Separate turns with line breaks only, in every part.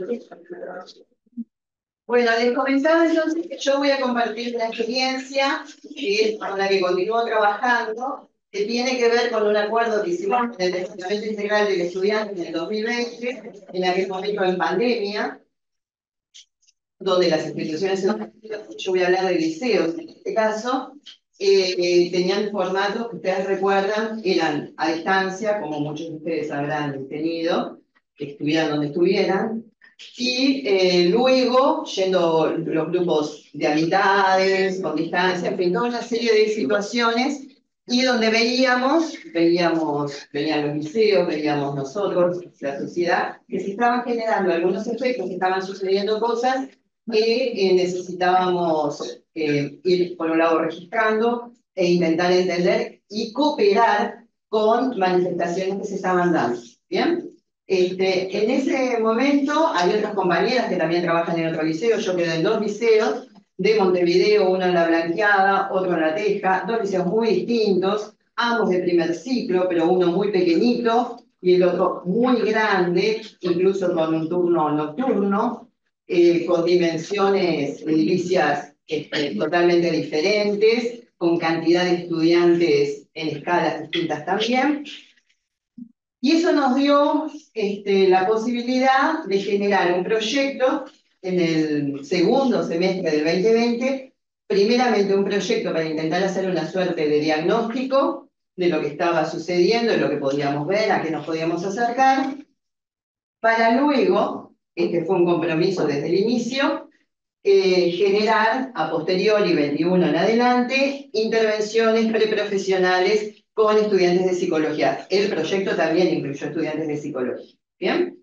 Bueno, les comentaba entonces que yo voy a compartir una experiencia que es con la que continúo trabajando, que tiene que ver con un acuerdo que hicimos en el Departamento Integral del Estudiante en el 2020, en aquel momento en pandemia, donde las instituciones educativas, yo voy a hablar de liceos en este caso, tenían formatos que ustedes recuerdan, eran a distancia, como muchos de ustedes habrán tenido, que estuvieran donde estuvieran, y luego yendo los grupos de amistades, con distancia, en fin, toda una serie de situaciones, y donde veían los liceos, veíamos nosotros, la sociedad, que se estaban generando algunos efectos, que estaban sucediendo cosas que necesitábamos ir, por un lado, registrando e intentar entender y cooperar con manifestaciones que se estaban dando. ¿Bien? En ese momento hay otras compañeras que también trabajan en otro liceo, yo quedé en 2 liceos de Montevideo, uno en La Blanqueada, otro en La Teja, 2 liceos muy distintos, ambos de primer ciclo, pero uno muy pequeñito y el otro muy grande, incluso con un turno nocturno, con dimensiones edilicias totalmente diferentes, con cantidad de estudiantes en escalas distintas también. Y eso nos dio la posibilidad de generar un proyecto en el segundo semestre del 2020, primeramente un proyecto para intentar hacer una suerte de diagnóstico de lo que estaba sucediendo, de lo que podíamos ver, a qué nos podíamos acercar, para luego, este fue un compromiso desde el inicio, generar a posteriori, 21 en adelante, intervenciones preprofesionales con estudiantes de psicología. El proyecto también incluyó estudiantes de psicología. ¿Bien?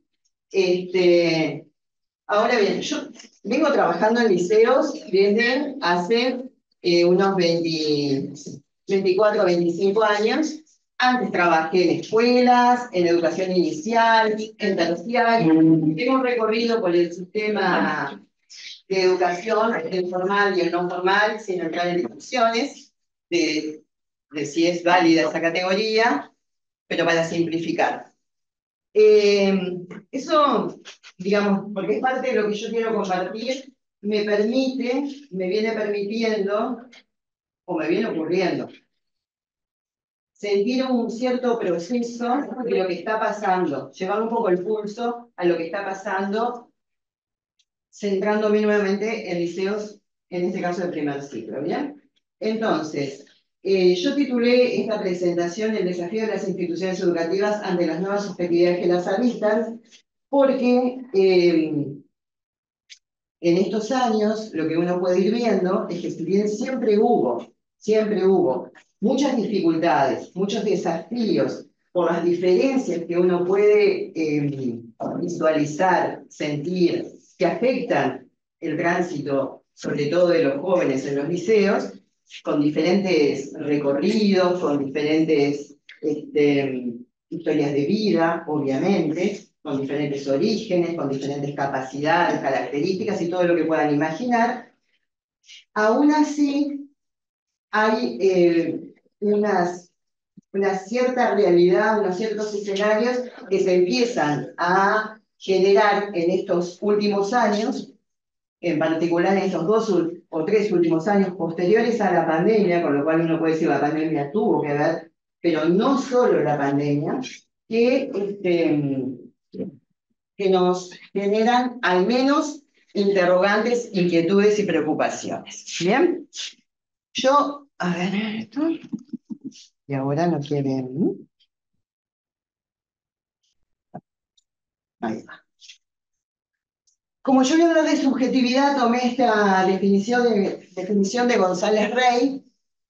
Ahora bien, yo vengo trabajando en liceos desde hace unos 24 o 25 años. Antes trabajé en escuelas, en educación inicial, en terciario. Tengo un recorrido por el sistema de educación, el formal y el no formal, sin entrar en discusiones de si es válida esa categoría, pero para simplificar. Eso, digamos, porque es parte de lo que yo quiero compartir, me viene permitiendo, o me viene ocurriendo, sentir un cierto proceso de lo que está pasando, llevar un poco el pulso a lo que está pasando, centrándome nuevamente en liceos, en este caso de primer ciclo, ¿bien? Entonces, yo titulé esta presentación El desafío de las instituciones educativas ante las nuevas subjetividades que las habitan, porque en estos años lo que uno puede ir viendo es que si bien siempre hubo muchas dificultades, muchos desafíos, por las diferencias que uno puede visualizar, sentir, que afectan el tránsito, sobre todo de los jóvenes en los liceos, con diferentes recorridos, con diferentes historias de vida, obviamente, con diferentes orígenes, con diferentes capacidades, características y todo lo que puedan imaginar. Aún así, hay una cierta realidad, unos ciertos escenarios que se empiezan a generar en estos últimos años, en particular en estos 2 o 3 últimos años posteriores a la pandemia, con lo cual uno puede decir que la pandemia tuvo que ver, pero no solo la pandemia, que nos generan al menos interrogantes, inquietudes y preocupaciones. ¿Bien? Yo, a ver esto, y ahora no quieren. Ahí va. Como yo voy a hablar de subjetividad, tomé esta definición de González Rey,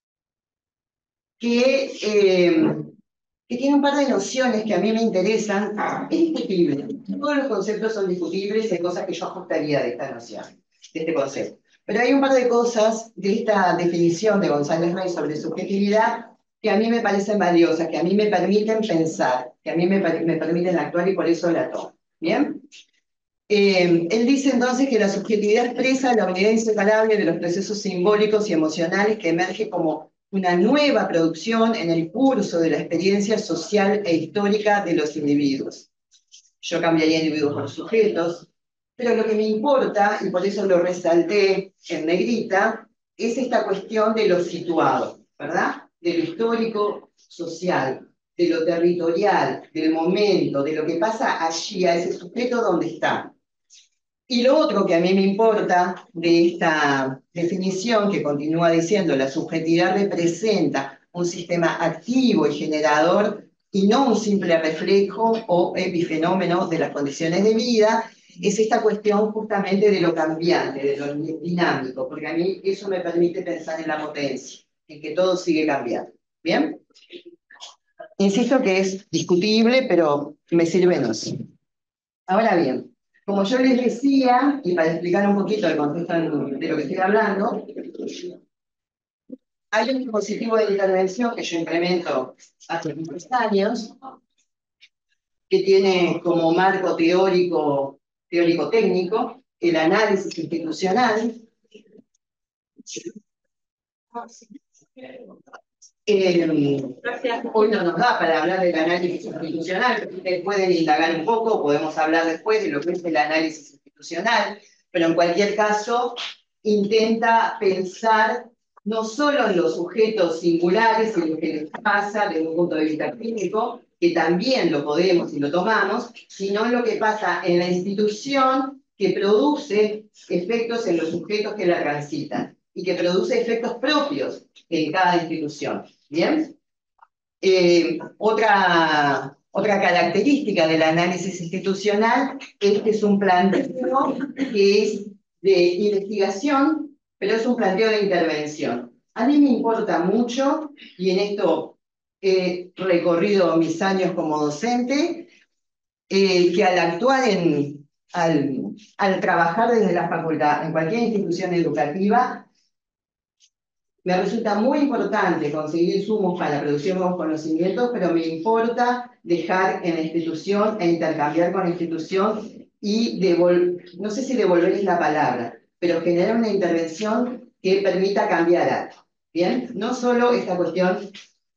que tiene un par de nociones que a mí me interesan. Es discutible. Todos los conceptos son discutibles, hay cosas que yo ajustaría de esta noción, de este concepto. Pero hay un par de cosas de esta definición de González Rey sobre subjetividad que a mí me parecen valiosas, que a mí me permiten pensar, que a mí me permiten actuar y por eso la tomo. ¿Bien? Él dice entonces que la subjetividad expresa la unidad inseparable de los procesos simbólicos y emocionales que emerge como una nueva producción en el curso de la experiencia social e histórica de los individuos. Yo cambiaría individuos por sujetos, Pero lo que me importa, y por eso lo resalté en negrita, es esta cuestión de lo situado, ¿verdad? De lo histórico social, de lo territorial, del momento, de lo que pasa allí, a ese sujeto donde está. Y lo otro que a mí me importa de esta definición, que continúa diciendo, la subjetividad representa un sistema activo y generador y no un simple reflejo o epifenómeno de las condiciones de vida, es esta cuestión justamente de lo cambiante, de lo dinámico, porque a mí eso me permite pensar en la potencia, en que todo sigue cambiando. ¿Bien? Insisto que es discutible, pero me sirve no sé. Ahora bien, como yo les decía, y para explicar un poquito el contexto de lo que estoy hablando, hay un dispositivo de intervención que yo implemento hace muchos años, que tiene como marco teórico-técnico el análisis institucional. Hoy no nos da para hablar del análisis institucional, pero ustedes pueden indagar un poco, podemos hablar después de lo que es el análisis institucional, pero en cualquier caso intenta pensar no solo en los sujetos singulares y lo que les pasa desde un punto de vista clínico, que también lo podemos y lo tomamos, sino en lo que pasa en la institución que produce efectos en los sujetos que la transitan y que produce efectos propios en cada institución. ¿Bien? Otra característica del análisis institucional es que es un planteo que es de investigación, pero es un planteo de intervención. A mí me importa mucho, y en esto he recorrido mis años como docente, que al actuar al trabajar desde la facultad en cualquier institución educativa, me resulta muy importante conseguir insumos para producir nuevos conocimientos, pero me importa dejar en la institución e intercambiar con la institución y no sé si devolver es la palabra, pero generar una intervención que permita cambiar algo. ¿Bien? No solo esta cuestión,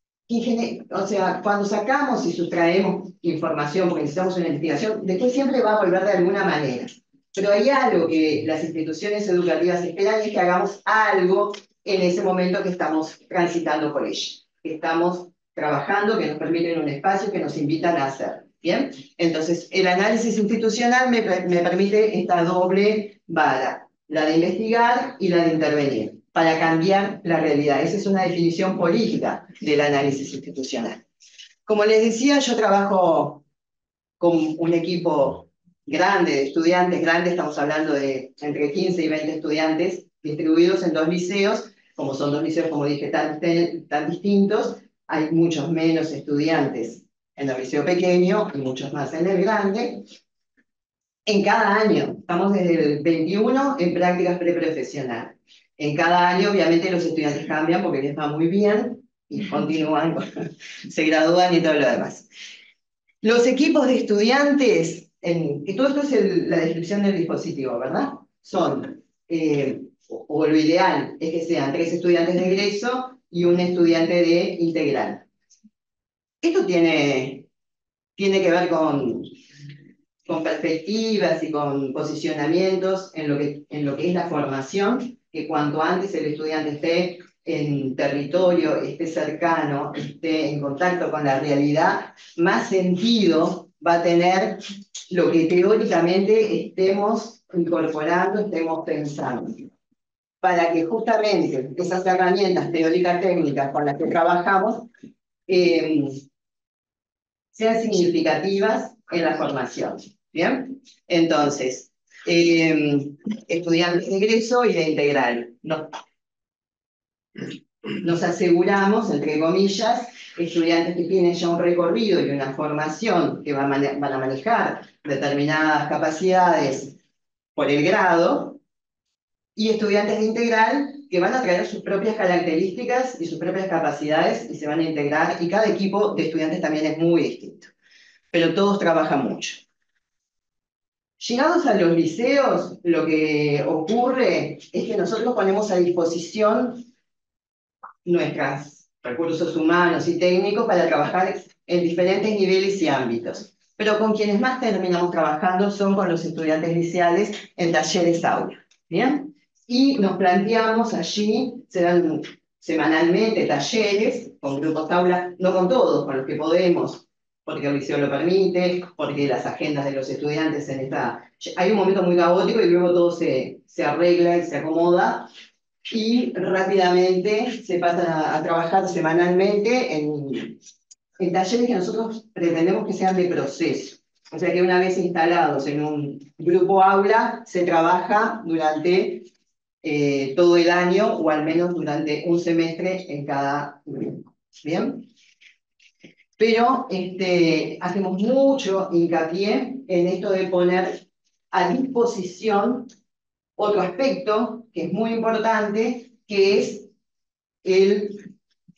o sea, cuando sacamos y sustraemos información porque necesitamos una investigación, después siempre va a volver de alguna manera. Pero hay algo que las instituciones educativas esperan, es que hagamos algo en ese momento que estamos transitando por ella, que estamos trabajando, que nos permiten un espacio, que nos invitan a hacer. ¿Bien? Entonces, el análisis institucional me permite esta doble vara, la de investigar y la de intervenir, para cambiar la realidad. Esa es una definición política del análisis institucional. Como les decía, yo trabajo con un equipo grande de estudiantes, grande, estamos hablando de entre 15 y 20 estudiantes distribuidos en dos liceos, como son dos liceos, como dije, tan distintos, hay muchos menos estudiantes en el liceo pequeño y muchos más en el grande. En cada año, estamos desde el 21 en prácticas preprofesionales. En cada año, obviamente, los estudiantes cambian porque les va muy bien y continúan, se gradúan y todo lo demás. Los equipos de estudiantes, y todo esto es la descripción del dispositivo, ¿verdad? Son, o lo ideal es que sean 3 estudiantes de egreso y un estudiante de integral. Esto tiene que ver con perspectivas y con posicionamientos en lo que es la formación, que cuanto antes el estudiante esté en territorio, esté cercano, esté en contacto con la realidad, más sentido va a tener lo que teóricamente estemos incorporando, estemos pensando, para que justamente esas herramientas teóricas técnicas con las que trabajamos sean significativas en la formación. ¿Bien? Entonces, estudiantes de egreso y de integral. Nos aseguramos, entre comillas, estudiantes que tienen ya un recorrido y una formación que van a manejar determinadas capacidades por el grado, y estudiantes de integral que van a traer sus propias características y sus propias capacidades y se van a integrar, y cada equipo de estudiantes también es muy distinto, pero todos trabajan mucho. Llegados a los liceos, lo que ocurre es que nosotros ponemos a disposición nuestros recursos humanos y técnicos para trabajar en diferentes niveles y ámbitos. pero con quienes más terminamos trabajando son con los estudiantes liceales en talleres aula, ¿bien? Y nos planteamos allí, se dan semanalmente talleres con grupos aula, no con todos, con los que podemos, porque el liceo lo permite, porque las agendas de los estudiantes en esta... Hay un momento muy caótico y luego todo se arregla y se acomoda, y rápidamente se pasa a trabajar semanalmente en talleres que nosotros pretendemos que sean de proceso. O sea que una vez instalados en un grupo aula, se trabaja durante todo el año o al menos durante un semestre en cada grupo. ¿Bien? Pero hacemos mucho hincapié en esto de poner a disposición otro aspecto que es muy importante, que es el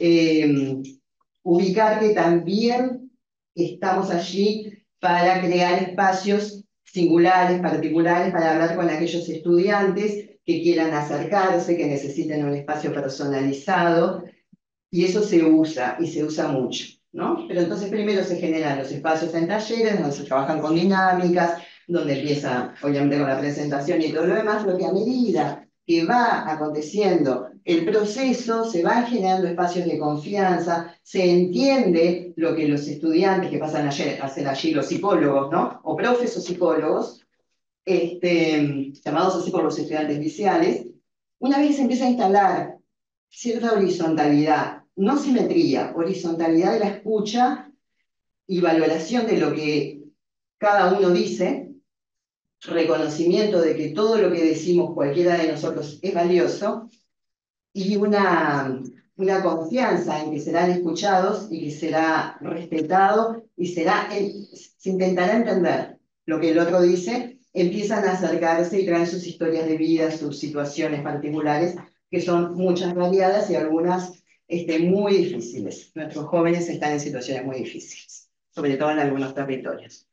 ubicar que también estamos allí para crear espacios singulares, particulares, para hablar con aquellos estudiantes que quieran acercarse, que necesiten un espacio personalizado, y eso se usa, y se usa mucho, ¿no? Pero entonces primero se generan los espacios en talleres, donde se trabajan con dinámicas, donde empieza, obviamente, con la presentación y todo lo demás, lo que a medida que va aconteciendo el proceso, se van generando espacios de confianza, se entiende lo que los estudiantes que pasan a hacer allí, los psicólogos, ¿no? O profes o psicólogos, llamados así por los estudiantes liceales, una vez se empieza a instalar cierta horizontalidad, no simetría, horizontalidad de la escucha y valoración de lo que cada uno dice, reconocimiento de que todo lo que decimos cualquiera de nosotros es valioso, y una confianza en que serán escuchados y que será respetado y se intentará entender lo que el otro dice, empiezan a acercarse y traen sus historias de vida, sus situaciones particulares, que son muchas variadas y algunas muy difíciles. Nuestros jóvenes están en situaciones muy difíciles, sobre todo en algunos territorios.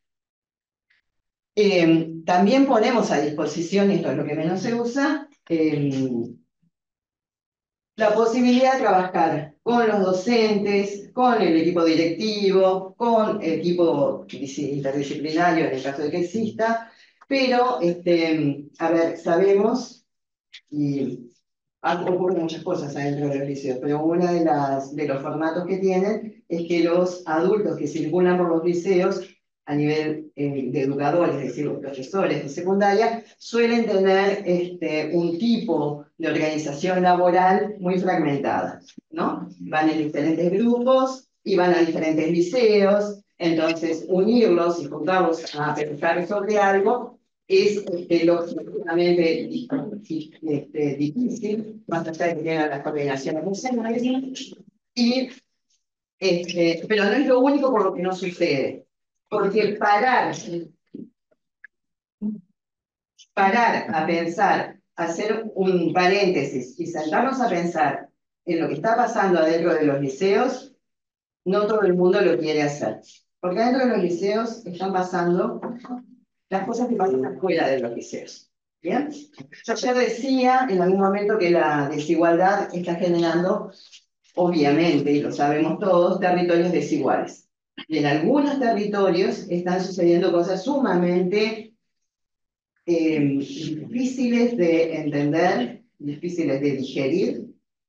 También ponemos a disposición, y esto es lo que menos se usa, la posibilidad de trabajar con los docentes, con el equipo directivo, con el equipo interdisciplinario en el caso de que exista, pero, a ver, sabemos, y ocurren muchas cosas adentro de los liceos, pero uno de los formatos que tienen es que los adultos que circulan por los liceos a nivel de educadores, es decir, los profesores de secundaria, suelen tener un tipo de organización laboral muy fragmentada, ¿no? Van en diferentes grupos y van a diferentes liceos, entonces unirlos y juntarlos a pensar sobre algo es lógicamente difícil, más allá de que tengan las coordinaciones nacionales, pero no es lo único por lo que no sucede. Porque parar a pensar, hacer un paréntesis y sentarnos a pensar en lo que está pasando adentro de los liceos, no todo el mundo lo quiere hacer. Porque adentro de los liceos están pasando las cosas que pasan afuera de los liceos. ¿Bien? Yo ayer decía en algún momento que la desigualdad está generando, obviamente, y lo sabemos todos, territorios desiguales. Y en algunos territorios están sucediendo cosas sumamente difíciles de entender, difíciles de digerir,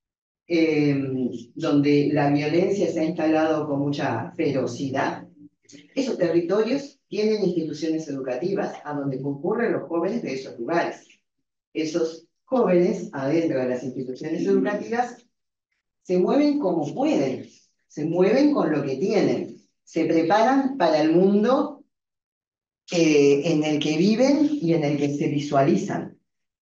donde la violencia se ha instalado con mucha ferocidad. Esos territorios tienen instituciones educativas a donde concurren los jóvenes de esos lugares. Esos jóvenes, adentro de las instituciones educativas, se mueven como pueden, se mueven con lo que tienen, se preparan para el mundo en el que viven y en el que se visualizan.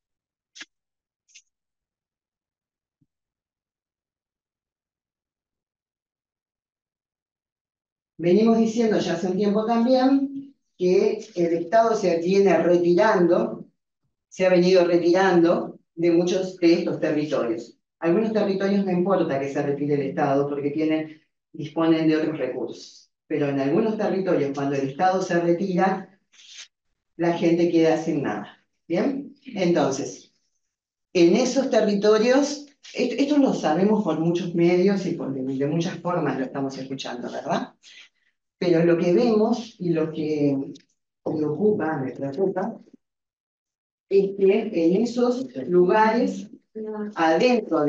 Venimos diciendo ya hace un tiempo también que el Estado se viene retirando, se ha venido retirando de muchos de estos territorios. Algunos territorios no importa que se retire el Estado porque disponen de otros recursos, pero en algunos territorios cuando el Estado se retira, la gente queda sin nada. ¿Bien? Entonces, en esos territorios, esto lo sabemos por muchos medios y de muchas formas lo estamos escuchando, ¿verdad? Pero lo que vemos y lo que me preocupa, es que en esos lugares, adentro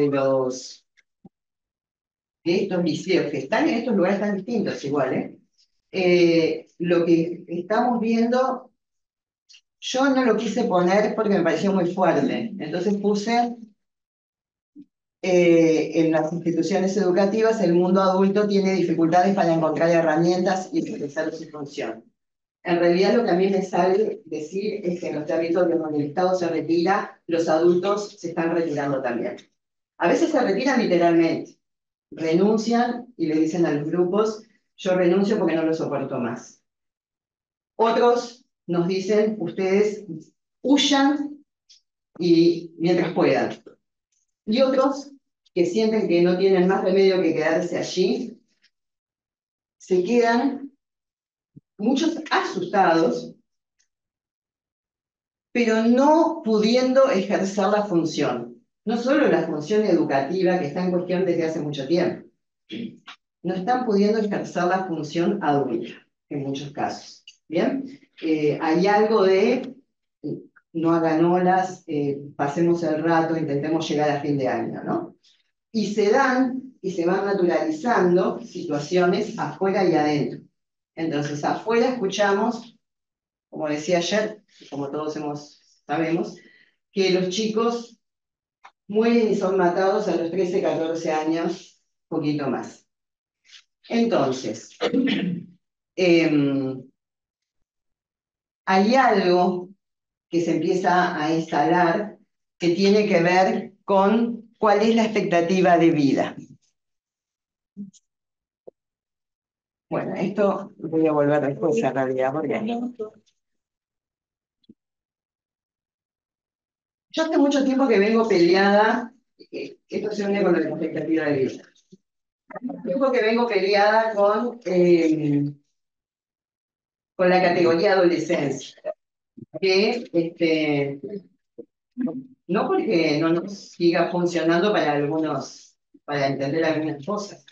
de estos liceos que están en estos lugares tan distintos igual, lo que estamos viendo, yo no lo quise poner porque me pareció muy fuerte, entonces puse en las instituciones educativas el mundo adulto tiene dificultades para encontrar herramientas y expresar su función. En realidad lo que a mí me sale decir es que en los territorios donde el Estado se retira, los adultos se están retirando también. A veces se retiran literalmente, renuncian y le dicen a los grupos, yo renuncio porque no lo soporto más. Otros nos dicen, ustedes huyan y mientras puedan. Y otros que sienten que no tienen más remedio que quedarse allí, se quedan, muchos asustados, pero no pudiendo ejercer la función. No solo la función educativa, que está en cuestión desde hace mucho tiempo. No están pudiendo ejercer la función adulta, en muchos casos. ¿Bien? Hay algo de no hagan olas, pasemos el rato, intentemos llegar a fin de año, ¿no? Y se dan y se van naturalizando situaciones afuera y adentro. Entonces, afuera escuchamos, como decía ayer, como todos sabemos, que los chicos mueren y son matados a los 13, 14 años, poquito más. Entonces, hay algo que se empieza a instalar que tiene que ver con cuál es la expectativa de vida. Bueno, esto voy a volver después a realidad, porque yo hace mucho tiempo que vengo peleada, esto se une con la expectativa de vida. Hace tiempo que vengo peleada con la categoría adolescencia, que no porque no nos siga funcionando para entender algunas cosas.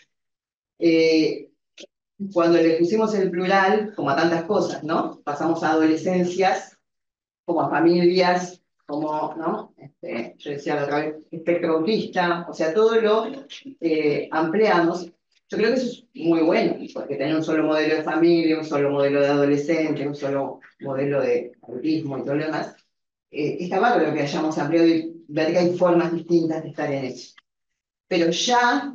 Cuando le pusimos el plural, como a tantas cosas, ¿no? Pasamos a adolescencias, como a familias, como, ¿no? Yo decía la otra vez, espectro autista, o sea, todo lo ampliamos. Yo creo que eso es muy bueno, porque tener un solo modelo de familia, un solo modelo de adolescente, un solo modelo de autismo y todo lo demás, está bárbaro que hayamos ampliado y ver que hay formas distintas de estar en eso. Pero ya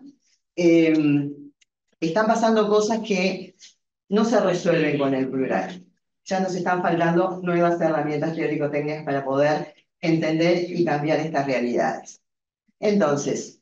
están pasando cosas que no se resuelven con el plural. Ya nos están faltando nuevas herramientas teórico-técnicas para poder entender y cambiar estas realidades. Entonces,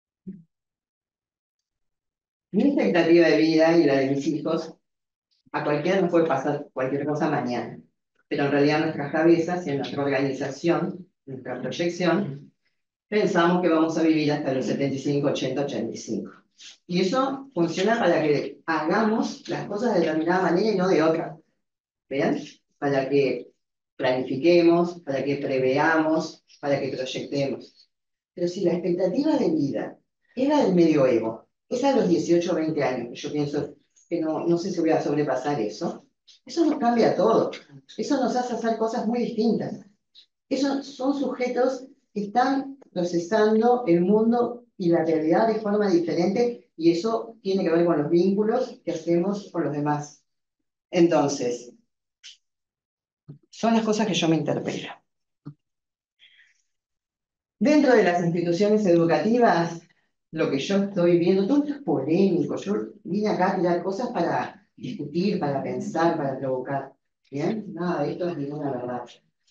mi expectativa de vida y la de mis hijos, a cualquiera nos puede pasar cualquier cosa mañana, pero en realidad en nuestras cabezas y en nuestra organización, nuestra proyección, pensamos que vamos a vivir hasta los 75, 80, 85. Y eso funciona para que hagamos las cosas de determinada manera y no de otra. ¿Vean? Para que planifiquemos, para que preveamos, para que proyectemos. Pero si la expectativa de vida era del medioevo, es a los 18 o 20 años, que yo pienso que no sé si voy a sobrepasar eso nos cambia todo. Eso nos hace hacer cosas muy distintas. Esos son sujetos que están procesando el mundo y la realidad de forma diferente y eso tiene que ver con los vínculos que hacemos con los demás. Entonces, son las cosas que yo me interpelo. Dentro de las instituciones educativas, lo que yo estoy viendo, todo esto es polémico. Yo vine acá a tirar cosas para discutir, para pensar, para provocar. ¿Bien? Nada de esto es ninguna verdad.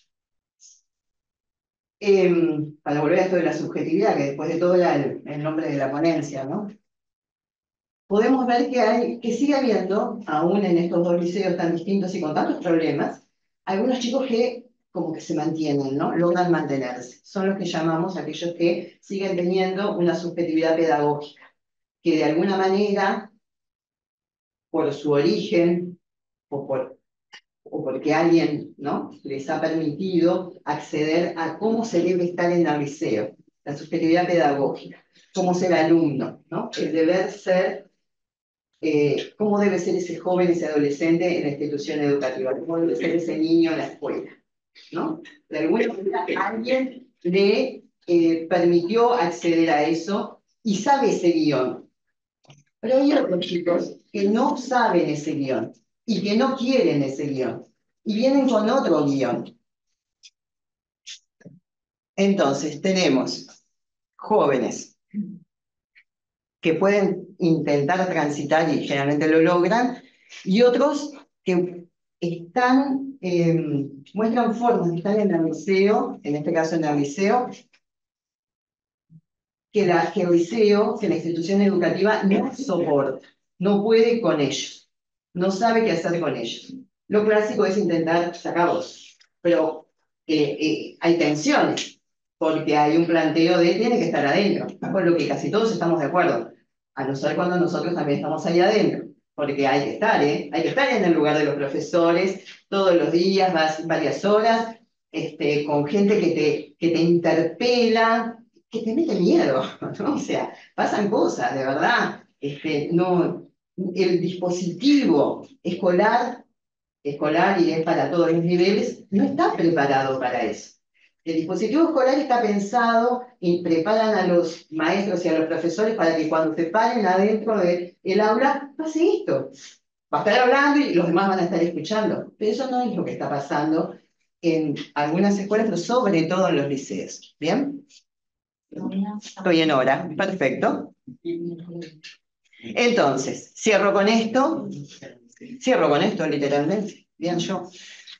Para volver a esto de la subjetividad, que después de todo era el nombre de la ponencia, ¿no? Podemos ver que sigue habiendo, aún en estos dos liceos tan distintos y con tantos problemas, algunos chicos que como que se mantienen, ¿no? Logran mantenerse. Son los que llamamos aquellos que siguen teniendo una subjetividad pedagógica, que de alguna manera, por su origen, o porque alguien, ¿no? les ha permitido acceder a cómo se debe estar en el liceo, la subjetividad pedagógica, cómo ser alumno, ¿no? El deber ser cómo debe ser ese joven, ese adolescente en la institución educativa, cómo debe ser ese niño en la escuela, ¿no? De alguna manera alguien le permitió acceder a eso y sabe ese guión. Pero hay otros chicos que no saben ese guión y que no quieren ese guión y vienen con otro guión. Entonces, tenemos jóvenes que pueden intentar transitar y generalmente lo logran, y otros que están, muestran formas, están en el liceo, en este caso en el liceo, que el liceo, que la institución educativa no soporta, no puede con ellos, no sabe qué hacer con ellos. Lo clásico es intentar sacarlos, pero hay tensiones, porque hay un planteo de tiene que estar adentro, con lo que casi todos estamos de acuerdo, a no ser cuando nosotros también estamos ahí adentro, porque hay que estar, hay que estar en el lugar de los profesores todos los días, varias horas, con gente que te interpela, que te mete miedo, ¿no? O sea, pasan cosas, de verdad. No, el dispositivo escolar y es para todos los niveles, no está preparado para eso. El dispositivo escolar está pensado y preparan a los maestros y a los profesores para que cuando se paren adentro del aula pase esto. Va a estar hablando y los demás van a estar escuchando. Pero eso no es lo que está pasando en algunas escuelas, pero sobre todo en los liceos. ¿Bien? Estoy en hora, perfecto. Entonces, cierro con esto literalmente, bien yo.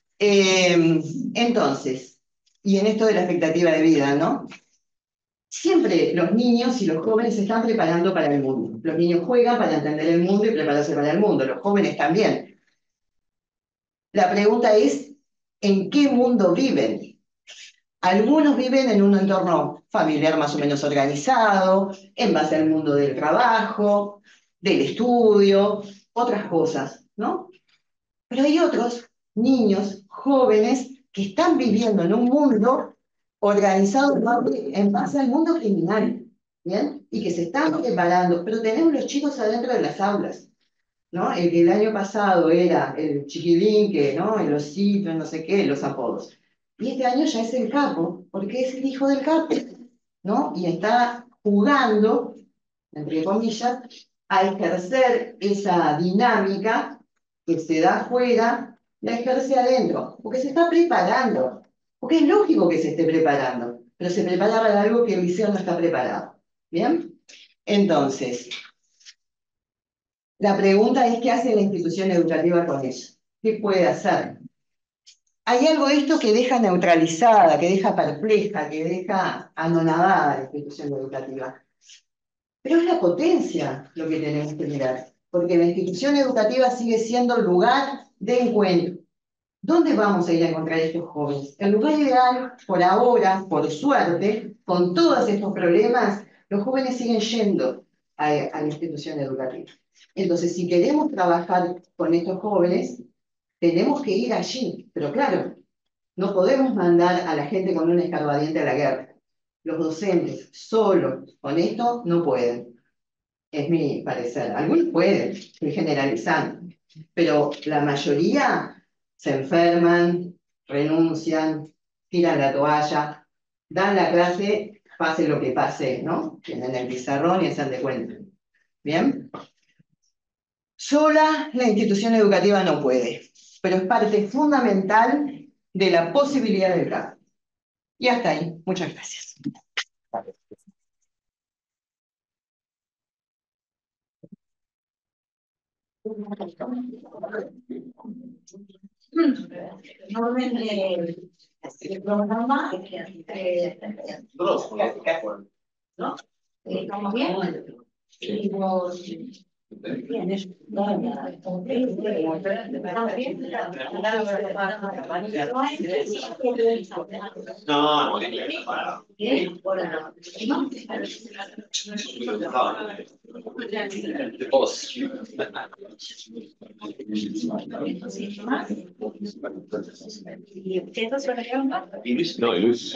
Entonces, y en esto de la expectativa de vida, ¿no? Siempre los niños y los jóvenes se están preparando para el mundo. Los niños juegan para entender el mundo y prepararse para el mundo, los jóvenes también. La pregunta es, ¿en qué mundo viven? Algunos viven en un entorno familiar más o menos organizado, en base al mundo del trabajo, del estudio, otras cosas, ¿no? Pero hay otros niños, jóvenes, que están viviendo en un mundo organizado en base al mundo criminal, ¿bien? Y que se están preparando, pero tenemos los chicos adentro de las aulas, ¿no? El que el año pasado era el chiquilín, que, ¿no? El osito, no sé qué, los apodos. Y este año ya es el capo, porque es el hijo del capo, ¿no? Y está jugando, entre comillas, a ejercer esa dinámica que se da afuera, la ejerce adentro, porque se está preparando, porque es lógico que se esté preparando, pero se prepara para algo que el liceo no está preparado. ¿Bien? Entonces, la pregunta es, ¿qué hace la institución educativa con eso? ¿Qué puede hacer? Hay algo de esto que deja neutralizada, que deja perpleja, que deja anonadada a la institución educativa. Pero es la potencia lo que tenemos que mirar, porque la institución educativa sigue siendo el lugar de encuentro. ¿Dónde vamos a ir a encontrar a estos jóvenes? El lugar ideal, por ahora, por suerte, con todos estos problemas, los jóvenes siguen yendo a la institución educativa. Entonces, si queremos trabajar con estos jóvenes, tenemos que ir allí. Pero claro, no podemos mandar a la gente con un escarbadiente a la guerra. Los docentes solos con esto no pueden. Es mi parecer. Algunos pueden, estoy generalizando, pero la mayoría se enferman, renuncian, tiran la toalla, dan la clase, pase lo que pase, ¿no? Tienen el pizarrón y se dan de cuenta. ¿Bien? Sola la institución educativa no puede, pero es parte fundamental de la posibilidad del cambio. Y hasta ahí. Muchas gracias.
El programa, ¿no? ¿Estamos bien? Y vos, bien, eso.
No, no, Luis.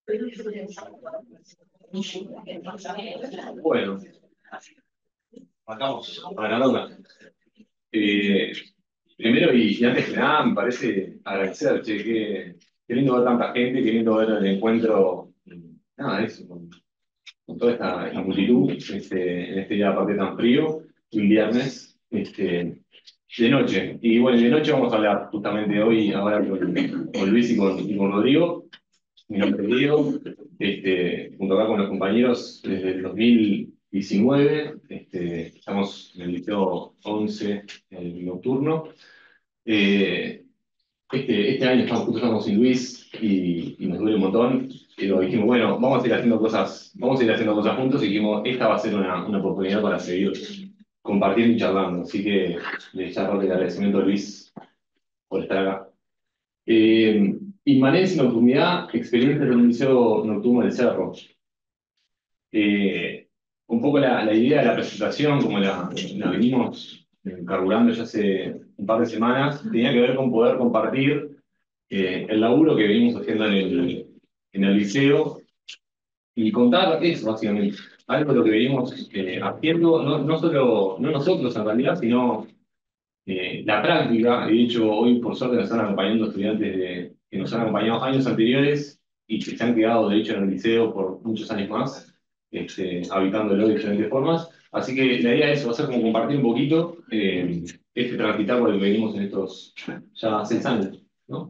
Bueno, arrancamos para la ronda. Primero y antes que nada, me parece agradecer, che, qué lindo ver tanta gente, qué lindo ver el encuentro, nada, eso, con toda esta multitud, en este día aparte tan frío, un viernes, de noche. Y bueno, de noche vamos a hablar justamente hoy, ahora con Luis y con Rodrigo. Mi nombre es Diego, junto acá con los compañeros desde el 2019, estamos en el liceo 11, el nocturno. Este año justo estamos sin Luis y nos duele un montón, pero dijimos, bueno, vamos a ir haciendo cosas juntos y dijimos, esta va a ser una oportunidad para seguir compartiendo y charlando. Así que les charlo el agradecimiento a Luis por estar acá. Inmanencia y nocturnidad, experiencia en un liceo nocturno del Cerro. Un poco la idea de la presentación, como la venimos carburando ya hace un par de semanas, tenía que ver con poder compartir el laburo que venimos haciendo en el liceo y contar eso, básicamente. Algo de lo que venimos haciendo, no nosotros en realidad, sino la práctica. De hecho, hoy por suerte nos están acompañando estudiantes que nos han acompañado años anteriores y que se han quedado, de hecho, en el liceo por muchos años más, habitándolo de diferentes formas. Así que la idea es, va a ser como compartir un poquito transitar por el que venimos en estos ya 6 años, ¿no?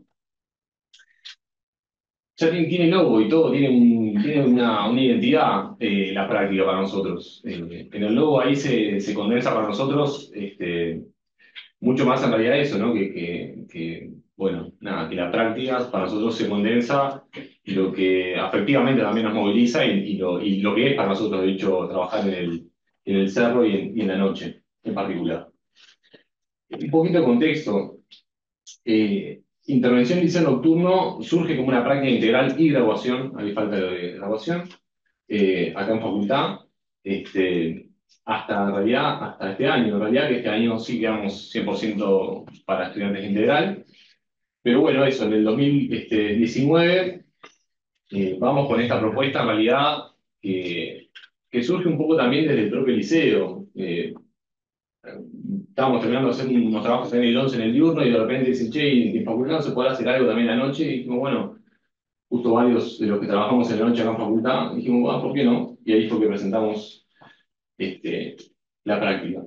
Ya tiene logo y todo, tiene una identidad la práctica para nosotros. En el logo ahí se condensa para nosotros mucho más en realidad eso, ¿no? Bueno, nada, que la práctica para nosotros se condensa y lo que afectivamente también nos moviliza y lo que es para nosotros, de hecho, trabajar en el cerro y en la noche en particular. Un poquito de contexto. Intervención liceo nocturno surge como una práctica integral y graduación, hay falta de graduación, acá en facultad, hasta en realidad, hasta este año, en realidad, que este año sí quedamos 100% para estudiantes integral, pero bueno, eso, en el 2019 vamos con esta propuesta, en realidad, que surge un poco también desde el propio liceo. Estábamos terminando de hacer unos trabajos en el 11 en el diurno y de repente dicen, che, en facultad no se puede hacer algo también la noche, y dijimos, bueno, justo varios de los que trabajamos en la noche acá en facultad, dijimos, bueno, ¿por qué no? Y ahí fue que presentamos la práctica.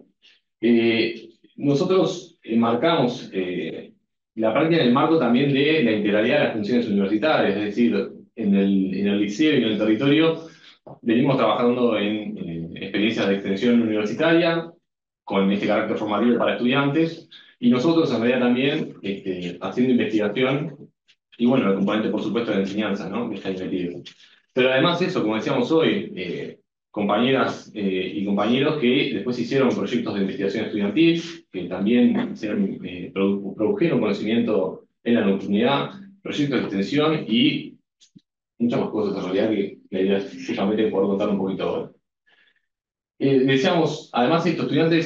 Nosotros marcamos la práctica en el marco también de la integralidad de las funciones universitarias, es decir, en el liceo y en el territorio venimos trabajando en experiencias de extensión universitaria, con este carácter formativo para estudiantes, y nosotros en realidad también haciendo investigación, y bueno, el componente por supuesto de enseñanza, ¿no? Que está ahí metido. Pero además eso, como decíamos hoy, compañeras y compañeros que después hicieron proyectos de investigación estudiantil, que también produjeron conocimiento en la nocturnidad, proyectos de extensión y muchas más cosas en realidad que la idea es justamente poder contar un poquito ahora. Decíamos, además, estos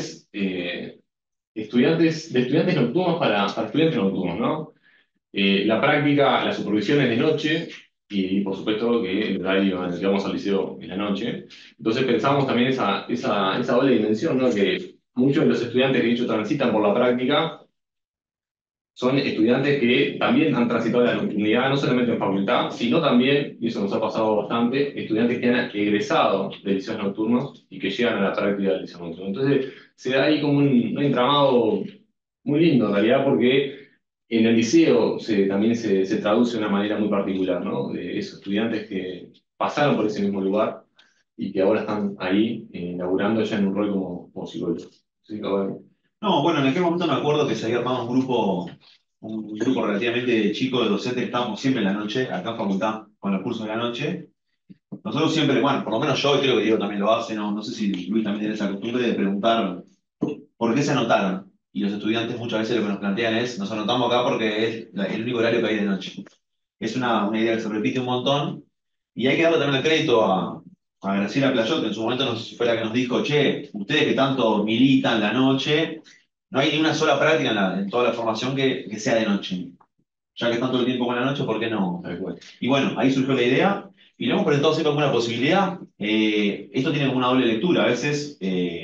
estudiantes nocturnos para estudiantes nocturnos, ¿no? La práctica, la supervisión es de noche y por supuesto que el horario en el que vamos al liceo es la noche. Entonces pensamos también esa doble dimensión, ¿no? Que muchos de los estudiantes que de hecho transitan por la práctica son estudiantes que también han transitado la nocturnidad, no solamente en facultad, sino también, y eso nos ha pasado bastante, estudiantes que han egresado de liceos nocturnos y que llegan a la práctica del liceo nocturno. Entonces, se da ahí como un entramado muy lindo, en realidad, porque en el liceo también se traduce de una manera muy particular, ¿no? De esos estudiantes que pasaron por ese mismo lugar y que ahora están ahí laburando ya en un rol como psicólogos. Así que, bueno.
No, bueno, en aquel momento me acuerdo que se había armado un grupo relativamente chico de docentes que estábamos siempre en la noche, acá en facultad, con los cursos de la noche. Nosotros siempre, bueno, por lo menos yo, y creo que Diego también lo hace, no sé si Luis también tiene esa costumbre de preguntar por qué se anotaron. Y los estudiantes muchas veces lo que nos plantean es, nos anotamos acá porque es el único horario que hay de noche. Es una idea que se repite un montón, y hay que darle también el crédito a Graciela Playot, que en su momento fue la que nos dijo, che, ustedes que tanto militan la noche, no hay ni una sola práctica en toda la formación que sea de noche. Ya que están todo el tiempo con la noche, ¿por qué no? Y bueno, ahí surgió la idea. y lo hemos presentado siempre como una posibilidad. Esto tiene como una doble lectura. A veces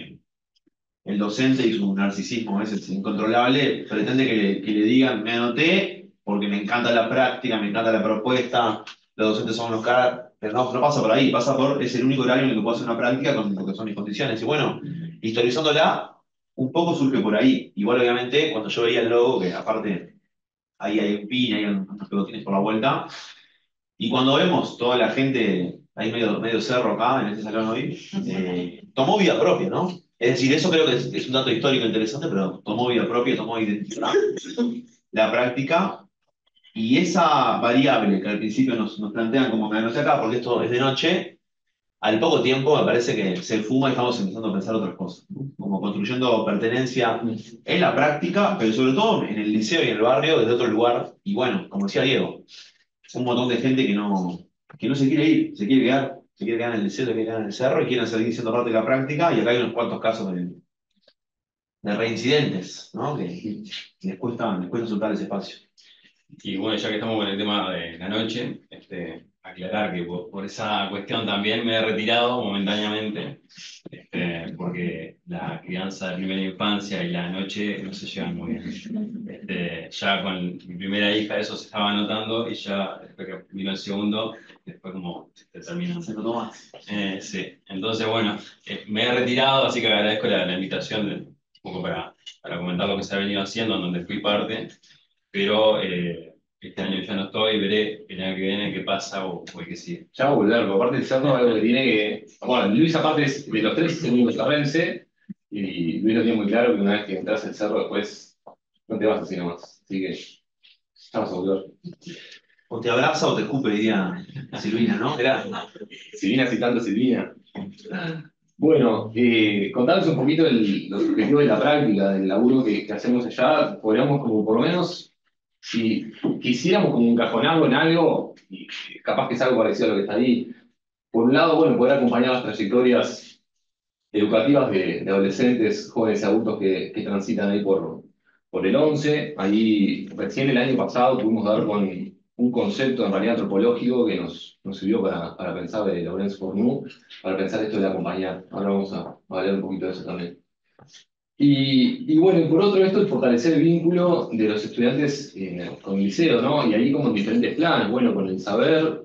el docente y su narcisismo a veces incontrolable pretende que le digan, me anoté porque me encanta la práctica, me encanta la propuesta, los docentes son unos caras, pero no pasa por ahí, pasa por, es el único horario en el que puedo hacer una práctica con lo que son mis condiciones. Y bueno, historizándola, un poco surge por ahí. Igual obviamente cuando yo veía el logo, que aparte ahí hay un pin, hay unos pegotines por la vuelta, y cuando vemos toda la gente, ahí medio cerro acá, en este salón hoy, tomó vida propia, ¿no? Es decir, eso creo que es un dato histórico interesante, pero tomó vida propia, tomó identidad, la práctica, y esa variable que al principio nos plantean como que no sé acá, porque esto es de noche, al poco tiempo me parece que se fuma y estamos empezando a pensar otras cosas, ¿no? Como construyendo pertenencia en la práctica, pero sobre todo en el liceo y en el barrio desde otro lugar, y bueno, como decía Diego, un montón de gente que no se quiere ir, se quiere quedar en el liceo, se quiere quedar en el cerro y quieren seguir siendo parte de la práctica, y acá hay unos cuantos casos de reincidentes, ¿no? Que les cuesta soltar ese espacio.
Y bueno, ya que estamos con el tema de la noche, aclarar que por esa cuestión también me he retirado momentáneamente, porque la crianza de primera infancia y la noche no se llevan muy bien. Ya con mi primera hija eso se estaba notando y ya después que vino el segundo, después como se terminó.
Se notó más.
Sí, entonces bueno, me he retirado, así que agradezco la invitación un poco para comentar lo que se ha venido haciendo, en donde fui parte, pero este año ya no estoy, veré el año que viene qué pasa o el que sigue.
Ya va a volver, porque aparte el cerro algo que tiene que. Bueno, Luis, aparte de los tres, es el único cerrense, y Luis lo tiene muy claro que una vez que entras al cerro, después no te vas así nomás. Así que ya vas a volver.
O te abraza o te escupe, diría Silvina, ¿no? Era.
Silvina citando a Silvina. Bueno, contanos un poquito los objetivos de la práctica, del laburo que hacemos allá. Podríamos, como por lo menos, si quisiéramos como encajonarlo en algo, y capaz que es algo parecido a lo que está ahí. Por un lado, bueno, poder acompañar las trayectorias educativas de adolescentes, jóvenes y adultos que transitan ahí por el 11. Ahí, recién el año pasado, pudimos dar con un concepto en realidad antropológico que nos sirvió para pensar de Laurence Fournoux, para pensar esto de acompañar. Ahora vamos a hablar un poquito de eso también. Y bueno, y por otro esto, el fortalecer el vínculo de los estudiantes con el liceo, ¿no? Y ahí como en diferentes planes, bueno, con el saber,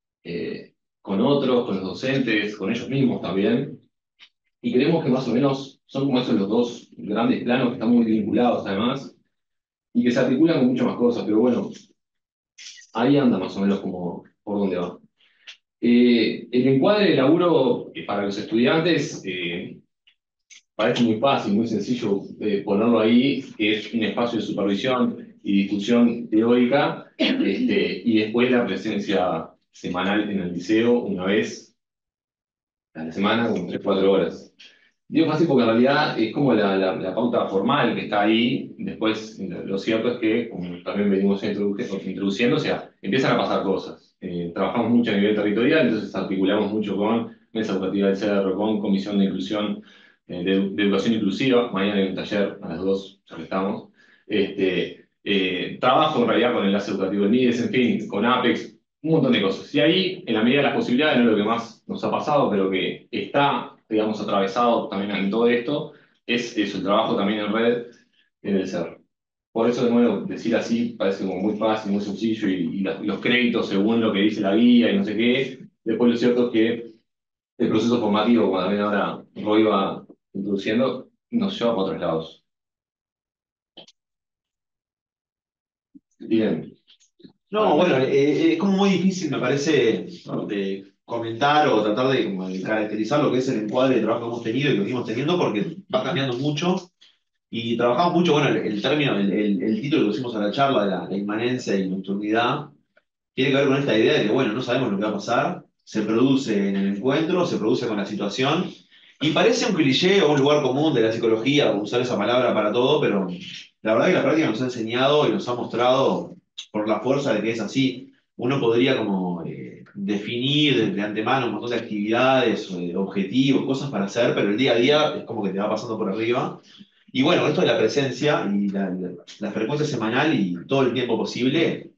con otros, con los docentes, con ellos mismos también. Y creemos que más o menos son como esos los dos grandes planos que están muy vinculados además, y que se articulan con muchas más cosas, pero bueno, ahí anda más o menos como por dónde va. El encuadre de laburo para los estudiantes parece muy fácil, muy sencillo ponerlo ahí, que es un espacio de supervisión y discusión teórica, y después la presencia semanal en el liceo, una vez a la semana, como 3 4 horas. Digo fácil porque en realidad es como la pauta formal que está ahí. Después, lo cierto es que, como también venimos introduciendo, o sea, empiezan a pasar cosas. Trabajamos mucho a nivel territorial, entonces articulamos mucho con Mesa Educativa del Cerro, con Comisión de Inclusión, de Educación Inclusiva. Mañana hay un taller a las 2, ya que estamos. Trabajo en realidad con el enlace educativo del MIDES, en fin, con APEX, un montón de cosas. Y ahí, en la medida de las posibilidades, no es lo que más nos ha pasado, pero que está, digamos, atravesado también en todo esto, es eso, el trabajo también en red en el cerro. Por eso, de nuevo, decir así parece como muy fácil, muy sencillo, y los créditos según lo que dice la guía y no sé qué. Después lo cierto es que el proceso formativo, como también ahora Roy va introduciendo, nos lleva para otros lados. Bien.
No, bueno, es como muy difícil, me parece, ¿no? De comentar o tratar de, como de caracterizar lo que es el encuadre de trabajo que hemos tenido y que venimos teniendo, porque va cambiando mucho. Y trabajamos mucho, bueno, el término, el título que pusimos a la charla de la inmanencia y nocturnidad, tiene que ver con esta idea de que, bueno, no sabemos lo que va a pasar, se produce en el encuentro, se produce con la situación, y parece un cliché o un lugar común de la psicología usar esa palabra para todo, pero la verdad que la práctica nos ha enseñado y nos ha mostrado por la fuerza de que es así. Uno podría como definir de antemano un montón de actividades, objetivos, cosas para hacer, pero el día a día es como que te va pasando por arriba. Y bueno, esto de la presencia y la frecuencia semanal y todo el tiempo posible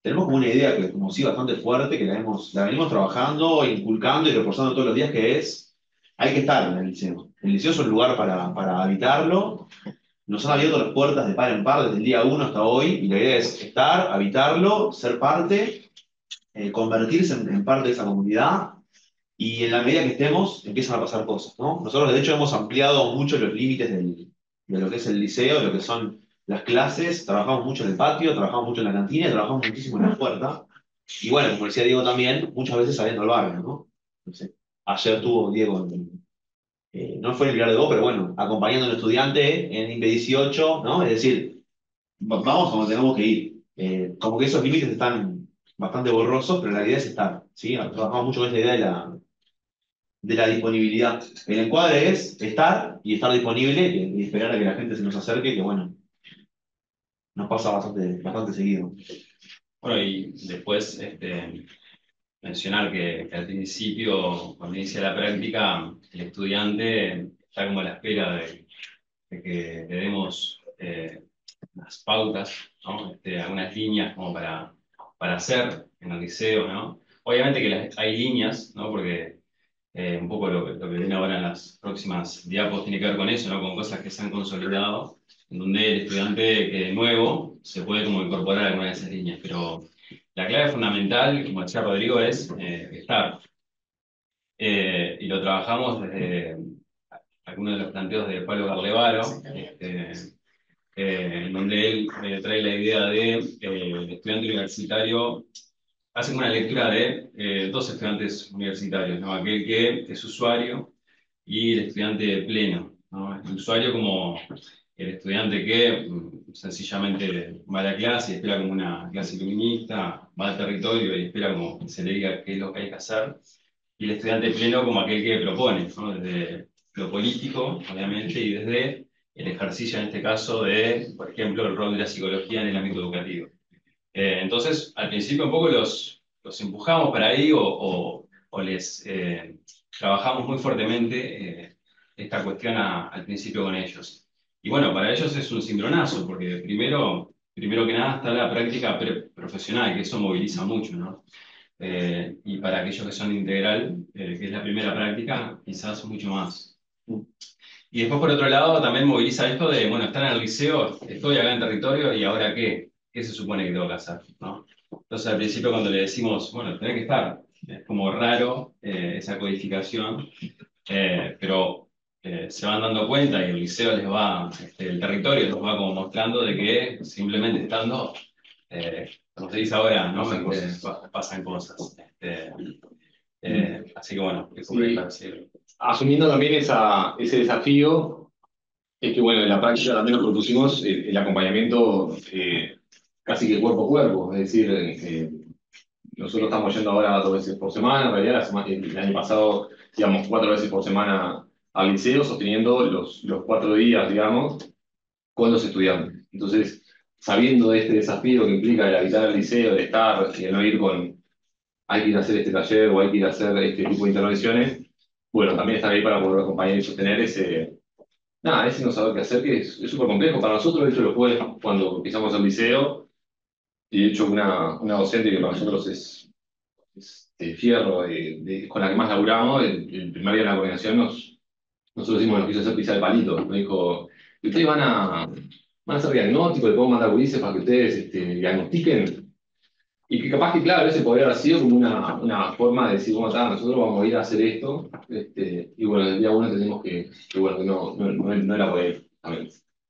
tenemos como una idea que como sí bastante fuerte, que la venimos trabajando, inculcando y reforzando todos los días, que es, hay que estar en el liceo. El liceo es un lugar para habitarlo. Nos han abierto las puertas de par en par desde el día uno hasta hoy, y la idea es estar, habitarlo, ser parte, convertirse en parte de esa comunidad, y en la medida que estemos, empiezan a pasar cosas, ¿no? Nosotros, de hecho, hemos ampliado mucho los límites de lo que es el liceo, de lo que son las clases, trabajamos mucho en el patio, trabajamos mucho en la cantina y trabajamos muchísimo en la puerta. Y bueno, como decía Diego también, muchas veces saliendo al barrio, ¿no? No sé, ayer tuvo Diego, no fue en el Pilar de Go, pero bueno, acompañando a un estudiante en INPE 18, ¿no? Es decir, vamos a donde tenemos que ir. Como que esos límites están bastante borrosos, pero la idea es estar, ¿sí? Trabajamos mucho con esta idea de la disponibilidad. El encuadre es estar y estar disponible y esperar a que la gente se nos acerque, que bueno, nos pasa bastante seguido.
Bueno, y después mencionar que al principio, cuando inicia la práctica, el estudiante está como a la espera de que le demos unas pautas, ¿no? Algunas líneas como para hacer en el liceo, ¿no? Obviamente que hay líneas, ¿no? Porque un poco lo que viene ahora en las próximas diapos tiene que ver con eso, ¿no? Con cosas que se han consolidado, en donde el estudiante nuevo se puede como incorporar a alguna de esas líneas, pero la clave fundamental, como decía Rodrigo, es estar. Y lo trabajamos desde algunos de los planteos de Pablo Carlevaro, en donde él trae la idea de el estudiante universitario, hace una lectura de dos estudiantes universitarios, ¿no? Aquel que es usuario y el estudiante pleno, ¿no? El usuario como el estudiante que sencillamente va a la clase y espera como una clase iluminista, va al territorio y espera como que se le diga qué es lo que hay que hacer, y el estudiante pleno como aquel que propone, ¿no? Desde lo político, obviamente, y desde el ejercicio, en este caso, de, por ejemplo, el rol de la psicología en el ámbito educativo. Entonces, al principio un poco los empujamos para ahí o les trabajamos muy fuertemente esta cuestión al principio con ellos. Y bueno, para ellos es un cimbronazo, porque primero que nada está la práctica profesional, que eso moviliza mucho, ¿no? Y para aquellos que son integral, que es la primera práctica, quizás mucho más. Y después, por otro lado, también moviliza esto de, bueno, estar en el liceo, estoy acá en territorio, ¿y ahora qué? ¿Qué se supone que tengo que hacer? ¿No? Entonces, al principio, cuando le decimos, bueno, tenés que estar, es como raro esa codificación, pero se van dando cuenta y el liceo les va, el territorio les va como mostrando de que simplemente estando, como se dice ahora, ¿no? Pasan cosas. Así que bueno, es como
Sí.
para decirlo.
Asumiendo también ese desafío, es que bueno, en la práctica también nos propusimos el acompañamiento casi que cuerpo a cuerpo, es decir, nosotros estamos yendo ahora 2 veces por semana, en realidad el año pasado íbamos 4 veces por semana al liceo, sosteniendo los 4 días, digamos, con los estudiantes. Entonces, sabiendo de este desafío que implica el habitar el liceo, de estar y el no ir con, hay que ir a hacer este taller o hay que ir a hacer este tipo de intervenciones, bueno, también estar ahí para poder acompañar y sostener ese no saber qué hacer, que es súper complejo. Para nosotros, de hecho, lo fue cuando empezamos el liceo, y de hecho una docente que para nosotros es de fierro, con la que más laburamos, el primer día de la coordinación nosotros decimos, nos quiso hacer pisar el palito. Nos dijo, "¿Y ustedes van a hacer diagnóstico, le podemos mandar gurises para que ustedes diagnostiquen?". Y que capaz que, claro, ese podría haber sido como una forma de decir, bueno, está, nosotros vamos a ir a hacer esto, y bueno, el día uno tenemos que bueno, que no era por ahí, también.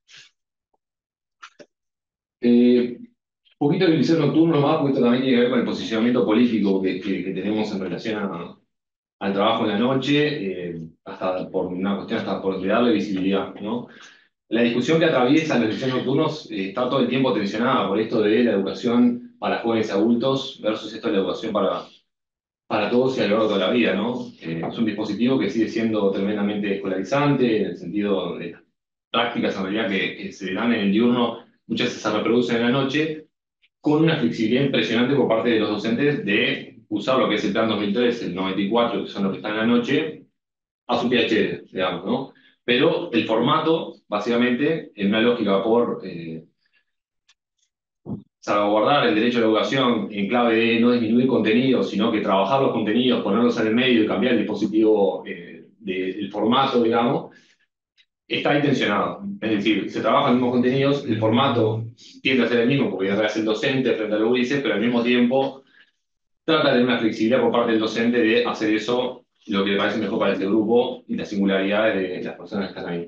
Un poquito el liceo nocturno más, porque esto también tiene que ver con el posicionamiento político que tenemos en relación al trabajo en la noche, hasta por una cuestión hasta por de darle visibilidad, ¿no? La discusión que atraviesa los liceos nocturnos está todo el tiempo tensionada por esto de la educación para jóvenes y adultos versus esto de la educación para todos y a lo largo de toda la vida, ¿no? Es un dispositivo que sigue siendo tremendamente escolarizante, en el sentido de las prácticas en realidad que se dan en el diurno, muchas veces se reproducen en la noche, con una flexibilidad impresionante por parte de los docentes de usar lo que es el Plan 2003, el 94, que son los que están en la noche, a su PhD, digamos, ¿no? Pero el formato, básicamente, en una lógica por salvaguardar el derecho a la educación en clave de no disminuir contenidos, sino que trabajar los contenidos, ponerlos en el medio y cambiar el dispositivo del formato, digamos, está intencionado. Es decir, se trabajan los mismos contenidos, el formato tiende a ser el mismo, porque ya es el docente frente a los gurises, pero al mismo tiempo trata de una flexibilidad por parte del docente de hacer eso lo que le parece mejor para ese grupo y las singularidades de las personas que están ahí.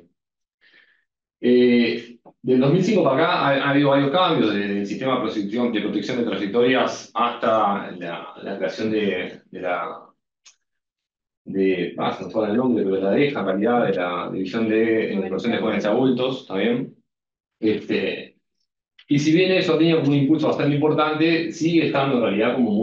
Del 2005 para acá ha habido varios cambios del sistema de protección de trayectorias hasta la creación se me fue el nombre, pero la deja calidad de la división de educación de jóvenes y adultos, también. Y si bien eso ha tenido un impulso bastante importante, sigue estando en realidad como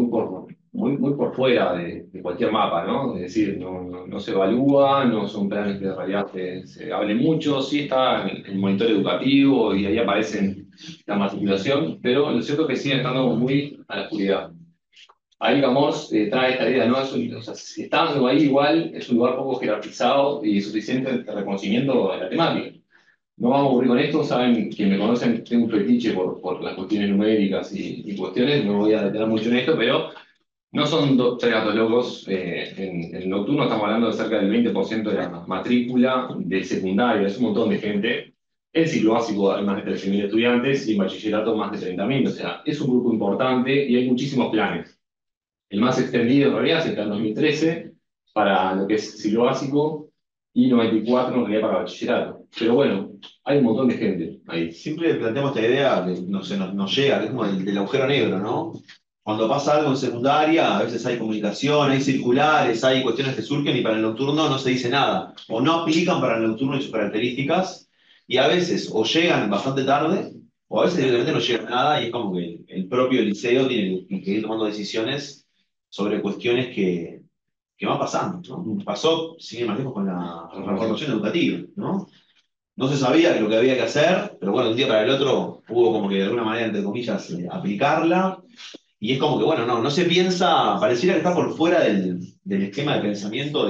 muy por fuera de cualquier mapa, ¿no? Es decir, no se evalúa, no son planes que en realidad se hable mucho, sí está en el monitor educativo y ahí aparecen la matriculación, pero lo cierto es que siguen estando muy a la oscuridad. Ahí Camors trae esta idea, ¿no? O sea, si estando ahí igual, es un lugar poco jerarquizado y suficiente de reconocimiento de la temática. No vamos a aburrir con esto, saben, quienes me conocen, tengo un fetiche por las cuestiones numéricas y cuestiones, no voy a detener mucho en esto, pero no son tres gatos locos. En el nocturno estamos hablando de cerca del 20% de la matrícula de secundaria, es un montón de gente. En ciclo básico hay más de 13.000 estudiantes y en bachillerato más de 30.000, o sea, es un grupo importante y hay muchísimos planes. El más extendido en realidad es el 2013 para lo que es ciclo básico y 94 en realidad para bachillerato. Pero bueno, hay un montón de gente ahí.
Siempre planteamos esta idea que no sé, nos llega, que es como del agujero negro, ¿no? Cuando pasa algo en secundaria, a veces hay comunicación, hay circulares, hay cuestiones que surgen y para el nocturno no se dice nada. O no aplican para el nocturno y sus características, y a veces o llegan bastante tarde, o a veces directamente no llegan a nada, y es como que el propio liceo tiene que ir tomando decisiones sobre cuestiones que van pasando, ¿no? Pasó, sin ir más lejos, con la transformación educativa, ¿no? No se sabía lo que había que hacer, pero bueno, de un día para el otro hubo como que de alguna manera, entre comillas, aplicarla. Y es como que, bueno, no se piensa, pareciera que está por fuera del esquema de pensamiento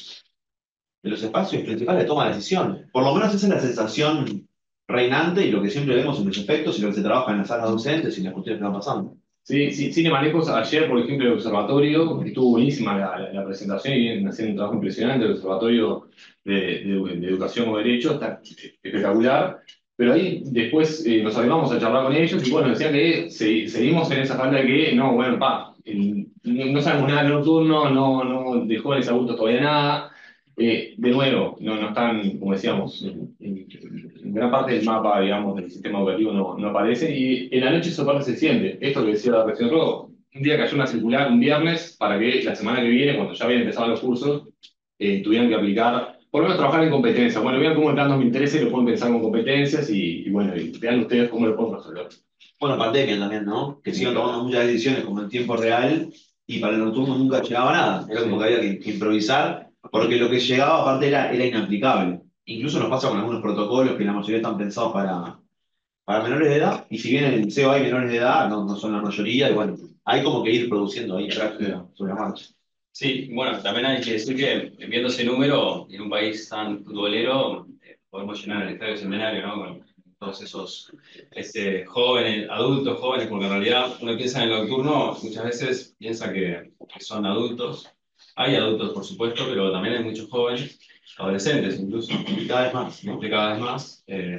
de los espacios principales de toma de decisiones. Por lo menos esa es la sensación reinante y lo que siempre vemos en los efectos y lo que se trabaja en las salas docentes y en las cuestiones que van pasando.
Sí, sí, sin manejos, ayer, por ejemplo, el observatorio, estuvo buenísima la presentación y vienen haciendo un trabajo impresionante, el observatorio de educación o derecho, está espectacular, pero ahí después nos animamos a charlar con ellos y bueno, decían que seguimos en esa falta de que, no, bueno, no sabemos nada del nocturno, de jóvenes adultos todavía nada. De nuevo, no están, como decíamos, en gran parte del mapa, digamos, del sistema educativo no aparece, y en la noche esa parte se siente. Esto que decía recién Rodo, un día cayó una circular un viernes para que la semana que viene, cuando ya habían empezado los cursos, tuvieran que aplicar, por lo menos trabajar en competencias. Bueno, vean cómo el plan 2013 lo pueden pensar con competencias y bueno, y vean ustedes cómo lo pueden resolver.
Bueno, pandemia también, ¿no? Que siguen tomando muchas decisiones como en tiempo real y para el nocturno nunca llegaba nada. Era como que había que improvisar, porque lo que llegaba aparte era inaplicable. Incluso nos pasa con algunos protocolos que la mayoría están pensados para menores de edad, y si bien en el liceo hay menores de edad, no son la mayoría, y bueno, hay como que ir produciendo ahí práctica sobre la marcha.
Sí, bueno, también hay que decir que viendo ese número, en un país tan futbolero, podemos llenar el Estadio Centenario, ¿no? Con todos esos jóvenes, adultos jóvenes, porque en realidad uno piensa en el nocturno, muchas veces piensa que son adultos. Hay adultos, por supuesto, pero también hay muchos jóvenes, adolescentes incluso.
Y cada vez más, ¿no?
Cada vez más.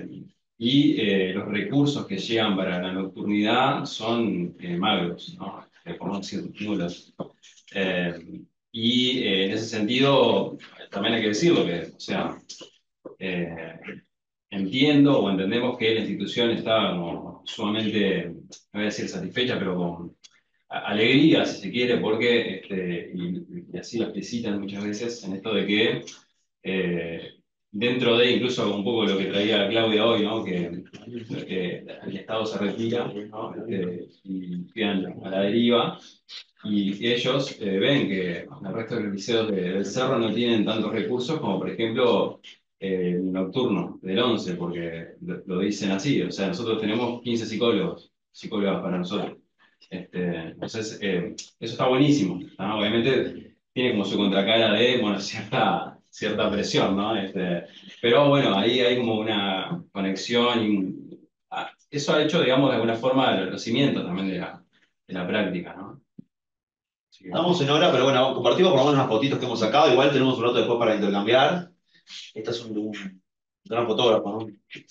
Los recursos que llegan para la nocturnidad son magros, ¿no? Por no decir nulos. En ese sentido, también hay que decirlo, que, o sea, entiendo o entendemos que la institución está como sumamente, no voy a decir satisfecha, pero con alegría, si se quiere, porque, y así lo explicitan muchas veces, en esto de que dentro de incluso un poco lo que traía Claudia hoy, ¿no? que el Estado se retira, ¿no? Y quedan a la deriva, y ellos ven que el resto de los liceos del Cerro no tienen tantos recursos como, por ejemplo, el nocturno del 11, porque lo dicen así, o sea, nosotros tenemos 15 psicólogas para nosotros. Entonces, eso está buenísimo, ¿no? Obviamente tiene como su contracara de, bueno, cierta presión, ¿no? Pero bueno, ahí hay como una conexión y eso ha hecho, digamos, de alguna forma los cimientos también de la práctica, ¿no? Así que,
Estamos en hora, pero bueno, compartimos por lo menos unas fotitos que hemos sacado. Igual tenemos un rato después para intercambiar. Este es un gran fotógrafo, ¿no?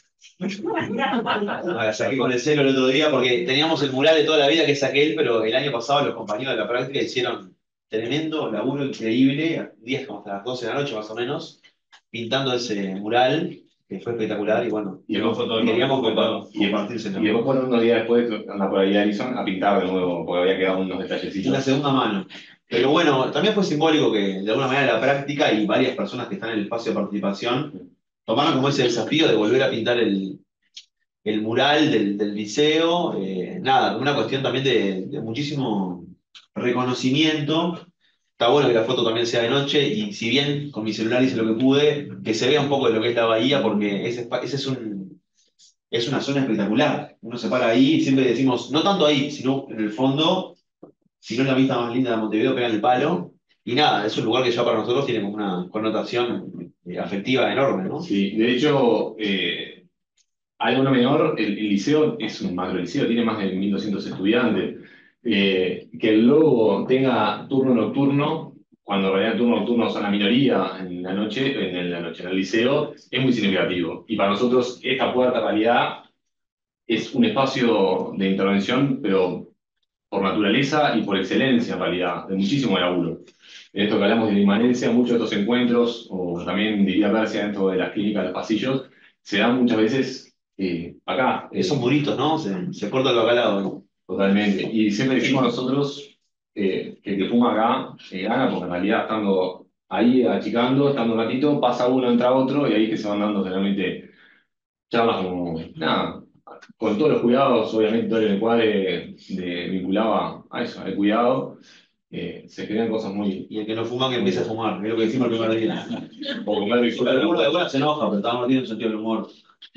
La saqué con el celo el otro día porque teníamos el mural de toda la vida que es aquel, pero el año pasado los compañeros de la práctica hicieron tremendo laburo increíble, días como hasta las 12 de la noche más o menos, pintando ese mural, que fue espectacular y bueno,
Y después fue todo el
queríamos
mundo.
compartírselo.
Y después, bueno, unos días después, anda por ahí Alison a pintar de nuevo, porque había quedado unos
Una
detallecitos.
segunda mano. Pero bueno, también fue simbólico que de alguna manera la práctica y varias personas que están en el espacio de participación tomaron como ese desafío de volver a pintar el mural del liceo, nada, como una cuestión también de muchísimo reconocimiento. Está bueno que la foto también sea de noche y si bien con mi celular hice lo que pude, que se vea un poco de lo que es la bahía, porque ese es una zona espectacular. Uno se para ahí y siempre decimos, no tanto ahí, sino en el fondo, si no es la vista más linda de Montevideo, pega en el palo. Y nada, es un lugar que ya para nosotros tiene como una connotación afectiva enorme, ¿no?
Sí, de hecho, algo no menor, el liceo es un macro liceo, tiene más de 1.200 estudiantes. Que el logo tenga turno nocturno, cuando en realidad el turno nocturno son la minoría en la noche, en el liceo, es muy significativo. Y para nosotros esta puerta en realidad es un espacio de intervención, pero por naturaleza y por excelencia en realidad, de muchísimo laburo. En esto que hablamos de la inmanencia, muchos de estos encuentros, o también diría verse dentro de las clínicas, los pasillos, se dan muchas veces acá.
Esos muritos, ¿no? Se corta el bacalao, ¿no?
Totalmente. Y siempre decimos nosotros que el que fuma acá gana, porque en realidad estando ahí achicando, estando un ratito, pasa uno, entra otro, y ahí que se van dando generalmente charlas como, nada, con todos los cuidados, obviamente todo el encuadre vinculaba a eso, al cuidado, se crean cosas muy...
Y el que no fuma que empiece a fumar, es lo que decimos el primer día.
O comer
El humor de ahora se enoja, pero estamos metidos en sentido del humor.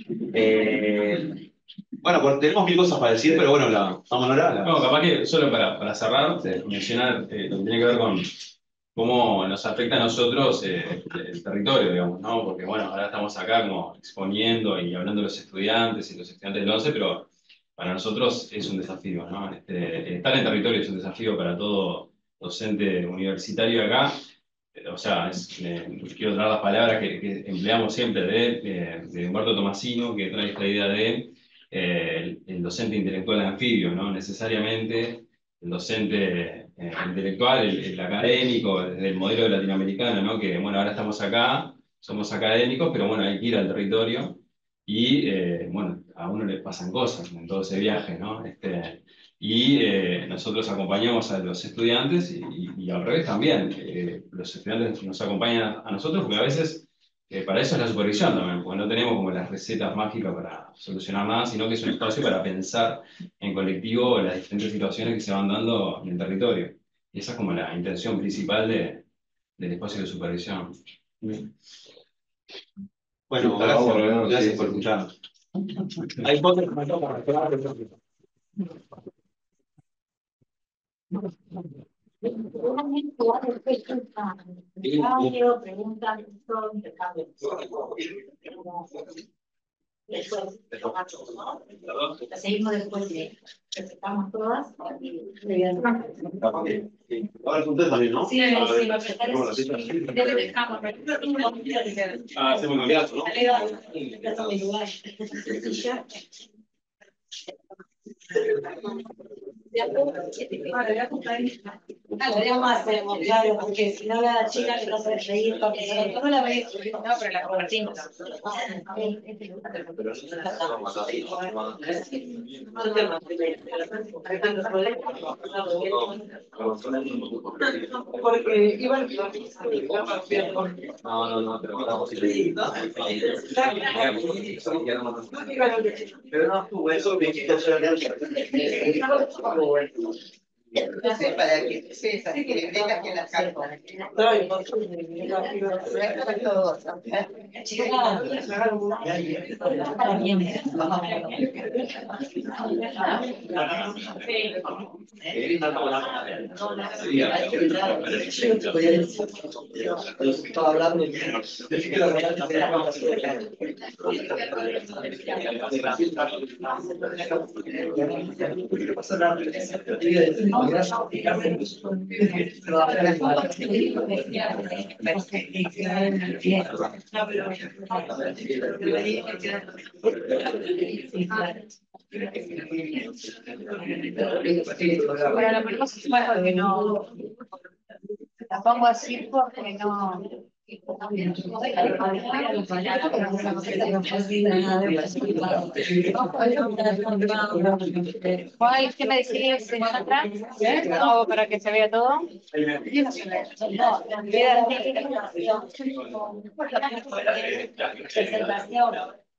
Bueno, pues tenemos mil cosas para decir, pero bueno, vamos a hablar.
no, capaz que solo para cerrar, mencionar lo que tiene que ver con cómo nos afecta a nosotros el territorio, digamos, ¿no? Porque bueno, ahora estamos acá como exponiendo y hablando de los estudiantes y los estudiantes del 11, pero para nosotros es un desafío, ¿no? Estar en territorio es un desafío para todo docente universitario acá. O sea, quiero traer las palabras que empleamos siempre de Humberto Tomasino, que trae esta idea de el docente intelectual anfibio, ¿no? Necesariamente el docente intelectual, el académico, desde el modelo latinoamericano, ¿no? Que bueno, ahora estamos acá, somos académicos, pero bueno, hay que ir al territorio y bueno, a uno le pasan cosas en todo ese viaje, ¿no? Y nosotros acompañamos a los estudiantes y al revés también. Los estudiantes nos acompañan a nosotros porque a veces para eso es la supervisión también, porque no tenemos como las recetas mágicas para solucionar nada, sino que es un espacio para pensar en colectivo las diferentes situaciones que se van dando en el territorio. Y esa es como la intención principal del espacio de supervisión.
Bueno, gracias por escuchar. Hay fotos que me tocan para
Preguntas, todo intercambio. Después, la seguimos después de respetamos todas.
Ahora ustedes también, ¿no?
Sí, sí,
Ah, hacemos un cambiazo, ¿no?
Claro, porque si no la chica le va a hacer reír, porque no la ve, no, pero la compartimos.
Porque igual
No, pero vamos a
pero no estuvo eso, me quita No sé, para que sepas que vengas que las cartas.
Estaba hablando de que la
Bueno, la ponemos así porque no. La pongo así porque no. Juan, ¿qué me decís atrás? No, para que se vea todo. Presentación.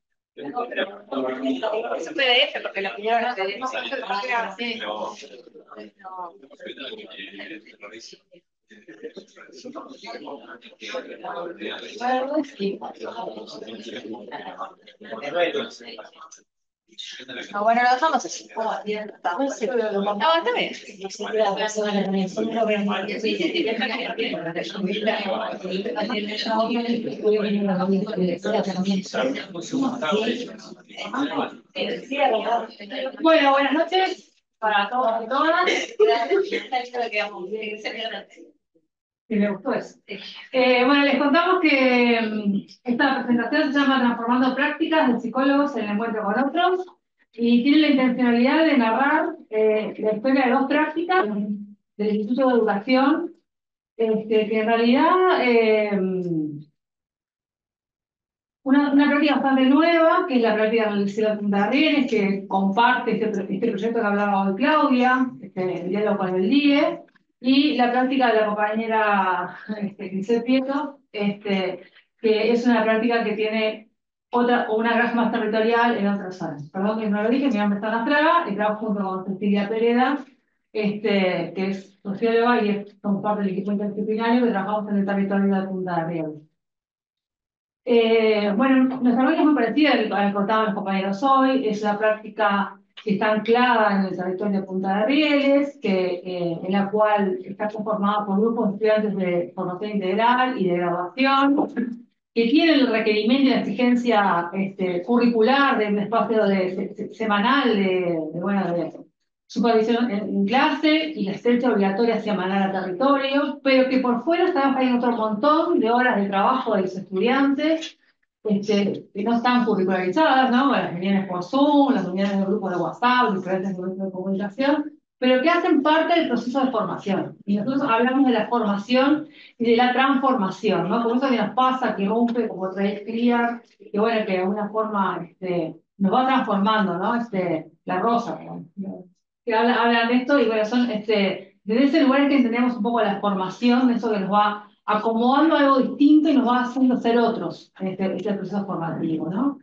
Es un PDF porque lo pidieron en PDF. No, bueno, lo dejamos así. No, está bien. Bueno, buenas noches para todos y todas. Sí, me gustó eso. Bueno, les contamos que esta presentación se llama Transformando Prácticas de Psicólogos en el Encuentro con Otros y tiene la intencionalidad de narrar la historia de dos prácticas del Instituto de Educación, que en realidad una práctica bastante nueva, que es la práctica del Liceo de Punta Rieles, que comparte este proyecto que hablaba hoy Claudia, el diálogo con el DIE, y la práctica de la compañera Grisel Prieto, que es una práctica que tiene una granja más territorial en otras zonas. Perdón que no lo dije, mi nombre es Ana Fraga, y trabajo junto con Cecilia Pereda, que es socióloga y somos parte del equipo interdisciplinario que trabajamos en el territorio de Punta Rieles. Bueno, nuestra práctica es muy parecida a la que contaban los compañeros hoy. Es una práctica que está anclada en el territorio de Punta de Rieles, en la cual está conformada por grupos de estudiantes de formación integral y de graduación, que tienen el requerimiento y la exigencia curricular de un espacio semanal de supervisión en clase y la asistencia obligatoria semanal a territorio, pero que por fuera están hay otro montón de horas de trabajo de los estudiantes que no están curricularizadas, ¿no? Las reuniones por Zoom, las reuniones de grupos de WhatsApp, diferentes grupos de comunicación, pero que hacen parte del proceso de formación. Y nosotros hablamos de la formación y de la transformación, ¿no? Por eso que nos pasa, que rompe como trae clear, que bueno, que de alguna forma nos va transformando, ¿no? La rosa, ¿no? Que hablan de esto y bueno, son desde ese lugar que entendemos un poco la formación, eso que nos va acomodando algo distinto y nos va haciendo ser otros en este proceso formativo, ¿no?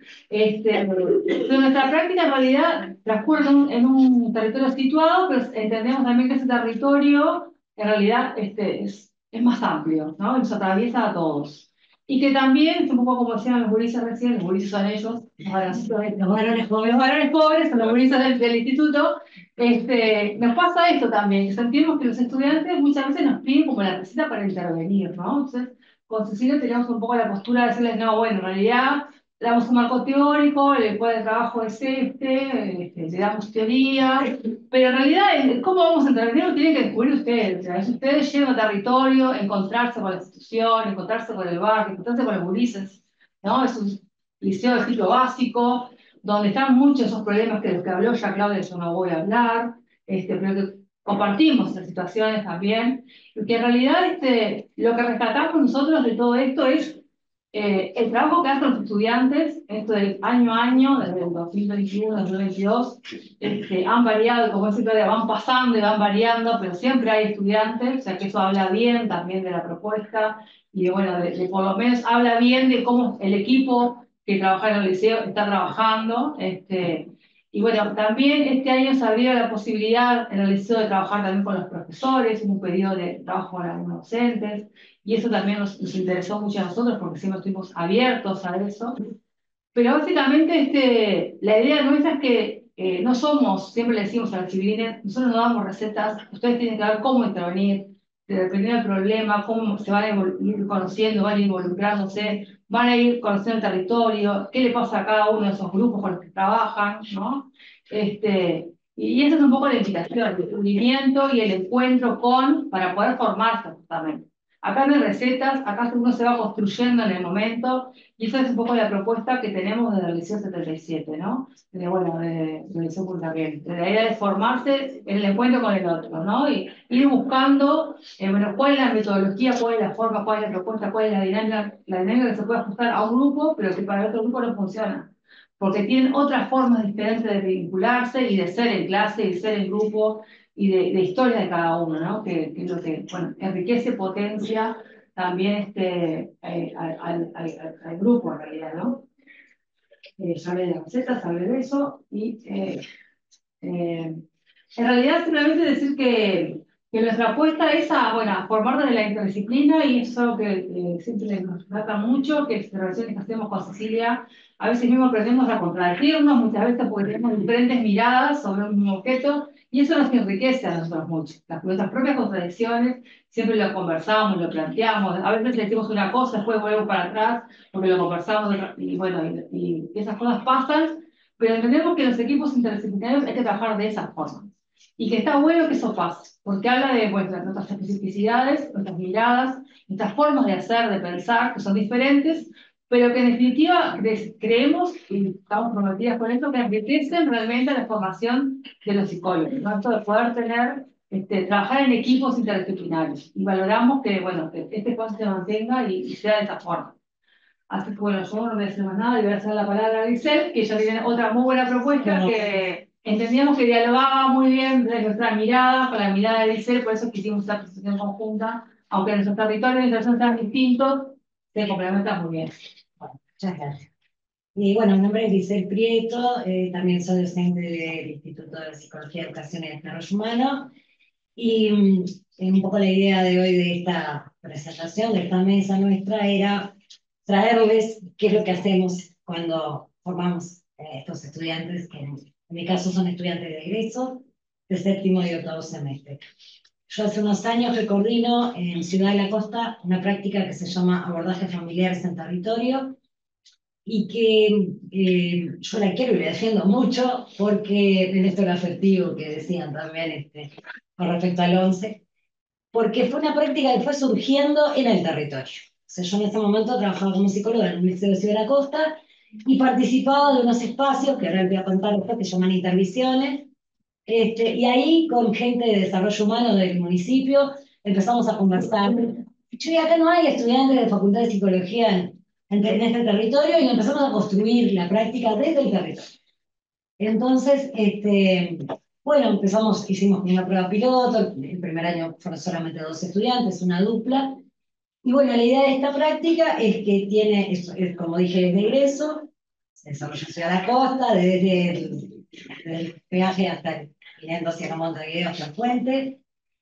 Nuestra práctica en realidad transcurre en un territorio situado, pero entendemos también que ese territorio en realidad es más amplio, ¿no? Y nos atraviesa a todos. Y que también, un poco como decían los gurises recién, los gurises son ellos, los varones pobres son los gurises del instituto. Nos pasa esto también, que sentimos que los estudiantes muchas veces nos piden como la receta para intervenir, ¿no? Entonces, con Cecilia teníamos un poco la postura de decirles, no, bueno, en realidad le damos un marco teórico, el cual de trabajo es le damos teoría, pero en realidad, ¿cómo vamos a intervenir? Lo tienen que descubrir ustedes. O sea, si ustedes llegan a territorio, encontrarse con la institución, encontrarse con el barrio, encontrarse con los gurises, ¿no? Es un liceo de ciclo básico, donde están muchos de esos problemas que de los que habló ya Claudia, yo no voy a hablar, pero que compartimos las situaciones también, y que en realidad lo que rescatamos nosotros de todo esto es el trabajo que hacen los estudiantes, esto del año a año, desde el 2021, 2022, han variado, como decía Claudia, van pasando y van variando, pero siempre hay estudiantes, o sea que eso habla bien también de la propuesta, y bueno, por lo menos habla bien de cómo el equipo que trabaja en el liceo está trabajando, Y bueno, también este año se abrió la posibilidad en el liceo de trabajar también con los profesores, un periodo de trabajo con algunos docentes, y eso también nos interesó mucho a nosotros porque siempre estuvimos abiertos a eso. Pero básicamente la idea nuestra es que no somos, siempre le decimos a las civilines, nosotros no damos recetas, ustedes tienen que ver cómo intervenir, dependiendo del problema, cómo se van a ir conociendo, van a ir involucrándose, van a ir conociendo el territorio, qué le pasa a cada uno de esos grupos con los que trabajan, ¿no? Y esa es un poco la invitación, el descubrimiento y el encuentro para poder formarse justamente. Acá no hay recetas, acá uno se va construyendo en el momento, y esa es un poco la propuesta que tenemos desde el Liceo 77, ¿no? Del Liceo Punta Arenas. La idea de formarse en el encuentro con el otro, ¿no? Y ir buscando, bueno, cuál es la metodología, cuál es la forma, cuál es la propuesta, cuál es la dinámica que se puede ajustar a un grupo, pero que para el otro grupo no funciona. Porque tienen otras formas diferentes de vincularse y de ser en clase y de ser en grupo y de historia de cada uno, ¿no? Que es lo que, bueno, enriquece, potencia también al grupo en realidad, ¿no? Sabe de las recetas, sabe de eso, y en realidad simplemente decir que nuestra apuesta es a formar desde la interdisciplina, y eso es algo que siempre nos trata mucho, que es relaciones que hacemos con Cecilia, a veces mismo aprendemos a contradecirnos, muchas veces porque tenemos diferentes miradas sobre un mismo objeto, y eso nos enriquece a nosotros mucho. Nuestras propias contradicciones siempre lo conversamos, lo planteamos, a veces decimos una cosa, después volvemos para atrás, porque lo conversamos, y bueno, y esas cosas pasan, pero entendemos que los equipos interdisciplinarios hay que trabajar de esa forma. Y que está bueno que eso pase, porque habla de nuestras especificidades, nuestras miradas, nuestras formas de hacer, de pensar, que son diferentes, pero que en definitiva creemos, y estamos comprometidas con esto, que enriquecen realmente la formación de los psicólogos, ¿no? Esto de poder trabajar en equipos interdisciplinarios. Y valoramos que, bueno, que este espacio se mantenga y sea de esta forma. Así que bueno, yo no voy a decir más nada, le voy a hacer la palabra a Grisel, que ella tiene otra muy buena propuesta, que entendíamos que dialogaba muy bien de nuestra mirada con la mirada de Grisel, por eso quisimos esta presentación conjunta, aunque nuestros territorios de intervención sean distintos, se complementan muy bien.
Bueno, muchas gracias. Y bueno, mi nombre es Grisel Prieto, también soy docente del Instituto de Psicología, Educación y Desarrollo Humano, y un poco la idea de hoy de esta presentación, de esta mesa nuestra, era traerles qué es lo que hacemos cuando formamos estos estudiantes, que en mi caso son estudiantes de egreso, de séptimo y octavo semestre. Yo hace unos años que coordino en Ciudad de la Costa una práctica que se llama Abordaje Familiares en Territorio, y que yo la quiero y la defiendo mucho, porque en esto era afectivo que decían también con respecto al 11, porque fue una práctica que fue surgiendo en el territorio. O sea, yo en ese momento trabajaba como psicóloga en un liceo de Ciudad de la Costa y participaba de unos espacios, que ahora les voy a contar después, que se llaman intervisiones, y ahí con gente de desarrollo humano del municipio empezamos a conversar. Che, acá no hay estudiantes de Facultad de Psicología en este territorio, y empezamos a construir la práctica desde el territorio. Entonces, bueno, hicimos una prueba piloto, el primer año fueron solamente 2 estudiantes, una dupla, y bueno, la idea de esta práctica es que tiene, como dije, desde egreso, se desarrolla en Ciudad de la Costa, desde el peaje hasta yendo hacia Montevideo, hasta el puente,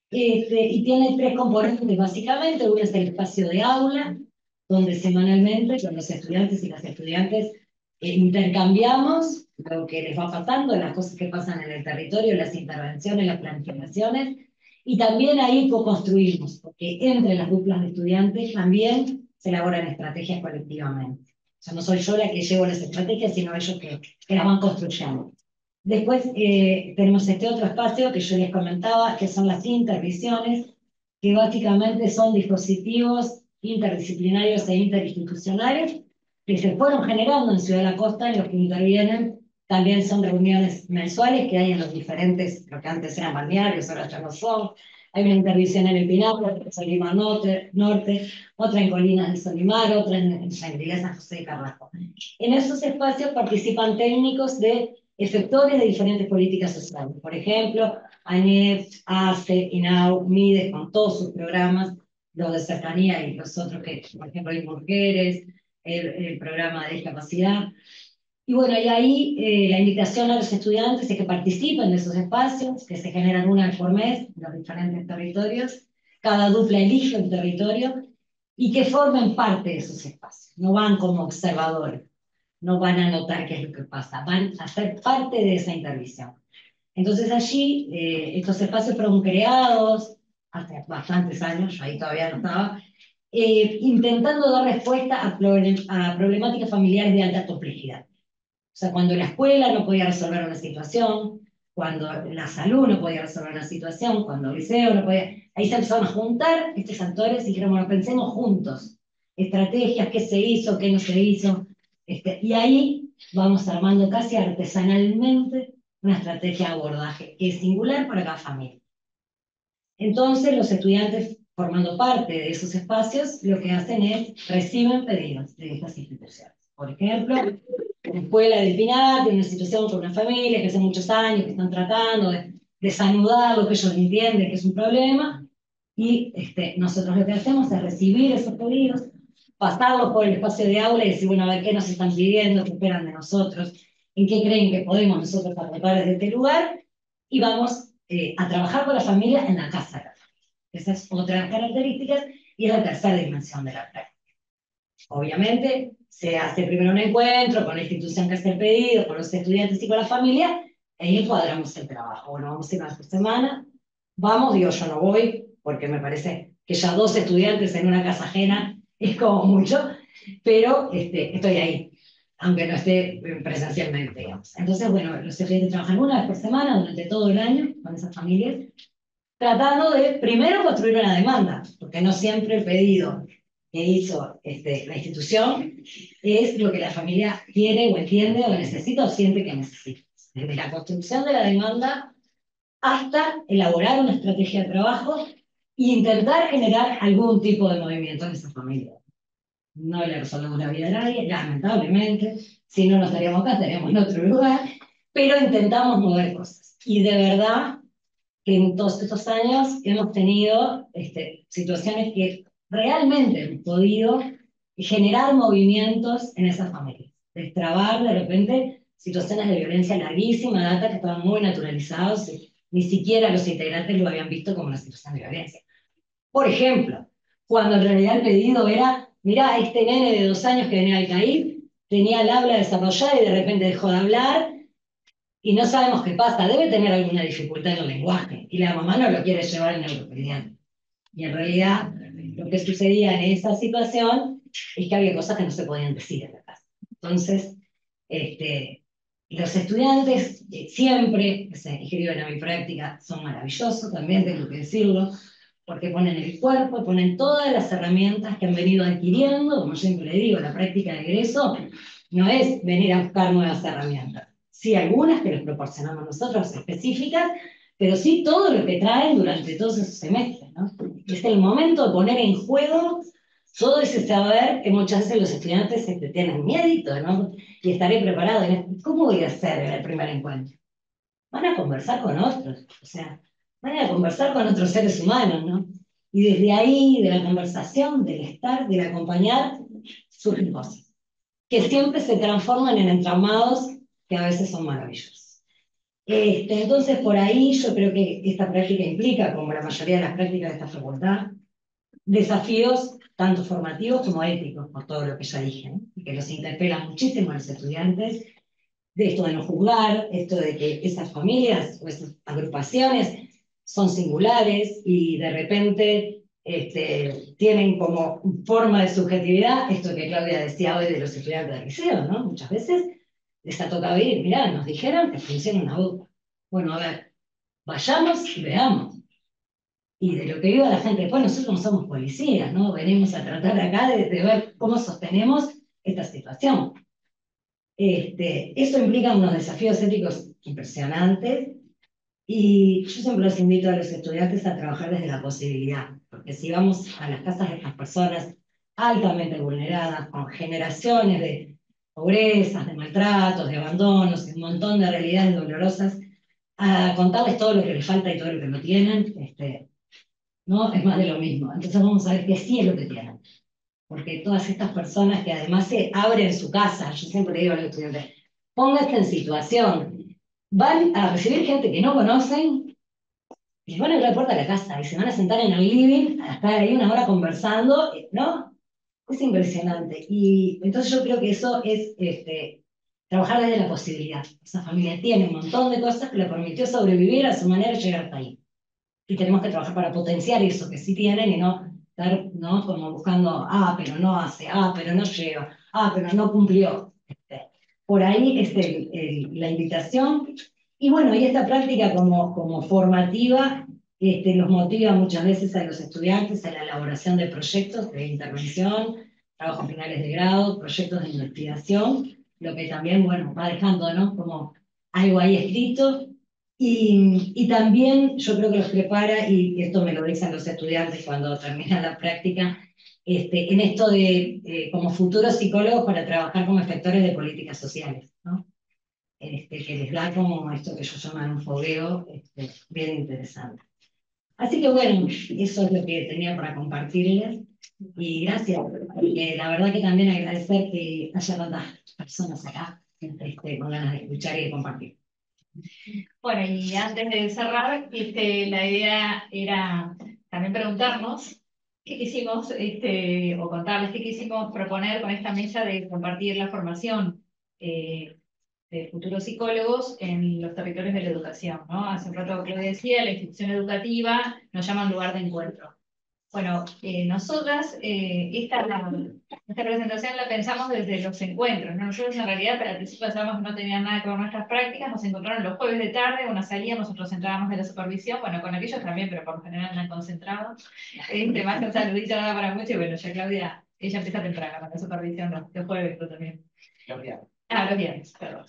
y tiene 3 componentes básicamente. Uno es el espacio de aula, donde semanalmente con los estudiantes y las estudiantes intercambiamos lo que les va pasando, las cosas que pasan en el territorio, las intervenciones, las planificaciones, y también ahí co-construimos, porque entre las duplas de estudiantes también se elaboran estrategias colectivamente. O sea, no soy yo la que llevo las estrategias, sino ellos que las van construyendo. Después tenemos este otro espacio que yo les comentaba, que son las intervisiones, que básicamente son dispositivos interdisciplinarios e interinstitucionales que se fueron generando en Ciudad de la Costa, en los que intervienen. También son reuniones mensuales que hay en los diferentes, lo que antes eran balnearios, ahora ya no son. Hay una intervención en el Pinar, en Solimar Norte, otra en Colinas de Solimar, otra en Shangri-La, San José de Carrasco. En esos espacios participan técnicos de efectores de diferentes políticas sociales. Por ejemplo, ANEP, ACE, INAU, MIDES, con todos sus programas, los de cercanía y los otros que, por ejemplo, hay mujeres, el programa de discapacidad. Y bueno, y ahí la invitación a los estudiantes es que participen de esos espacios, que se generan una vez por mes en los diferentes territorios. Cada dupla elige un territorio y que formen parte de esos espacios. No van como observadores, no van a notar qué es lo que pasa, van a ser parte de esa intervención. Entonces allí estos espacios fueron creados hace bastantes años, yo ahí todavía no estaba, intentando dar respuesta a problemáticas familiares de alta complejidad. O sea, cuando la escuela no podía resolver una situación, cuando la salud no podía resolver una situación, cuando el liceo no podía... Ahí se empezaron a juntar estos actores y dijeron, bueno, pensemos juntos. Estrategias, qué se hizo, qué no se hizo. Y ahí vamos armando casi artesanalmente una estrategia de abordaje que es singular para cada familia. Entonces, los estudiantes, formando parte de esos espacios, lo que hacen es reciben pedidos de estas instituciones. Por ejemplo, la escuela del Pinar tiene una situación con una familia que hace muchos años que están tratando de desanudar lo que ellos entienden que es un problema, y nosotros lo que hacemos es recibir esos pedidos, pasarlos por el espacio de aula y decir, bueno, a ver qué nos están pidiendo, qué esperan de nosotros, en qué creen que podemos nosotros aportar desde este lugar, y vamos a trabajar con la familia en la casa de la familia. Esa es otra de las características, y es la tercera dimensión de la práctica. Obviamente, se hace primero un encuentro con la institución que hace el pedido, con los estudiantes y con la familia, y ahí encuadramos el trabajo. Bueno, vamos a ir una semana, vamos, digo, yo no voy, porque me parece que ya 2 estudiantes en una casa ajena es como mucho, pero estoy ahí, aunque no esté presencialmente, digamos. Entonces, bueno, los estudiantes trabajan una vez por semana durante todo el año con esas familias, tratando de primero construir una demanda, porque no siempre el pedido que hizo la institución es lo que la familia quiere o entiende o necesita o siente que necesita. Desde la construcción de la demanda hasta elaborar una estrategia de trabajo e intentar generar algún tipo de movimiento en esa familia. No le resolvemos la vida a nadie, lamentablemente, si no, no estaríamos acá, estaríamos en otro lugar, pero intentamos mover cosas. Y de verdad que en todos estos años hemos tenido situaciones que realmente hemos podido generar movimientos en esas familias, destrabar de repente situaciones de violencia larguísima, data que estaban muy naturalizados, y ni siquiera los integrantes lo habían visto como una situación de violencia. Por ejemplo, cuando en realidad el pedido era, mirá, este nene de 2 años que venía al CAIF tenía el habla desarrollada y de repente dejó de hablar, y no sabemos qué pasa, debe tener alguna dificultad en el lenguaje, y la mamá no lo quiere llevar en neuropediatra. Y en realidad, lo que sucedía en esa situación es que había cosas que no se podían decir en la casa. Entonces, los estudiantes siempre que se inscriben a mi práctica son maravillosos, también tengo que decirlo, porque ponen el cuerpo, ponen todas las herramientas que han venido adquiriendo. Como siempre digo, la práctica de egreso no es venir a buscar nuevas herramientas. Sí, algunas que les proporcionamos nosotros específicas, pero sí todo lo que traen durante todos esos semestres, ¿no? Es el momento de poner en juego todo ese saber que muchas veces los estudiantes tienen miedo, ¿no? Y estaré preparado. ¿Cómo voy a hacer en el primer encuentro? Van a conversar con otros, o sea, van a conversar con otros seres humanos, ¿no? Y desde ahí, de la conversación, del estar, del acompañar, surgen cosas que siempre se transforman en entramados que a veces son maravillosos. Entonces, por ahí yo creo que esta práctica implica, como la mayoría de las prácticas de esta facultad, desafíos tanto formativos como éticos, por todo lo que ya dije, ¿no? Y que los interpelan muchísimo a los estudiantes, de esto de no juzgar, esto de que esas familias o esas agrupaciones son singulares y de repente tienen como forma de subjetividad esto que Claudia decía hoy de los estudiantes del liceo, ¿no? Muchas veces les ha tocado ir, mirá, nos dijeron que funciona una UPA. Bueno, a ver, vayamos y veamos. Y de lo que viva la gente después, nosotros no somos policías, ¿no? Venimos a tratar acá de ver cómo sostenemos esta situación. Eso implica unos desafíos éticos impresionantes, y yo siempre los invito a los estudiantes a trabajar desde la posibilidad, porque si vamos a las casas de estas personas altamente vulneradas, con generaciones de pobrezas, de maltratos, de abandonos, y un montón de realidades dolorosas, a contarles todo lo que les falta y todo lo que no tienen, ¿no? Es más de lo mismo. Entonces vamos a ver qué sí es lo que tienen. Porque todas estas personas que además se abren su casa, yo siempre le digo a los estudiantes, póngase en situación. Van a recibir gente que no conocen, y les van a abrir la puerta de la casa, y se van a sentar en el living, a estar ahí una hora conversando, ¿no? Es impresionante. Y entonces yo creo que eso es trabajar desde la posibilidad. Esa familia tiene un montón de cosas que le permitió sobrevivir a su manera y llegar hasta ahí. Y tenemos que trabajar para potenciar eso que sí tienen y no estar, ¿no? Como buscando, pero no hace, pero no lleva, pero no cumplió. Por ahí es la invitación. Y bueno, y esta práctica como formativa los motiva muchas veces a los estudiantes a la elaboración de proyectos de intervención, trabajos finales de grado, proyectos de investigación, lo que también, bueno, va dejando, ¿no? Como algo ahí escrito. Y también yo creo que los prepara, y esto me lo dicen los estudiantes cuando terminan la práctica, en esto de como futuros psicólogos para trabajar como efectores de políticas sociales, ¿no? Que les da como esto que ellos llaman un fogueo bien interesante. Así que bueno, eso es lo que tenía para compartirles, y gracias, porque la verdad que también agradecer que haya tantas personas acá con ganas de escuchar y de compartir.
Bueno, y antes de cerrar, la idea era también preguntarnos qué quisimos, o contarles qué quisimos proponer con esta mesa de compartir la formación de futuros psicólogos en los territorios de la educación, ¿no? Hace un rato Claudia decía, la institución educativa nos llama lugar de encuentro. Bueno, nosotras, esta presentación la pensamos desde los encuentros, ¿no? Nosotros en realidad al principio pensábamos que no tenían nada que ver con nuestras prácticas, nos encontraron los jueves de tarde, una salida, nosotros entrábamos de la supervisión, bueno, con aquellos también, pero por lo general andan concentrados. Más que un saludito, nada para mucho, y bueno, ya Claudia, ella empieza temprano con la supervisión, no, los jueves, pero también. Los viernes, perdón.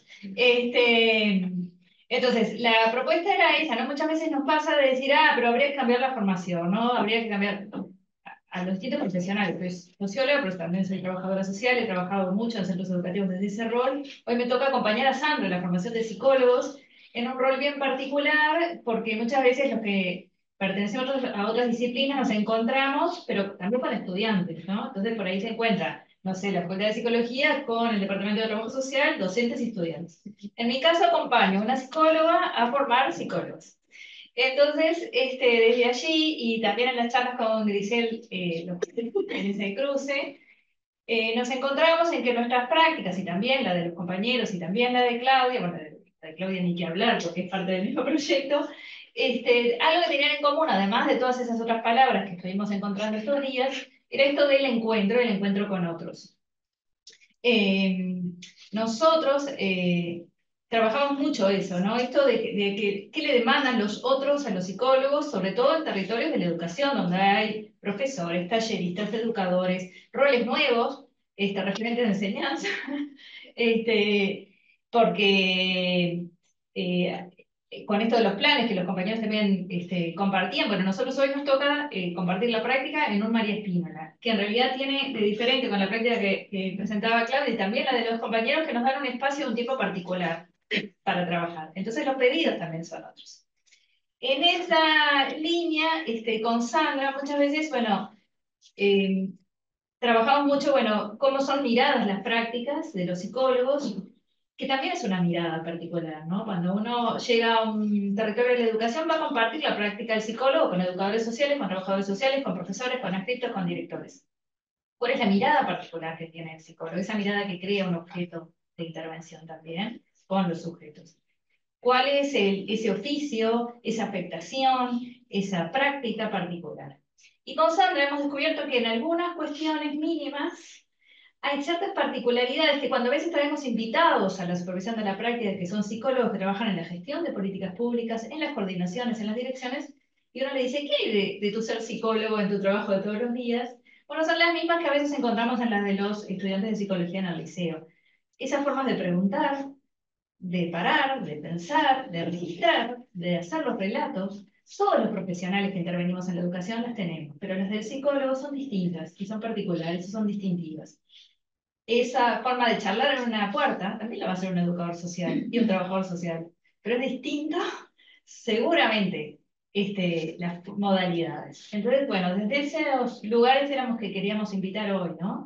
Entonces, la propuesta era esa, ¿no? Muchas veces nos pasa de decir, pero habría que cambiar la formación, ¿no? Habría que cambiar a los distintos profesionales. Soy socióloga, pero también soy trabajadora social, he trabajado mucho en centros educativos desde ese rol. Hoy me toca acompañar a Sandro en la formación de psicólogos, en un rol bien particular, porque muchas veces los que pertenecemos a otras disciplinas nos encontramos, pero también con estudiantes, ¿no? Entonces, por ahí se encuentra, no sé, la Facultad de Psicología con el Departamento de Trabajo Social, docentes y estudiantes. En mi caso, acompaño a una psicóloga a formar psicólogos. Entonces, desde allí, y también en las charlas con Grisel, en ese cruce, nos encontramos en que nuestras prácticas, y también la de los compañeros, y también la de Claudia, bueno, la de Claudia ni que hablar, porque es parte del mismo proyecto, algo que tenían en común, además de todas esas otras palabras que estuvimos encontrando estos días, era esto del encuentro, el encuentro con otros. Nosotros trabajamos mucho eso, ¿no? Esto de que qué le demandan los otros a los psicólogos, sobre todo en territorios de la educación, donde hay profesores, talleristas, educadores, roles nuevos, referentes de enseñanza, porque con esto de los planes que los compañeros también compartían, bueno, nosotros hoy nos toca compartir la práctica en un María Espínola, que en realidad tiene de diferente con la práctica que presentaba Claudia y también la de los compañeros que nos dan un espacio, un tiempo particular para trabajar. Entonces los pedidos también son otros. En esa línea, con Sandra, muchas veces, bueno, trabajamos mucho, bueno, cómo son miradas las prácticas de los psicólogos, que también es una mirada particular, ¿no? Cuando uno llega a un territorio de la educación va a compartir la práctica del psicólogo con educadores sociales, con trabajadores sociales, con profesores, con adscritos, con directores. ¿Cuál es la mirada particular que tiene el psicólogo? Esa mirada que crea un objeto de intervención también con los sujetos. ¿Cuál es ese oficio, esa afectación, esa práctica particular? Y con Sandra hemos descubierto que en algunas cuestiones mínimas hay ciertas particularidades que cuando a veces traemos invitados a la supervisión de la práctica, que son psicólogos que trabajan en la gestión de políticas públicas, en las coordinaciones, en las direcciones, y uno le dice, ¿qué hay de tu ser psicólogo en tu trabajo de todos los días? Bueno, son las mismas que a veces encontramos en las de los estudiantes de psicología en el liceo. Esas formas de preguntar, de parar, de pensar, de registrar, de hacer los relatos, todos los profesionales que intervenimos en la educación las tenemos, pero las del psicólogo son distintas, y son particulares, y son distintivas. Esa forma de charlar en una puerta también la va a hacer un educador social y un trabajador social, pero es distinto, seguramente, las modalidades. Entonces, bueno, desde esos lugares éramos que queríamos invitar hoy, ¿no?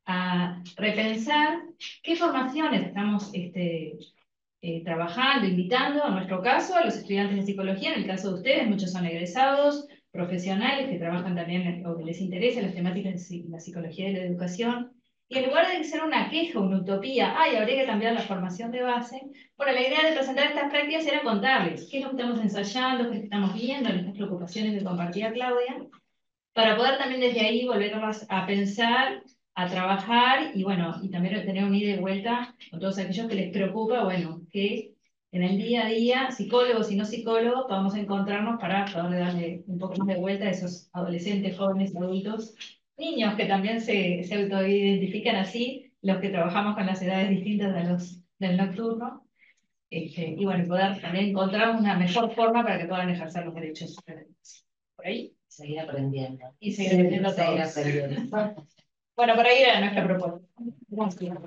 a repensar qué formaciones estamos trabajando, invitando, en nuestro caso, a los estudiantes de psicología, en el caso de ustedes, muchos son egresados, profesionales que trabajan también o que les interesa las temáticas de la psicología y la educación. Y en lugar de ser una queja, una utopía, ay, habría que cambiar la formación de base, bueno, la idea de presentar estas prácticas era contarles qué es lo que estamos ensayando, qué es lo que estamos viendo, estas preocupaciones que compartía Claudia, para poder también desde ahí volvernos a pensar, a trabajar y bueno, y también tener un ida y vuelta con todos aquellos que les preocupa, bueno, que en el día a día, psicólogos y no psicólogos, podamos encontrarnos para poder darle un poco más de vuelta a esos adolescentes, jóvenes, adultos, niños que también se autoidentifican así, los que trabajamos con las edades distintas de los del nocturno. Y bueno, poder también encontrar una mejor forma para que puedan ejercer los derechos. Por ahí.
Seguir aprendiendo.
Y seguir aprendiendo todos. Bueno, por ahí era nuestra propuesta. Gracias.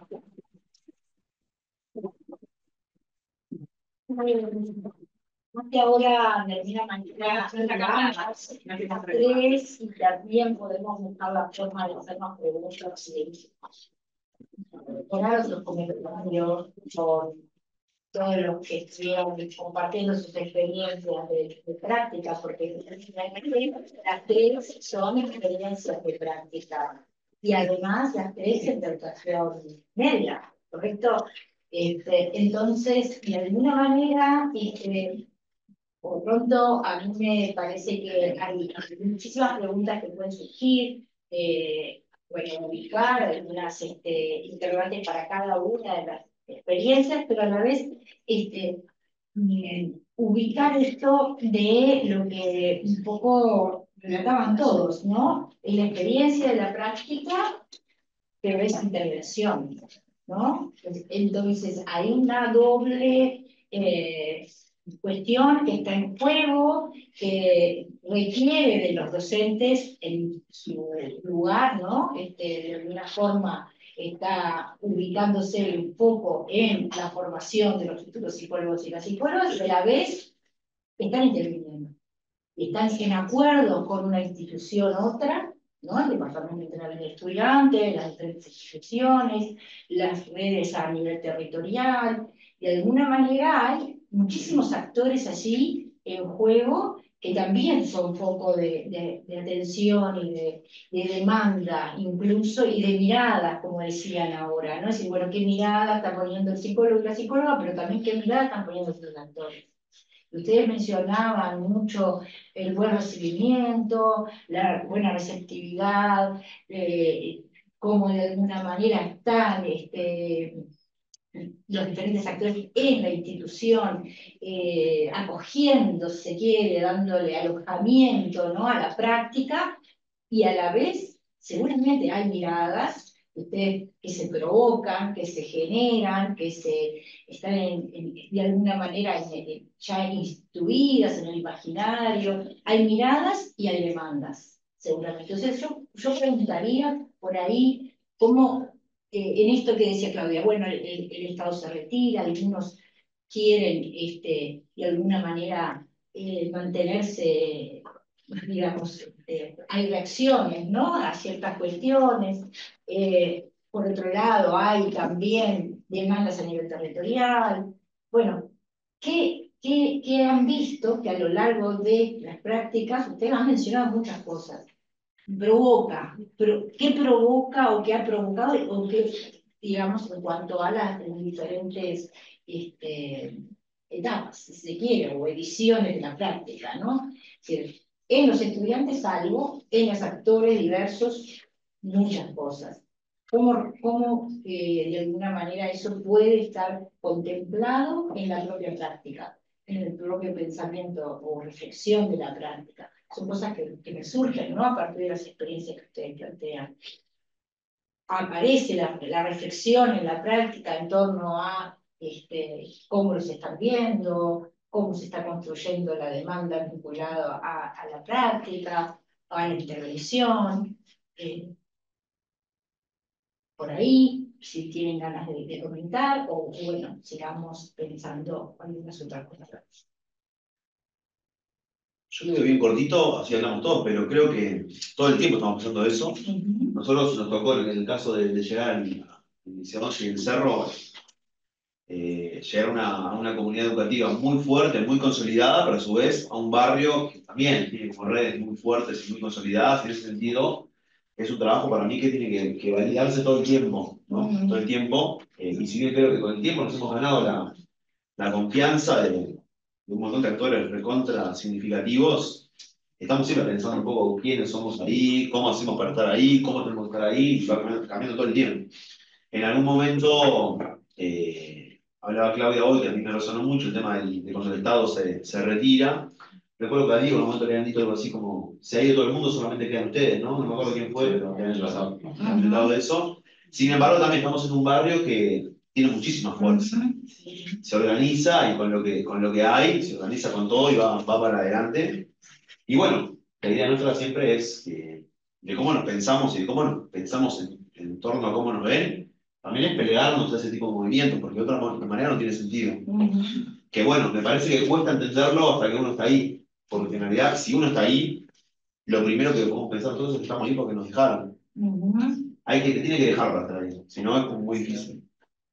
Que ahora de alguna manera las tres y también podemos buscar la forma de hacernos preguntas y mejorar los comentarios por todos los que estuvieron compartiendo sus experiencias de práctica, porque las tres son experiencias de práctica y además las tres en educación media, ¿correcto? Entonces, de alguna manera, por pronto, a mí me parece que hay muchísimas preguntas que pueden surgir, bueno, ubicar algunas interrogantes para cada una de las experiencias, pero a la vez ubicar esto de lo que un poco relataban todos, ¿no? Es la experiencia de la práctica, pero es intervención, ¿no? Entonces, hay una doble cuestión que está en juego, que requiere de los docentes en su lugar, ¿no? De alguna forma está ubicándose un poco en la formación de los futuros psicólogos y las psicólogas, y a la vez están interviniendo. Están en acuerdo con una institución u otra, ¿no? El Departamento de Entrenamiento de Estudiantes, las diferentes instituciones, las redes a nivel territorial. De alguna manera hay muchísimos actores allí en juego que también son foco de atención y de demanda incluso, y de miradas, como decían ahora, ¿no? Es decir, bueno, qué mirada está poniendo el psicólogo y la psicóloga, pero también qué mirada están poniendo los actores. Ustedes mencionaban mucho el buen recibimiento, la buena receptividad, cómo de alguna manera están los diferentes actores en la institución, acogiendo, si se quiere, dándole alojamiento, ¿no?, a la práctica, y a la vez seguramente hay miradas que se provocan, que se generan, que están de alguna manera ya instituidas en el imaginario. Hay miradas y hay demandas, seguramente. Entonces yo preguntaría por ahí cómo, en esto que decía Claudia, bueno, el Estado se retira, algunos quieren de alguna manera mantenerse, digamos, hay reacciones, ¿no?, a ciertas cuestiones. Por otro lado, hay también demandas a nivel territorial. Bueno, ¿qué han visto que a lo largo de las prácticas, ustedes han mencionado muchas cosas, provoca, pero qué provoca o qué ha provocado, o qué, digamos, en cuanto a las diferentes etapas, si se quiere, o ediciones de la práctica, ¿no? Es decir, en los estudiantes algo, en los actores diversos, muchas cosas. ¿Cómo de alguna manera eso puede estar contemplado en la propia práctica, en el propio pensamiento o reflexión de la práctica? Son cosas que me surgen, ¿no?, a partir de las experiencias que ustedes plantean. Aparece la reflexión en la práctica en torno a cómo los están viendo, cómo se está construyendo la demanda vinculada a la práctica, a la intervención. Por ahí, si tienen ganas de comentar, o bueno, sigamos pensando algunas otras cosas.
Yo lo digo bien cortito, así hablamos todos, pero creo que todo el tiempo estamos pensando eso. Nosotros nos tocó en el caso de llegar al Liceo y el Cerro, llegar a una comunidad educativa muy fuerte, muy consolidada, pero a su vez a un barrio que también tiene como redes muy fuertes y muy consolidadas. En ese sentido, es un trabajo para mí que tiene que validarse todo el tiempo, ¿no? Todo el tiempo. Y si bien creo que con el tiempo nos hemos ganado la confianza de un montón de actores recontra significativos, estamos siempre pensando un poco quiénes somos ahí, cómo hacemos para estar ahí, cómo tenemos que estar ahí, y va cambiando todo el tiempo. En algún momento, hablaba Claudia hoy, que a mí me resonó mucho el tema de cuando el Estado se retira. Recuerdo que a Diego en un momento le habían dicho algo así como: se ha ido todo el mundo, solamente quedan ustedes, ¿no? No me acuerdo quién fue, pero habían hablado de eso. Sin embargo, también estamos en un barrio que tiene muchísima fuerza. Se organiza y con lo que hay, se organiza con todo y va para adelante. Y bueno, la idea nuestra siempre es de cómo nos pensamos y de cómo nos pensamos en torno a cómo nos ven, también es pelearnos a ese tipo de movimientos, porque de otra manera no tiene sentido. Que bueno, me parece que cuesta entenderlo hasta que uno está ahí, porque en realidad si uno está ahí, lo primero que podemos pensar todos es que estamos ahí porque nos dejaron. Te tiene que dejar para estar ahí, si no es como muy difícil.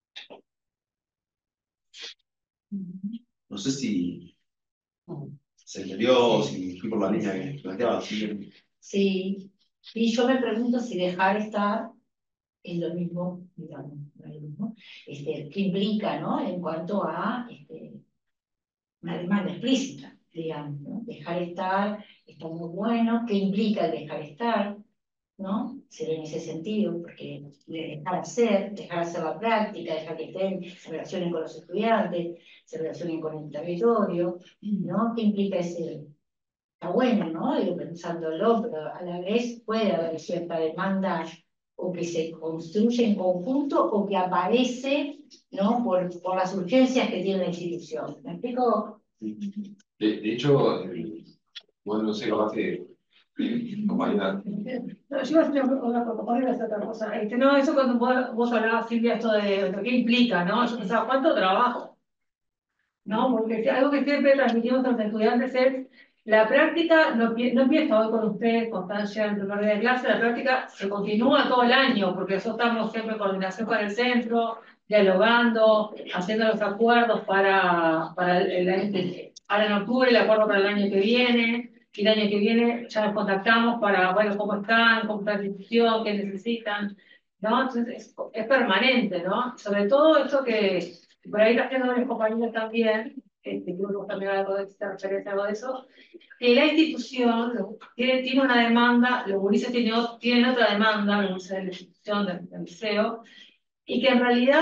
No sé si se entendió, si fui por la línea que planteaba.
Sí, y yo me pregunto si dejar estar es lo mismo, digamos, no es lo mismo, que implica, ¿no? En cuanto a una demanda explícita, digamos, ¿no? Dejar estar está muy bueno. ¿Qué implica el dejar estar? ¿No? Sería en ese sentido, porque dejar hacer la práctica, dejar que estén, se relacionen con los estudiantes, se relacionen con el territorio, ¿no? ¿Qué implica ese? Está bueno, ¿no? Digo, pensándolo, pero a la vez puede haber cierta demanda o que se construye en conjunto o que aparece, ¿no? Por las urgencias que tiene la institución. ¿Me explico?
De hecho, bueno, no sé, capaz que compañera.
No, yo iba a hacer otra cosa. No, eso cuando vos hablabas, Silvia, esto de lo que implica, ¿no? Yo pensaba, ¿cuánto trabajo? ¿No? Porque algo que siempre transmitimos a los estudiantes es la práctica no empieza hoy con ustedes, Constancia, en primer día de clase, la práctica se continúa todo el año, porque nosotros estamos siempre en coordinación con el centro, dialogando, haciendo los acuerdos para ahora en octubre, el acuerdo para el año que viene, y el año que viene ya nos contactamos para, bueno, cómo está la institución, qué necesitan, ¿no? Entonces es permanente, ¿no? Sobre todo esto que por ahí está haciendo mis compañeros también, creo que vos también algo de esta referencia, algo de eso, que la institución tiene una demanda, los gurises tienen otra demanda, los gurises de la institución, del liceo, y que en realidad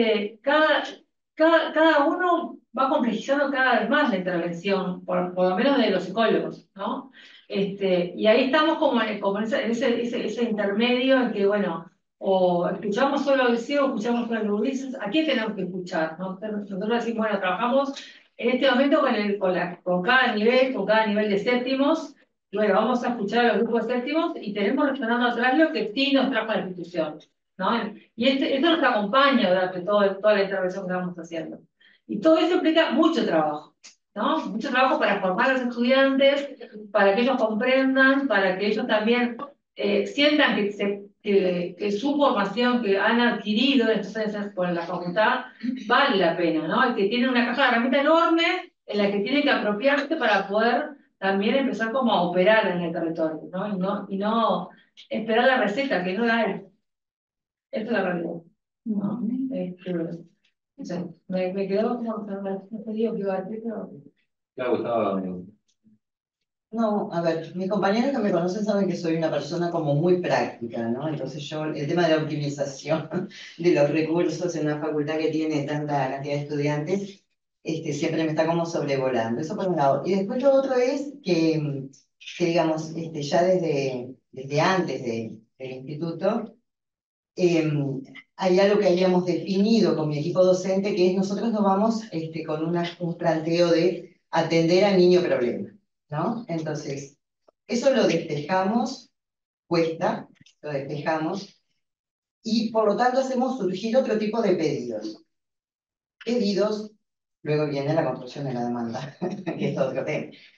cada uno va complejizando cada vez más la intervención, por lo menos de los psicólogos, ¿no? Y ahí estamos como en ese intermedio en que, bueno, o escuchamos solo al liceo, o escuchamos solo a los gurises, ¿a quién tenemos que escuchar? ¿No? Nosotros decimos, bueno, trabajamos en este momento con cada nivel de séptimos, y bueno, vamos a escuchar a los grupos de séptimos y tenemos resonando atrás lo que sí nos trajo la institución, ¿no? Y esto nos acompaña durante toda la intervención que vamos haciendo. Y todo eso implica mucho trabajo, ¿no? Mucho trabajo para formar a los estudiantes, para que ellos comprendan, para que ellos también sientan que su formación que han adquirido entonces por la facultad vale la pena, ¿no? Y que tienen una caja de herramientas enorme en la que tienen que apropiarse para poder también empezar como a operar en el territorio, ¿no? Y no esperar la receta, que no la hay. Esta es la realidad, ¿no? No sé, me quedó como, no te digo que iba a decir, pero...
Claro, estaba.
No, a ver, mis compañeros que me conocen saben que soy una persona como muy práctica, ¿no? Entonces yo, el tema de la optimización de los recursos en una facultad que tiene tanta cantidad de estudiantes, siempre me está como sobrevolando. Eso por un lado. Y después lo otro es que digamos, ya desde antes del instituto, hay algo que habíamos definido con mi equipo docente, que es nosotros nos vamos con un planteo de atender al niño problema, ¿no? Entonces, eso lo despejamos, cuesta, lo despejamos, y por lo tanto hacemos surgir otro tipo de pedidos. Pedidos, luego viene la construcción de la demanda, que es otro tema.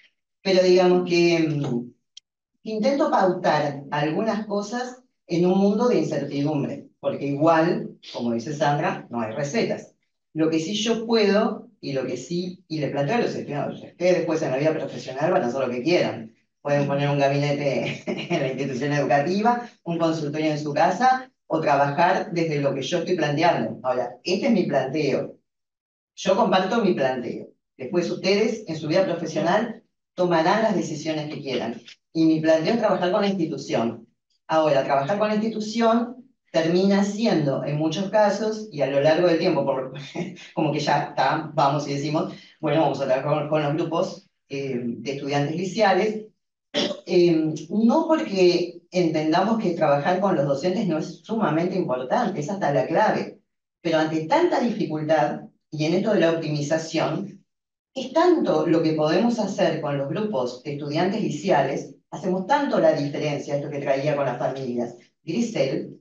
pero digamos que intento pautar algunas cosas en un mundo de incertidumbre, porque igual, como dice Sandra, no hay recetas. Lo que sí yo puedo, y lo que sí, y le planteo a los estudiantes, ustedes después en la vida profesional van a hacer lo que quieran. Pueden poner un gabinete en la institución educativa, un consultorio en su casa, o trabajar desde lo que yo estoy planteando. Ahora, este es mi planteo. Yo comparto mi planteo. Después ustedes, en su vida profesional, tomarán las decisiones que quieran. Y mi planteo es trabajar con la institución. Ahora, trabajar con la institución termina siendo, en muchos casos, y a lo largo del tiempo, como que ya está, vamos y decimos, bueno, vamos a trabajar con los grupos de estudiantes liceales, no porque entendamos que trabajar con los docentes no es sumamente importante, es hasta la clave, pero ante tanta dificultad, y en esto de la optimización, es tanto lo que podemos hacer con los grupos de estudiantes liceales, hacemos tanto la diferencia, esto que traía con las familias, Grisel,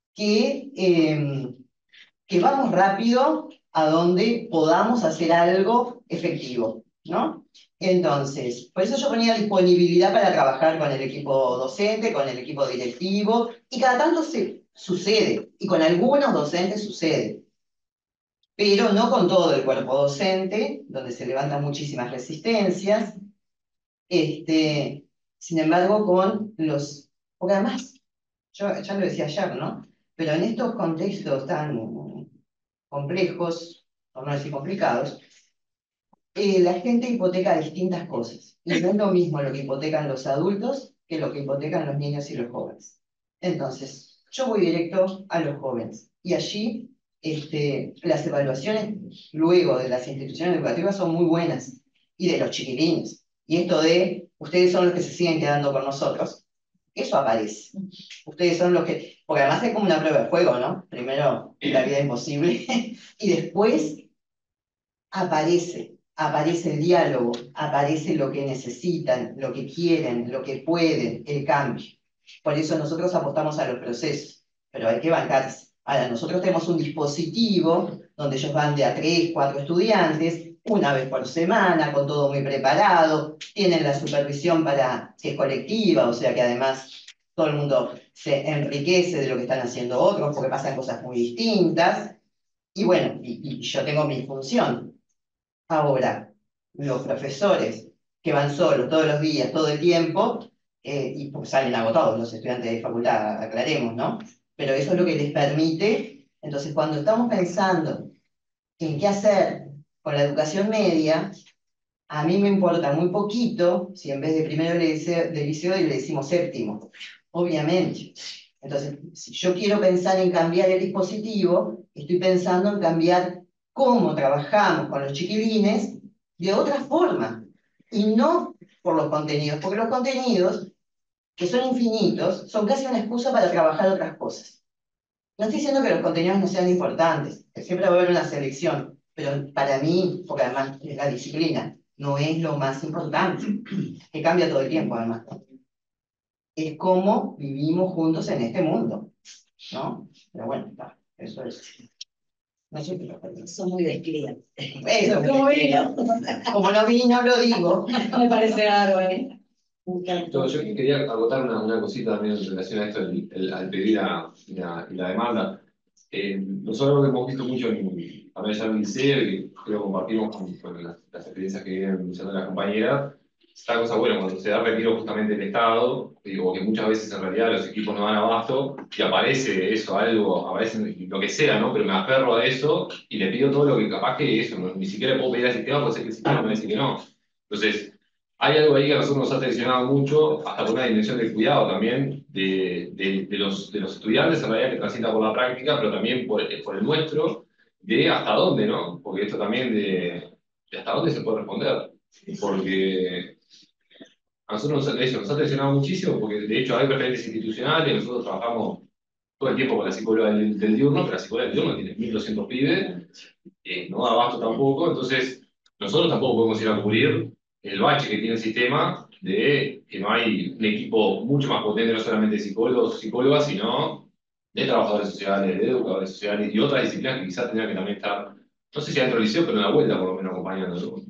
que vamos rápido a donde podamos hacer algo efectivo, ¿no? Entonces, por eso yo ponía disponibilidad para trabajar con el equipo docente, con el equipo directivo, y cada tanto sucede, y con algunos docentes sucede, pero no con todo el cuerpo docente, donde se levantan muchísimas resistencias, sin embargo, con los, porque además, yo ya lo decía ayer, ¿no? Pero en estos contextos tan complejos, por no decir complicados, la gente hipoteca distintas cosas. Y no es lo mismo lo que hipotecan los adultos que lo que hipotecan los niños y los jóvenes. Entonces, yo voy directo a los jóvenes. Y allí las evaluaciones luego de las instituciones educativas son muy buenas. Y de los chiquilines. Y esto de, ustedes son los que se siguen quedando con nosotros. Eso aparece. Ustedes son los que, porque además es como una prueba de fuego, ¿no? Primero la vida imposible y después aparece el diálogo, aparece lo que necesitan, lo que quieren, lo que pueden, el cambio. Por eso nosotros apostamos a los procesos, pero hay que bancarse. Ahora, nosotros tenemos un dispositivo donde ellos van de a 3, 4 estudiantes, una vez por semana, con todo muy preparado, tienen la supervisión que es colectiva, o sea que además todo el mundo se enriquece de lo que están haciendo otros, porque pasan cosas muy distintas, y bueno, y yo tengo mi función. Ahora, los profesores que van solos todos los días, todo el tiempo, y pues salen agotados los estudiantes de facultad, aclaremos, ¿no? Pero eso es lo que les permite. Entonces, cuando estamos pensando en qué hacer con la educación media, a mí me importa muy poquito si en vez de primero de liceo le decimos séptimo, obviamente. Entonces, si yo quiero pensar en cambiar el dispositivo, estoy pensando en cambiar cómo trabajamos con los chiquilines de otra forma, y no por los contenidos, porque los contenidos, que son infinitos, son casi una excusa para trabajar otras cosas. No estoy diciendo que los contenidos no sean importantes, que siempre va a haber una selección, pero para mí, porque además es la disciplina, no es lo más importante, que cambia todo el tiempo además. Es cómo vivimos juntos en este mundo, ¿no? Pero bueno, está, eso es. No sé qué lo
Son muy descriados.
Eso, como no vi, no lo digo.
Me parece bárbaro.
No, yo quería acotar una cosita también en relación a esto, al pedir y la demanda. Nosotros lo hemos visto mucho también ya en el liceo, y creo que compartimos con las experiencias que vienen mencionando las compañeras. Esta cosa, bueno, cuando se da retiro justamente del Estado, digo que muchas veces en realidad los equipos no dan abasto, y aparece eso, algo, aparece lo que sea, ¿no? Pero me aferro a eso y le pido todo lo que capaz que eso, ni siquiera le puedo pedir al sistema, porque sé que el sistema me dice que no. Entonces, hay algo ahí que a nosotros nos ha tensionado mucho, hasta por una dimensión del cuidado también, de los estudiantes en realidad que transitan por la práctica, pero también por el nuestro, de hasta dónde, ¿no? Porque esto también de hasta dónde se puede responder. Porque a nosotros nos ha tensionado muchísimo, porque de hecho hay referentes institucionales, nosotros trabajamos todo el tiempo con la psicóloga del diurno, pero la psicóloga del diurno tiene 1.200 pibes, no da abasto tampoco, entonces nosotros tampoco podemos ir a cubrir el bache que tiene el sistema de que no hay un equipo mucho más potente, no solamente de psicólogos o psicólogas, sino de trabajadores sociales, de educadores sociales y otras disciplinas que quizás tendrían que también estar, no sé si adentro del liceo, pero en la vuelta por lo menos acompañando, ¿no?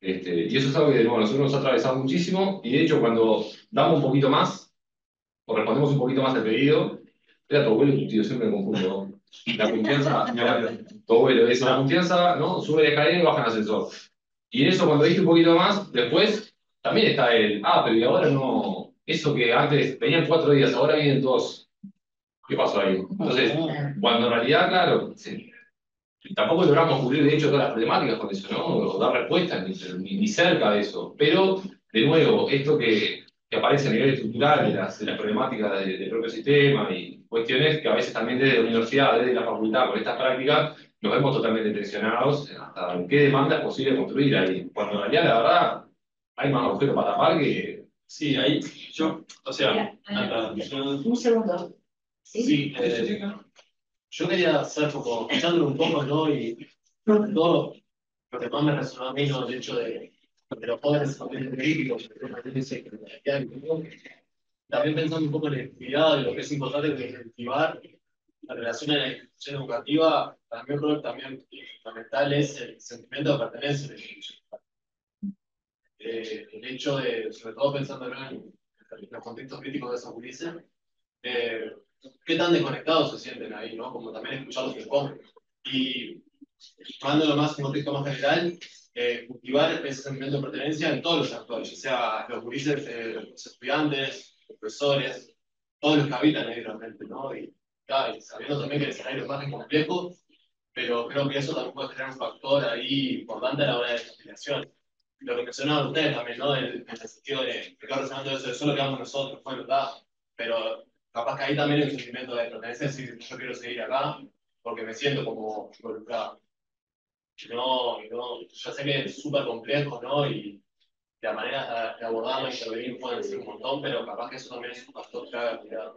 Y eso es algo que de nuevo, nosotros nos ha atravesado muchísimo, y de hecho cuando damos un poquito más, o respondemos un poquito más al pedido, era tu abuelo y tu tío, siempre me confundo. La confianza, tu abuelo, es la confianza, ¿no? Sube la escalera y baja en ascensor. Y en eso, cuando diste un poquito más, después también está pero y ahora no, eso que antes venían 4 días, ahora vienen 2. ¿Qué pasó ahí? Entonces, cuando en realidad, claro, sí, tampoco logramos cubrir de hecho todas las problemáticas con eso, ¿no? O dar respuestas, ni cerca de eso. Pero, de nuevo, esto que aparece a nivel estructural de las problemáticas del propio sistema y cuestiones que a veces también desde la universidad, desde la facultad, con estas prácticas, nos vemos totalmente tensionados hasta en qué demanda es posible construir ahí. Cuando en realidad, la verdad, hay más agujeros para tapar que...
Sí, ahí yo, o sea,
Un segundo. Sí,
Sí, yo quería hacer como, escuchándolo un poco, ¿no? Y todo lo que más me resonó a mí, ¿no? El hecho de los jóvenes también críticos, también pensando un poco en la actividad, de lo que es importante de incentivar la relación en la institución educativa, para mí creo que también fundamental es el sentimiento de pertenencia en la institución. El hecho de, sobre todo pensando, ¿no? en los contextos críticos de esos gurises, eh, qué tan desconectados se sienten ahí, ¿no? Como también escucharlos en cómo. Y llevándolo más en un contexto más general, cultivar ese sentimiento de pertenencia en todos los actores, ya sea los gurises, los estudiantes, los profesores, todos los que habitan ahí realmente, ¿no? Y, claro, y sabiendo también que el escenario es más complejo, pero creo que eso también puede generar un factor ahí importante a la hora de la afiliación. Lo que mencionaban ustedes también, ¿no? En el sentido de que claro, resonando eso, eso lo quedamos nosotros, fue verdad, pero capaz que ahí también hay un sentimiento de pertenencia, es decir, yo quiero seguir acá porque me siento como involucrado. No, yo sé que es súper complejo, ¿no? Y la manera de abordarlo e intervenir pueden ser un montón, pero capaz que eso también es un factor clave a mirar.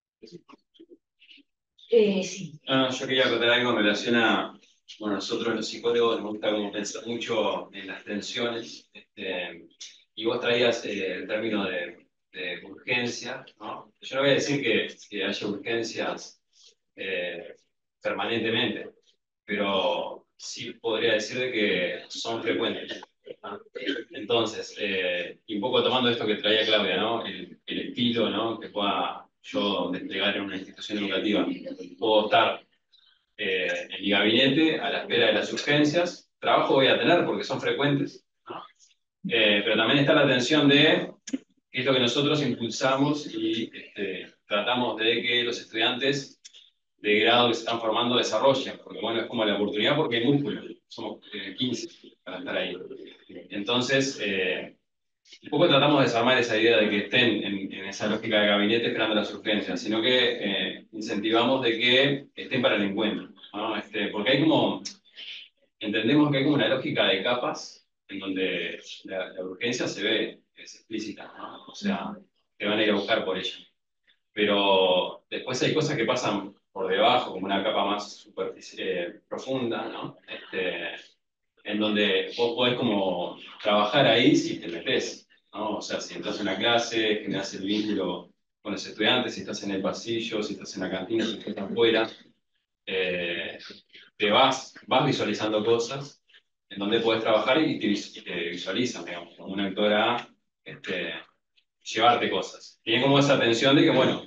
sí.
no, yo quería contar algo en relación a, bueno, nosotros los psicólogos nos gusta como pensar mucho en las tensiones, y vos traías el término de urgencia, ¿no? Yo no voy a decir que haya urgencias permanentemente, pero sí podría decir de que son frecuentes, ¿no? Entonces, y un poco tomando esto que traía Claudia, ¿no? El estilo, ¿no? Que pueda yo desplegar en una institución educativa. Puedo estar en mi gabinete a la espera de las urgencias, trabajo voy a tener porque son frecuentes, ¿no? Pero también está la tensión de qué es lo que nosotros impulsamos y tratamos de que los estudiantes de grado que se están formando desarrollen, porque bueno, es como la oportunidad porque hay músculo, somos 15 para estar ahí. Entonces, un poco tratamos de desarmar esa idea de que estén en esa lógica de gabinete esperando las urgencias, sino que incentivamos de que estén para el encuentro, ¿no? Porque hay como, entendemos que hay como una lógica de capas en donde la urgencia se ve, es explícita, ¿no? O sea, te van a ir a buscar por ella. Pero después hay cosas que pasan por debajo, como una capa más profunda, ¿no? En donde vos podés como trabajar ahí si te metés, ¿no? O sea, si entras en la clase, generás el vínculo con los estudiantes, si estás en el pasillo, si estás en la cantina, si estás afuera, eh, te vas visualizando cosas en donde podés trabajar y te visualizan, digamos, como una actora, llevarte cosas. Tiene como esa tensión de que, bueno,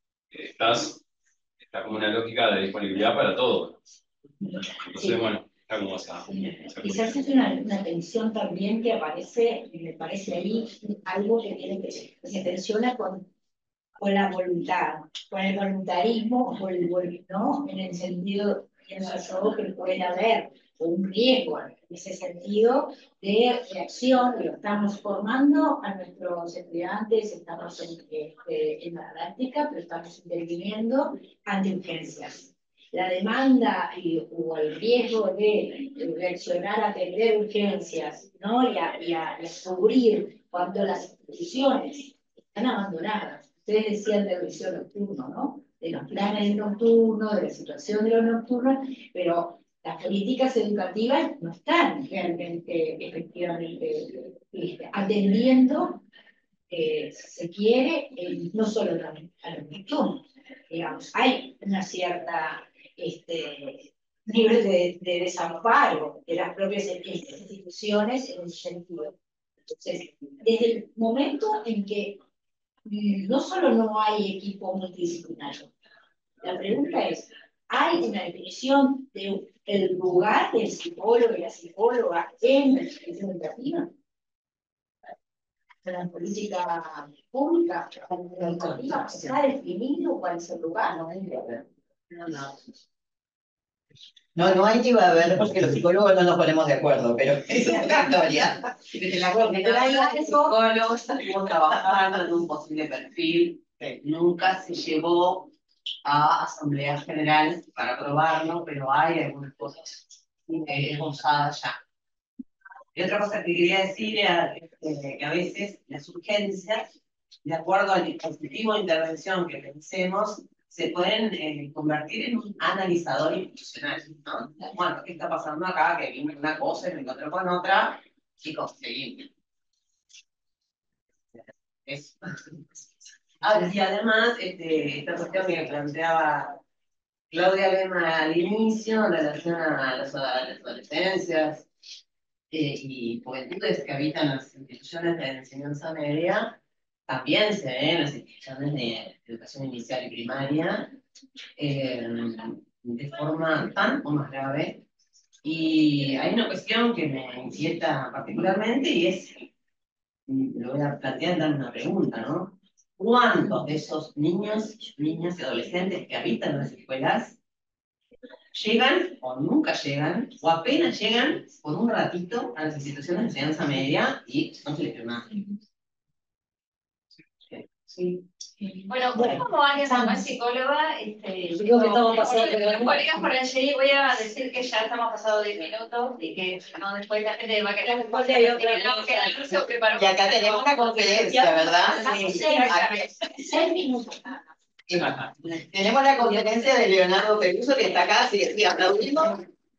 está como una lógica de disponibilidad para todo. Entonces,
Sí.
bueno, está como esa
Quizás es una tensión también que aparece, y me parece ahí algo que tiene que se tensiona con la voluntad, con el voluntarismo, ¿no? En el sentido, pienso yo, que puede haber un riesgo en ese sentido de reacción, lo estamos formando a nuestros estudiantes, estamos en la práctica, pero estamos interviniendo ante urgencias. La demanda o el riesgo de reaccionar a atender urgencias, ¿no? y a cubrir cuando las instituciones están abandonadas. Ustedes decían de revisión nocturno, ¿no? De los planes de nocturno, de la situación de los nocturnos, pero las políticas educativas no están realmente, efectivamente, atendiendo, si se quiere, no solo a los nocturnos. Digamos, hay una cierta nivel de desamparo de las propias instituciones en ese sentido. Entonces, desde el momento en que no solo no hay equipo multidisciplinario, la pregunta es, ¿hay una definición del lugar del psicólogo y la psicóloga en la institución educativa? En la política pública, en la educativa, ¿está definido cuál es el lugar?
No hay ni va a haber, porque los psicólogos no nos ponemos de acuerdo, pero esa es otra historia.
La psicólogos estuvo trabajando en un posible perfil que nunca se llevó a Asamblea General para aprobarlo, pero hay algunas cosas esbozadas ya. Y otra cosa que quería decir era que a veces las urgencias, de acuerdo al dispositivo de intervención que pensemos, se pueden convertir en un analizador institucional, ¿no? Bueno, ¿qué está pasando acá? Que vimos una cosa y me encontré con otra, chicos, seguimos. Eso. Y además, esta cuestión que planteaba Claudia Lema al inicio, en relación a las adolescencias y juventudes que habitan las instituciones de enseñanza media, también se ve en las instituciones de educación inicial y primaria, de forma tan o más grave. Y hay una cuestión que me inquieta particularmente y es, lo voy a plantear dando una pregunta, ¿no? ¿Cuántos de esos niños, niñas y adolescentes que habitan las escuelas llegan o nunca llegan o apenas llegan por un ratito a las instituciones de enseñanza media y no se les ve nada? Sí.
Bueno, como alguien como es psicóloga,
Digo que estamos pasando de
colegas por allí, voy a decir que ya estamos pasados 10 minutos y que no, después la gente va a querer después de
Y acá tenemos una conferencia, ¿verdad?
Sí. 6 minutos.
Tenemos la conferencia de Leonardo Peluso que está acá, si aplaudimos.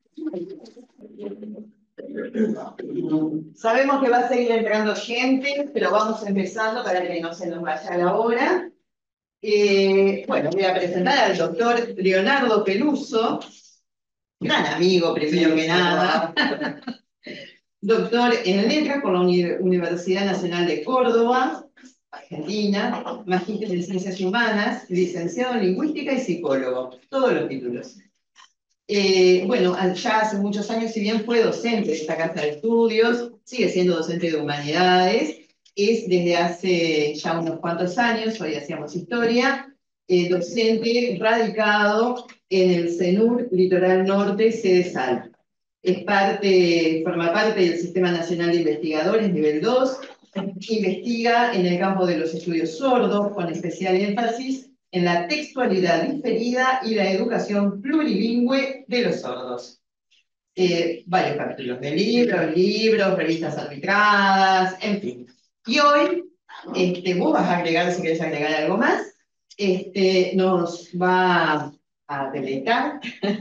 Sabemos que va a seguir entrando gente, pero vamos empezando para que no se nos vaya la hora. Bueno, voy a presentar al doctor Leonardo Peluso, gran amigo, primero que nada. Doctor en Letras por la Universidad Nacional de Córdoba, Argentina, magíster en Ciencias Humanas, licenciado en Lingüística y psicólogo, todos los títulos. Bueno, ya hace muchos años, si bien fue docente de esta casa de estudios, sigue siendo docente de humanidades, es desde hace ya unos cuantos años, hoy hacíamos historia, docente radicado en el CENUR Litoral Norte, sede Salta. Forma parte del Sistema Nacional de Investigadores, nivel 2, investiga en el campo de los estudios sordos, con especial énfasis en la textualidad diferida y la educación plurilingüe de los sordos. Varios capítulos de libros, revistas arbitradas, en fin. Y hoy, vos vas a agregar, si querés agregar algo más, nos va a deleitar.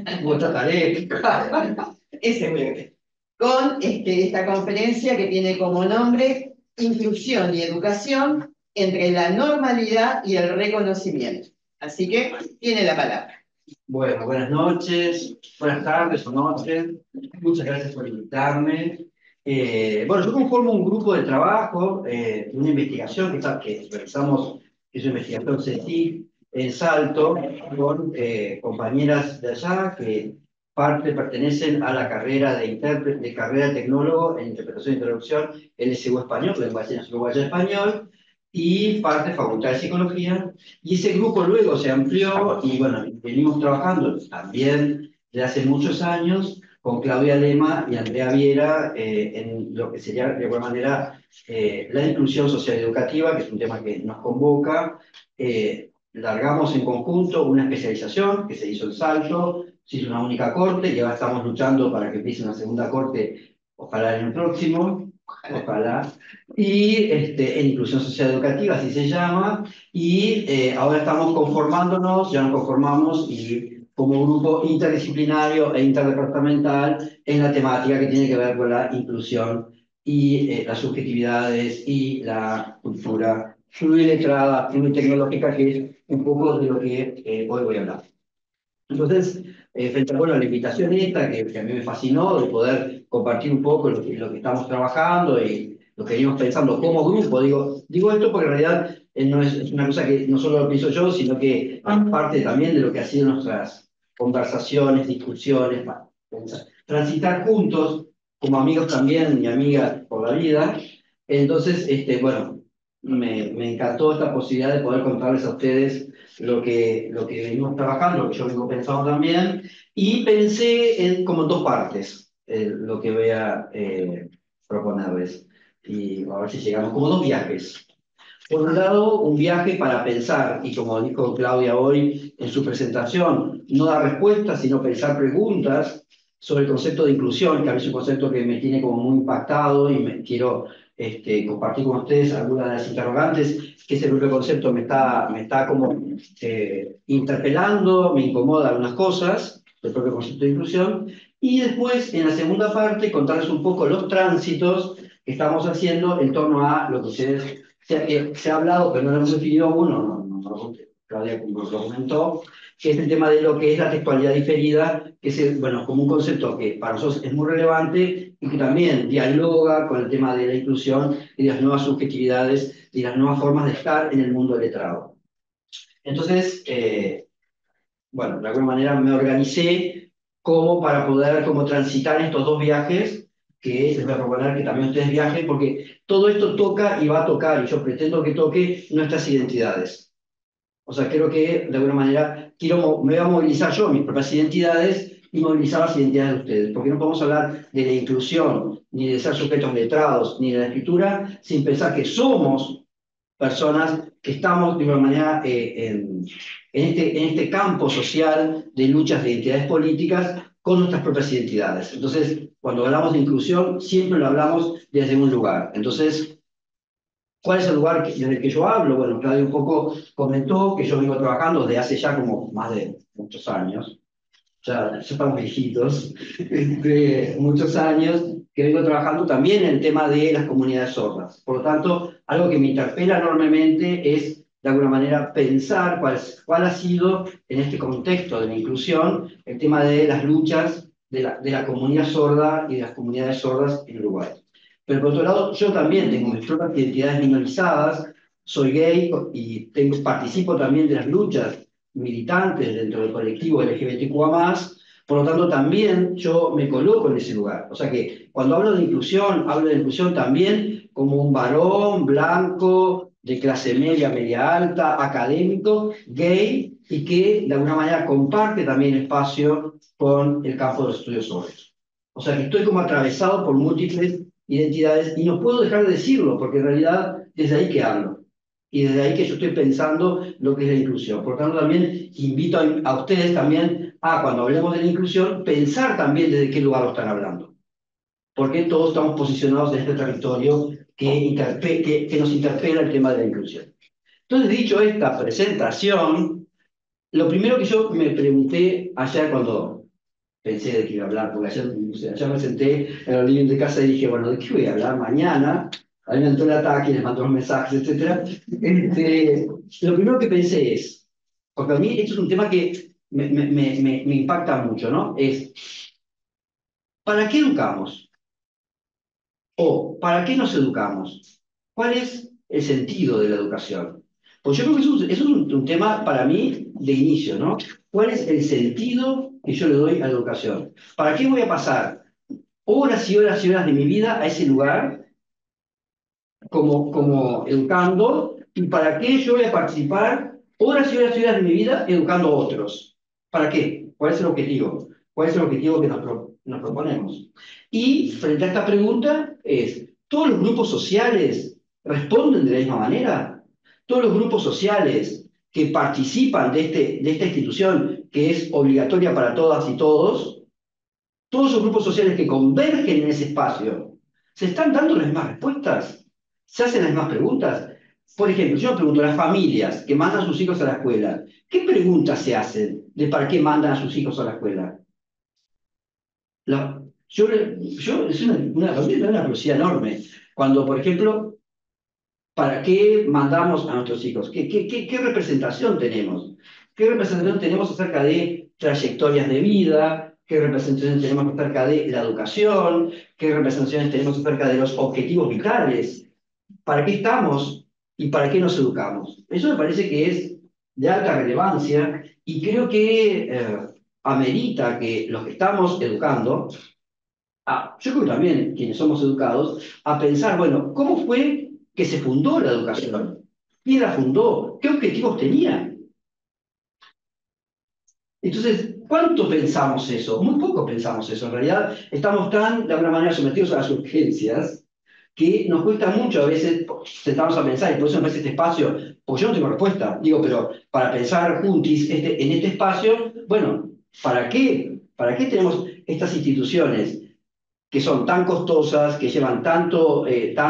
Ese breve. Con esta conferencia que tiene como nombre Inclusión y Educación entre la normalidad y el reconocimiento. Así que tiene la palabra.
Bueno, buenas noches, buenas tardes o noches. Muchas gracias por invitarme. Bueno, yo conformo un grupo de trabajo, una investigación que realizamos, que es una investigación CECI en Salto, con compañeras de allá que pertenecen a la carrera de carrera de tecnólogo en interpretación y traducción LSU español, lenguaje nacional uruguayo español, y parte Facultad de Psicología, y ese grupo luego se amplió, y bueno, venimos trabajando también desde hace muchos años con Claudia Lema y Andrea Viera en lo que sería de alguna manera la inclusión social educativa, que es un tema que nos convoca. Largamos en conjunto una especialización que se hizo en Salto, se hizo una única corte y ahora estamos luchando para que empiece una segunda corte, ojalá en el próximo, ojalá, y en inclusión social educativa, así se llama, y ahora estamos conformándonos, ya nos conformamos y como grupo interdisciplinario e interdepartamental en la temática que tiene que ver con la inclusión y las subjetividades y la cultura fluiletrada, fluidtecnológica, que es un poco de lo que hoy voy a hablar. Entonces, frente a, bueno, la invitación esta, que a mí me fascinó, de poder compartir un poco lo que estamos trabajando y lo que venimos pensando como grupo. Digo esto porque en realidad no es una cosa que no solo lo pienso yo, sino que es parte también de lo que ha sido nuestras conversaciones, discusiones, transitar juntos, como amigos también y amigas por la vida. Entonces, bueno, me encantó esta posibilidad de poder contarles a ustedes lo que venimos trabajando, lo que yo vengo pensando también, y pensé en como dos partes lo que voy a proponerles. Y a ver si llegamos, como dos viajes. Por un lado, un viaje para pensar, y como dijo Claudia hoy en su presentación, no dar respuestas, sino pensar preguntas sobre el concepto de inclusión, que a mí es un concepto que me tiene como muy impactado y quiero compartir con ustedes algunas de las interrogantes, que ese propio concepto me está como interpelando, me incomoda algunas cosas, el propio concepto de inclusión, y después, en la segunda parte, contarles un poco los tránsitos que estamos haciendo en torno a lo que ustedes se ha hablado, pero no lo hemos definido aún, Claudia lo comentó, que es el tema de lo que es la textualidad diferida, que es, bueno, como un concepto que para nosotros es muy relevante y que también dialoga con el tema de la inclusión y de las nuevas subjetividades y las nuevas formas de estar en el mundo letrado. Entonces, bueno, de alguna manera me organicé como para poder transitar estos dos viajes, que les voy a proponer que también ustedes viajen, porque todo esto toca y va a tocar, y yo pretendo que toque nuestras identidades. O sea, creo que de alguna manera me voy a movilizar yo mis propias identidades y movilizar las identidades de ustedes, porque no podemos hablar de la inclusión, ni de ser sujetos letrados, ni de la escritura, sin pensar que somos personas que estamos de alguna manera en este campo social de luchas de identidades políticas con nuestras propias identidades. Entonces, cuando hablamos de inclusión, siempre lo hablamos desde un lugar. Entonces, ¿cuál es el lugar desde el que yo hablo? Bueno, Claudia un poco comentó que yo vengo trabajando desde hace ya como más de muchos años, ya estamos viejitos, de muchos años, que vengo trabajando también en el tema de las comunidades sordas. Por lo tanto, algo que me interpela enormemente es, de alguna manera, pensar cuál ha sido, en este contexto de la inclusión, el tema de las luchas de la comunidad sorda y de las comunidades sordas en Uruguay. Pero por otro lado, yo también tengo mis propias identidades minorizadas, soy gay y participo también de las luchas militantes dentro del colectivo LGBTQA+, por lo tanto también yo me coloco en ese lugar. O sea que cuando hablo de inclusión también como un varón blanco, de clase media, media alta, académico, gay, y que de alguna manera comparte también espacio con el campo de los estudios sordos. O sea que estoy como atravesado por múltiples identidades y no puedo dejar de decirlo, porque en realidad desde ahí que hablo. Y desde ahí que yo estoy pensando lo que es la inclusión. Por lo tanto, también invito a ustedes también cuando hablemos de la inclusión, pensar también desde qué lugar lo están hablando. Porque todos estamos posicionados en este territorio que nos interpela el tema de la inclusión. Entonces, dicho esta presentación, lo primero que yo me pregunté ayer cuando pensé de qué iba a hablar, porque ayer me senté en el living de casa y dije, bueno, ¿de qué voy a hablar mañana? A mí me entró el ataque, les mandó los mensajes, etc. Lo primero que pensé es, porque a mí esto es un tema que me impacta mucho, ¿no? Es, ¿para qué educamos? ¿O para qué nos educamos? ¿Cuál es el sentido de la educación? Pues yo creo que eso es un tema para mí de inicio, ¿no? ¿Cuál es el sentido que yo le doy a la educación? ¿Para qué voy a pasar horas y horas y horas de mi vida a ese lugar como educando? ¿Y para qué yo voy a participar horas y horas y horas de mi vida educando a otros? ¿Para qué? ¿Cuál es el objetivo? ¿Cuál es el objetivo que nos proponemos? Y frente a esta pregunta es, ¿todos los grupos sociales responden de la misma manera? ¿Todos los grupos sociales que participan de esta institución que es obligatoria para todas y todos, todos esos grupos sociales que convergen en ese espacio, ¿se están dando las mismas respuestas? ¿Se hacen las mismas preguntas? Por ejemplo, yo me pregunto a las familias que mandan a sus hijos a la escuela, ¿qué preguntas se hacen de para qué mandan a sus hijos a la escuela? Es una curiosidad enorme. Cuando, por ejemplo, ¿para qué mandamos a nuestros hijos? ¿Qué representación tenemos? ¿Qué representación tenemos acerca de trayectorias de vida, qué representaciones tenemos acerca de la educación, qué representaciones tenemos acerca de los objetivos vitales, para qué estamos y para qué nos educamos. Eso me parece que es de alta relevancia y creo que amerita que los que estamos educando, yo creo que también quienes somos educados, a pensar, bueno, ¿cómo fue que se fundó la educación? ¿Quién la fundó? ¿Qué objetivos tenía? Entonces, ¿cuánto pensamos eso? Muy poco pensamos eso. En realidad, estamos tan, de alguna manera, sometidos a las urgencias que nos cuesta mucho a veces sentarnos a pensar, y por eso me parece este espacio, porque yo no tengo respuesta, digo, pero para pensar juntis en este espacio, bueno, ¿para qué? ¿Para qué tenemos estas instituciones que son tan costosas, que llevan tanto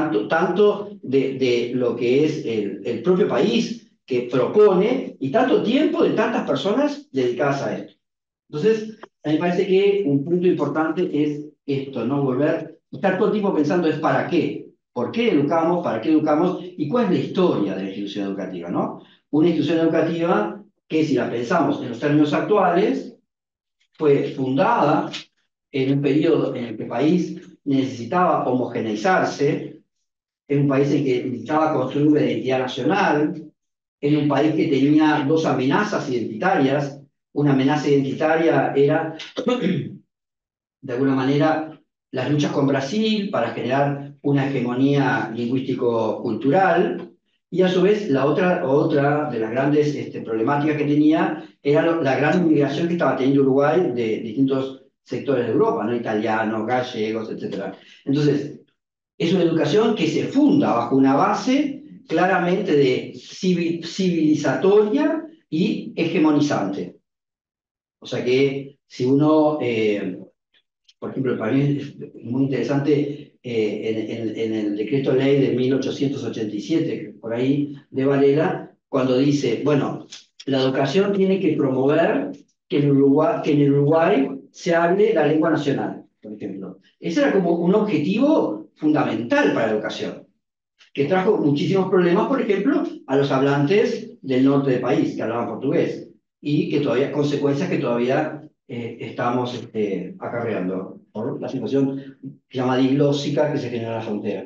de lo que es el propio país que propone y tanto tiempo de tantas personas dedicadas a esto? Entonces, a mí me parece que un punto importante es esto, ¿no? Estar todo el tiempo pensando es ¿para qué? ¿Por qué educamos? ¿Para qué educamos? ¿Y cuál es la historia de la institución educativa, ¿no? Una institución educativa que, si la pensamos en los términos actuales, fue fundada en un periodo en el que el país necesitaba homogeneizarse, en un país en que necesitaba construir una identidad nacional, en un país que tenía dos amenazas identitarias. Una amenaza identitaria era, de alguna manera, las luchas con Brasil para generar una hegemonía lingüístico-cultural, y a su vez la otra de las grandes problemáticas que tenía era la gran inmigración que estaba teniendo Uruguay de distintos sectores de Europa, ¿no? Italianos, gallegos, etc. Entonces, es una educación que se funda bajo una base claramente de civilizatoria y hegemonizante. O sea que si uno, por ejemplo, para mí es muy interesante en el decreto ley de 1887, por ahí de Varela, cuando dice, bueno, la educación tiene que promover que en el Uruguay se hable la lengua nacional, por ejemplo. Ese era como un objetivo fundamental para la educación, que trajo muchísimos problemas, por ejemplo, a los hablantes del norte del país, que hablaban portugués, y que todavía, consecuencias que todavía estamos acarreando por la situación que se llama diglósica que se genera en la frontera.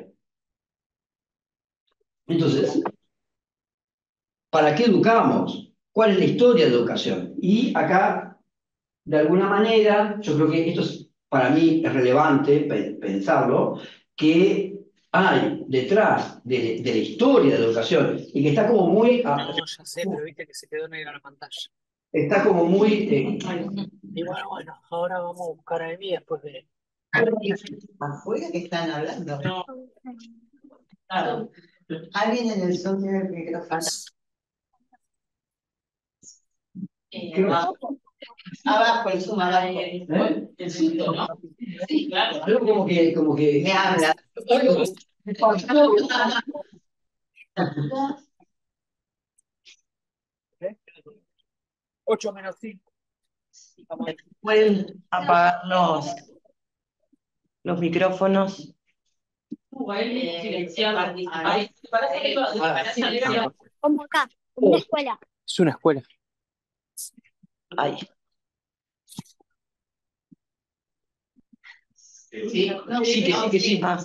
Entonces, ¿para qué educamos? ¿Cuál es la historia de la educación? Y acá, de alguna manera, yo creo que esto para mí es relevante pensarlo, que hay detrás de la historia de la educación y que está como muy...
No, ya sé, pero viste que se quedó negra la pantalla.
Está como muy...
Y bueno, ahora vamos a buscar a Emi después de...
¿Afuera que están hablando?
No.
Claro. Alguien en el son tiene el micrófono. Abajo, el zoom abajo.
El suyo, ¿no? Sí, claro.
Algo como que...
Me habla.
Me pasó.
8 menos 5.
Pueden apagar los micrófonos.
Silenciar. Parece que
Como acá, como una escuela.
Es una escuela.
Ahí.
Sí, no,
Sí, que sí.
Ah,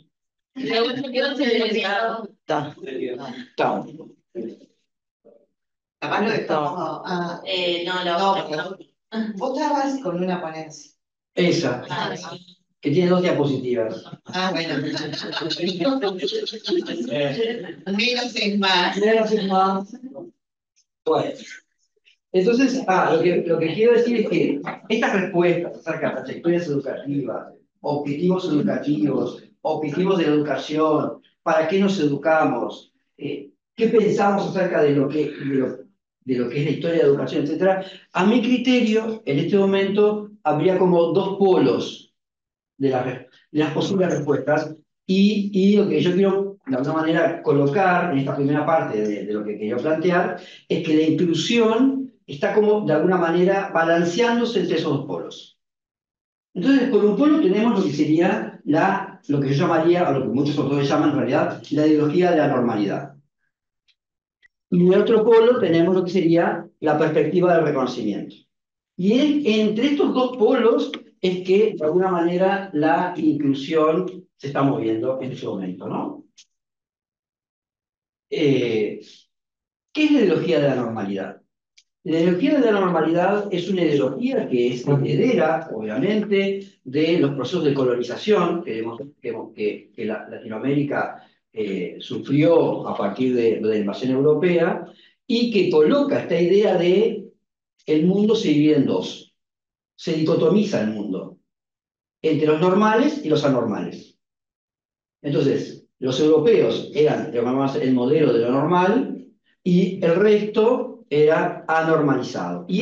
está.
Está.
capaz lo dejamos
No,
no, pero vos estabas con una ponencia.
Esa, que tiene 2 diapositivas.
Bueno. Menos es más.
Menos es más. Bueno. Entonces, lo que quiero decir es que estas respuestas acerca de trayectorias educativas, objetivos de la educación, para qué nos educamos, qué pensamos acerca de lo que es la historia de la educación, etc. A mi criterio, en este momento, habría como 2 polos de las posibles respuestas y lo que yo quiero, de alguna manera, colocar en esta primera parte de lo que quería plantear es que la inclusión está como, de alguna manera, balanceándose entre esos 2 polos. Entonces, con un polo tenemos lo que sería lo que yo llamaría, o lo que muchos autores llaman en realidad, la ideología de la normalidad. Y en el otro polo tenemos lo que sería la perspectiva del reconocimiento. Y entre estos dos polos es que, de alguna manera, la inclusión se está moviendo en este momento, ¿no? ¿Qué es la ideología de la normalidad? La ideología de la normalidad es una ideología que es heredera, obviamente, de los procesos de colonización que Latinoamérica sufrió a partir de la invasión europea y que coloca esta idea de el mundo se divide en dos, se dicotomiza el mundo entre los normales y los anormales. Entonces, los europeos eran, digamos, el modelo de lo normal y el resto era anormalizado. Y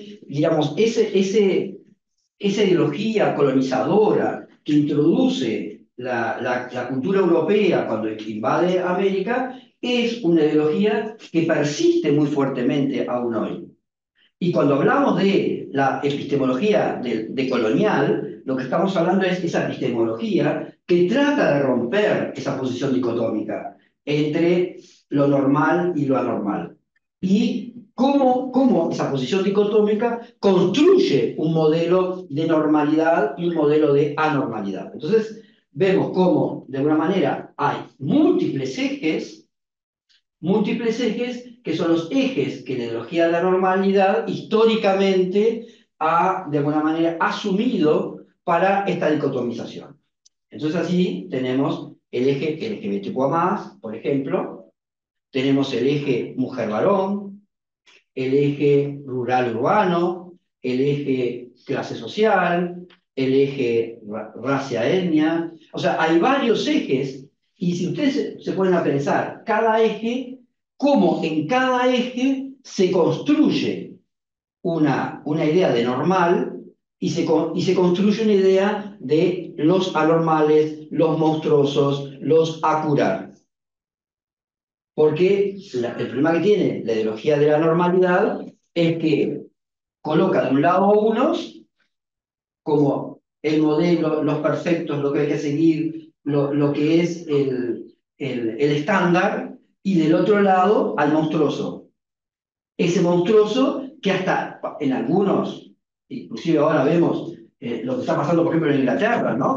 esa ideología colonizadora que introduce la cultura europea cuando invade América es una ideología que persiste muy fuertemente aún hoy. Y cuando hablamos de la epistemología decolonial, lo que estamos hablando es esa epistemología que trata de romper esa posición dicotómica entre lo normal y lo anormal. Y cómo esa posición dicotómica construye un modelo de normalidad y un modelo de anormalidad. Entonces, vemos cómo, de alguna manera, hay múltiples ejes que son los ejes que la ideología de la normalidad históricamente ha, de alguna manera, asumido para esta dicotomización. Entonces así tenemos el eje LGBTQA+, por ejemplo, tenemos el eje mujer-varón, el eje rural-urbano, el eje clase social, el eje raza-etnia. O sea, hay varios ejes, y si ustedes se ponen a pensar, cada eje, cómo en cada eje se construye una idea de normal y se construye una idea de los anormales, los monstruosos, los a curar. Porque el problema que tiene la ideología de la normalidad es que coloca de un lado a unos como el modelo, los perfectos, lo que hay que seguir, lo que es el estándar, y del otro lado al monstruoso. Ese monstruoso que hasta en algunos, inclusive ahora vemos lo que está pasando, por ejemplo, en Inglaterra, ¿no?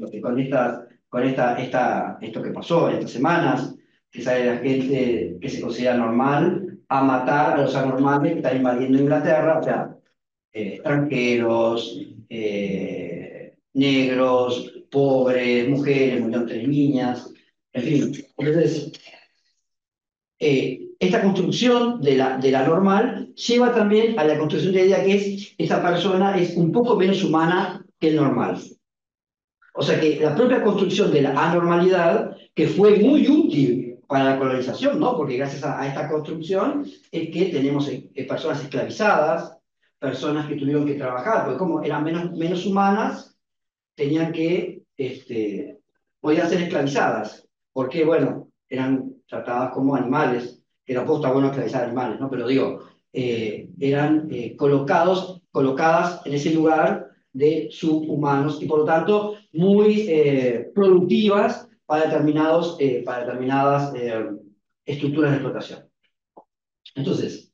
Esto que pasó en estas semanas, que sale la gente que se considera normal a matar a los anormales que están invadiendo Inglaterra, o sea, extranjeros, negros, pobres, mujeres, entre niñas, en fin. Entonces, esta construcción de la normal lleva también a la construcción de la idea que esa persona es un poco menos humana que el normal. O sea que la propia construcción de la anormalidad, que fue muy útil para la colonización, ¿no? Porque gracias a esta construcción es que tenemos personas esclavizadas, personas que tuvieron que trabajar, porque como eran menos humanas, tenían que, podían ser esclavizadas, porque, bueno, eran tratadas como animales, que tampoco está bueno esclavizar animales, ¿no? Pero digo, eran colocadas en ese lugar de subhumanos y por lo tanto muy productivas para determinadas estructuras de explotación. Entonces,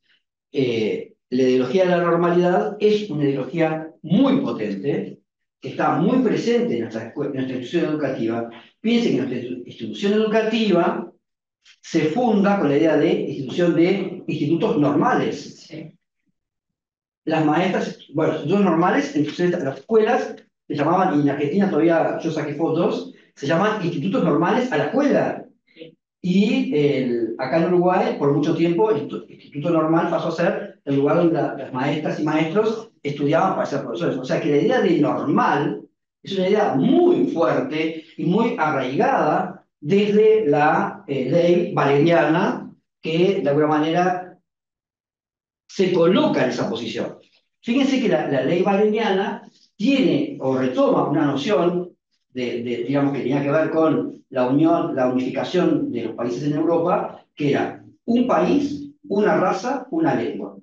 la ideología de la normalidad es una ideología muy potente, que está muy presente en nuestra institución educativa. Piensen que nuestra institución educativa se funda con la idea de institución de institutos normales. Sí. Las maestras, bueno, institutos normales, entonces las escuelas se llamaban, y en Argentina todavía yo saqué fotos, se llaman institutos normales a la escuela. Y acá en Uruguay, por mucho tiempo, el instituto normal pasó a ser el lugar donde las maestras y maestros estudiaban para ser profesores. O sea que la idea de normal es una idea muy fuerte y muy arraigada desde la ley valeriana, que de alguna manera se coloca en esa posición. Fíjense que la ley valeriana tiene o retoma una noción digamos, que tenía que ver con la unificación de los países en Europa, que era un país, una raza, una lengua.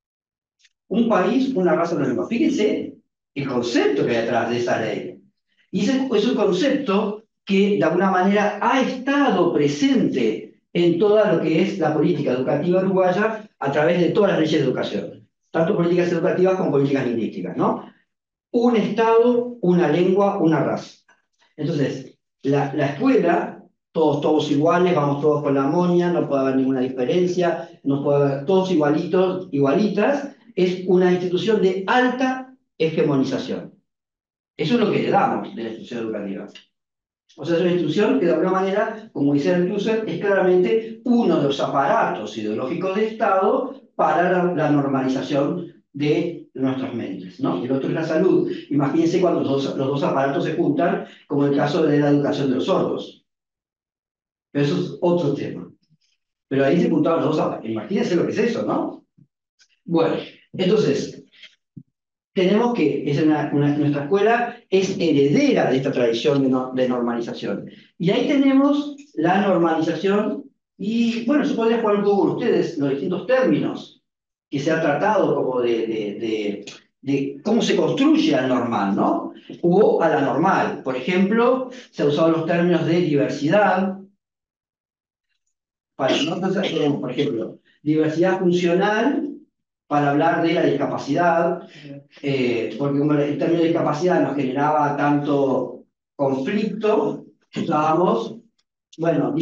Un país, una raza, una lengua. Fíjense el concepto que hay detrás de esa ley. Y ese es un concepto que de alguna manera ha estado presente en toda lo que es la política educativa uruguaya a través de todas las leyes de educación. tanto políticas educativas como políticas lingüísticas, ¿no? Un Estado, una lengua, una raza. Entonces, la escuela, todos iguales, vamos todos con la moña, no puede haber ninguna diferencia, no puede haber todos igualitos, igualitas, es una institución de alta hegemonización. Eso es lo que le damos de la institución educativa. O sea, es una institución que de alguna manera, como dice Althusser, es claramente uno de los aparatos ideológicos de Estado para la normalización de nuestras mentes, ¿no? El otro es la salud. Imagínense cuando los dos aparatos se juntan, como el caso de la educación de los sordos. Pero eso es otro tema. Pero ahí se juntaban los dos aparatos. Imagínense lo que es eso, ¿no? Bueno, entonces, tenemos que, nuestra escuela es heredera de esta tradición de normalización. Y ahí tenemos la normalización, y bueno, yo podría jugar un poco con ustedes los distintos términos que se ha tratado como de cómo se construye al normal, ¿no? O a la normal. Por ejemplo, se han usado los términos de diversidad. Nosotros tenemos, por ejemplo, diversidad funcional, para hablar de la discapacidad, porque como el término de discapacidad nos generaba tanto conflicto, usábamos, bueno,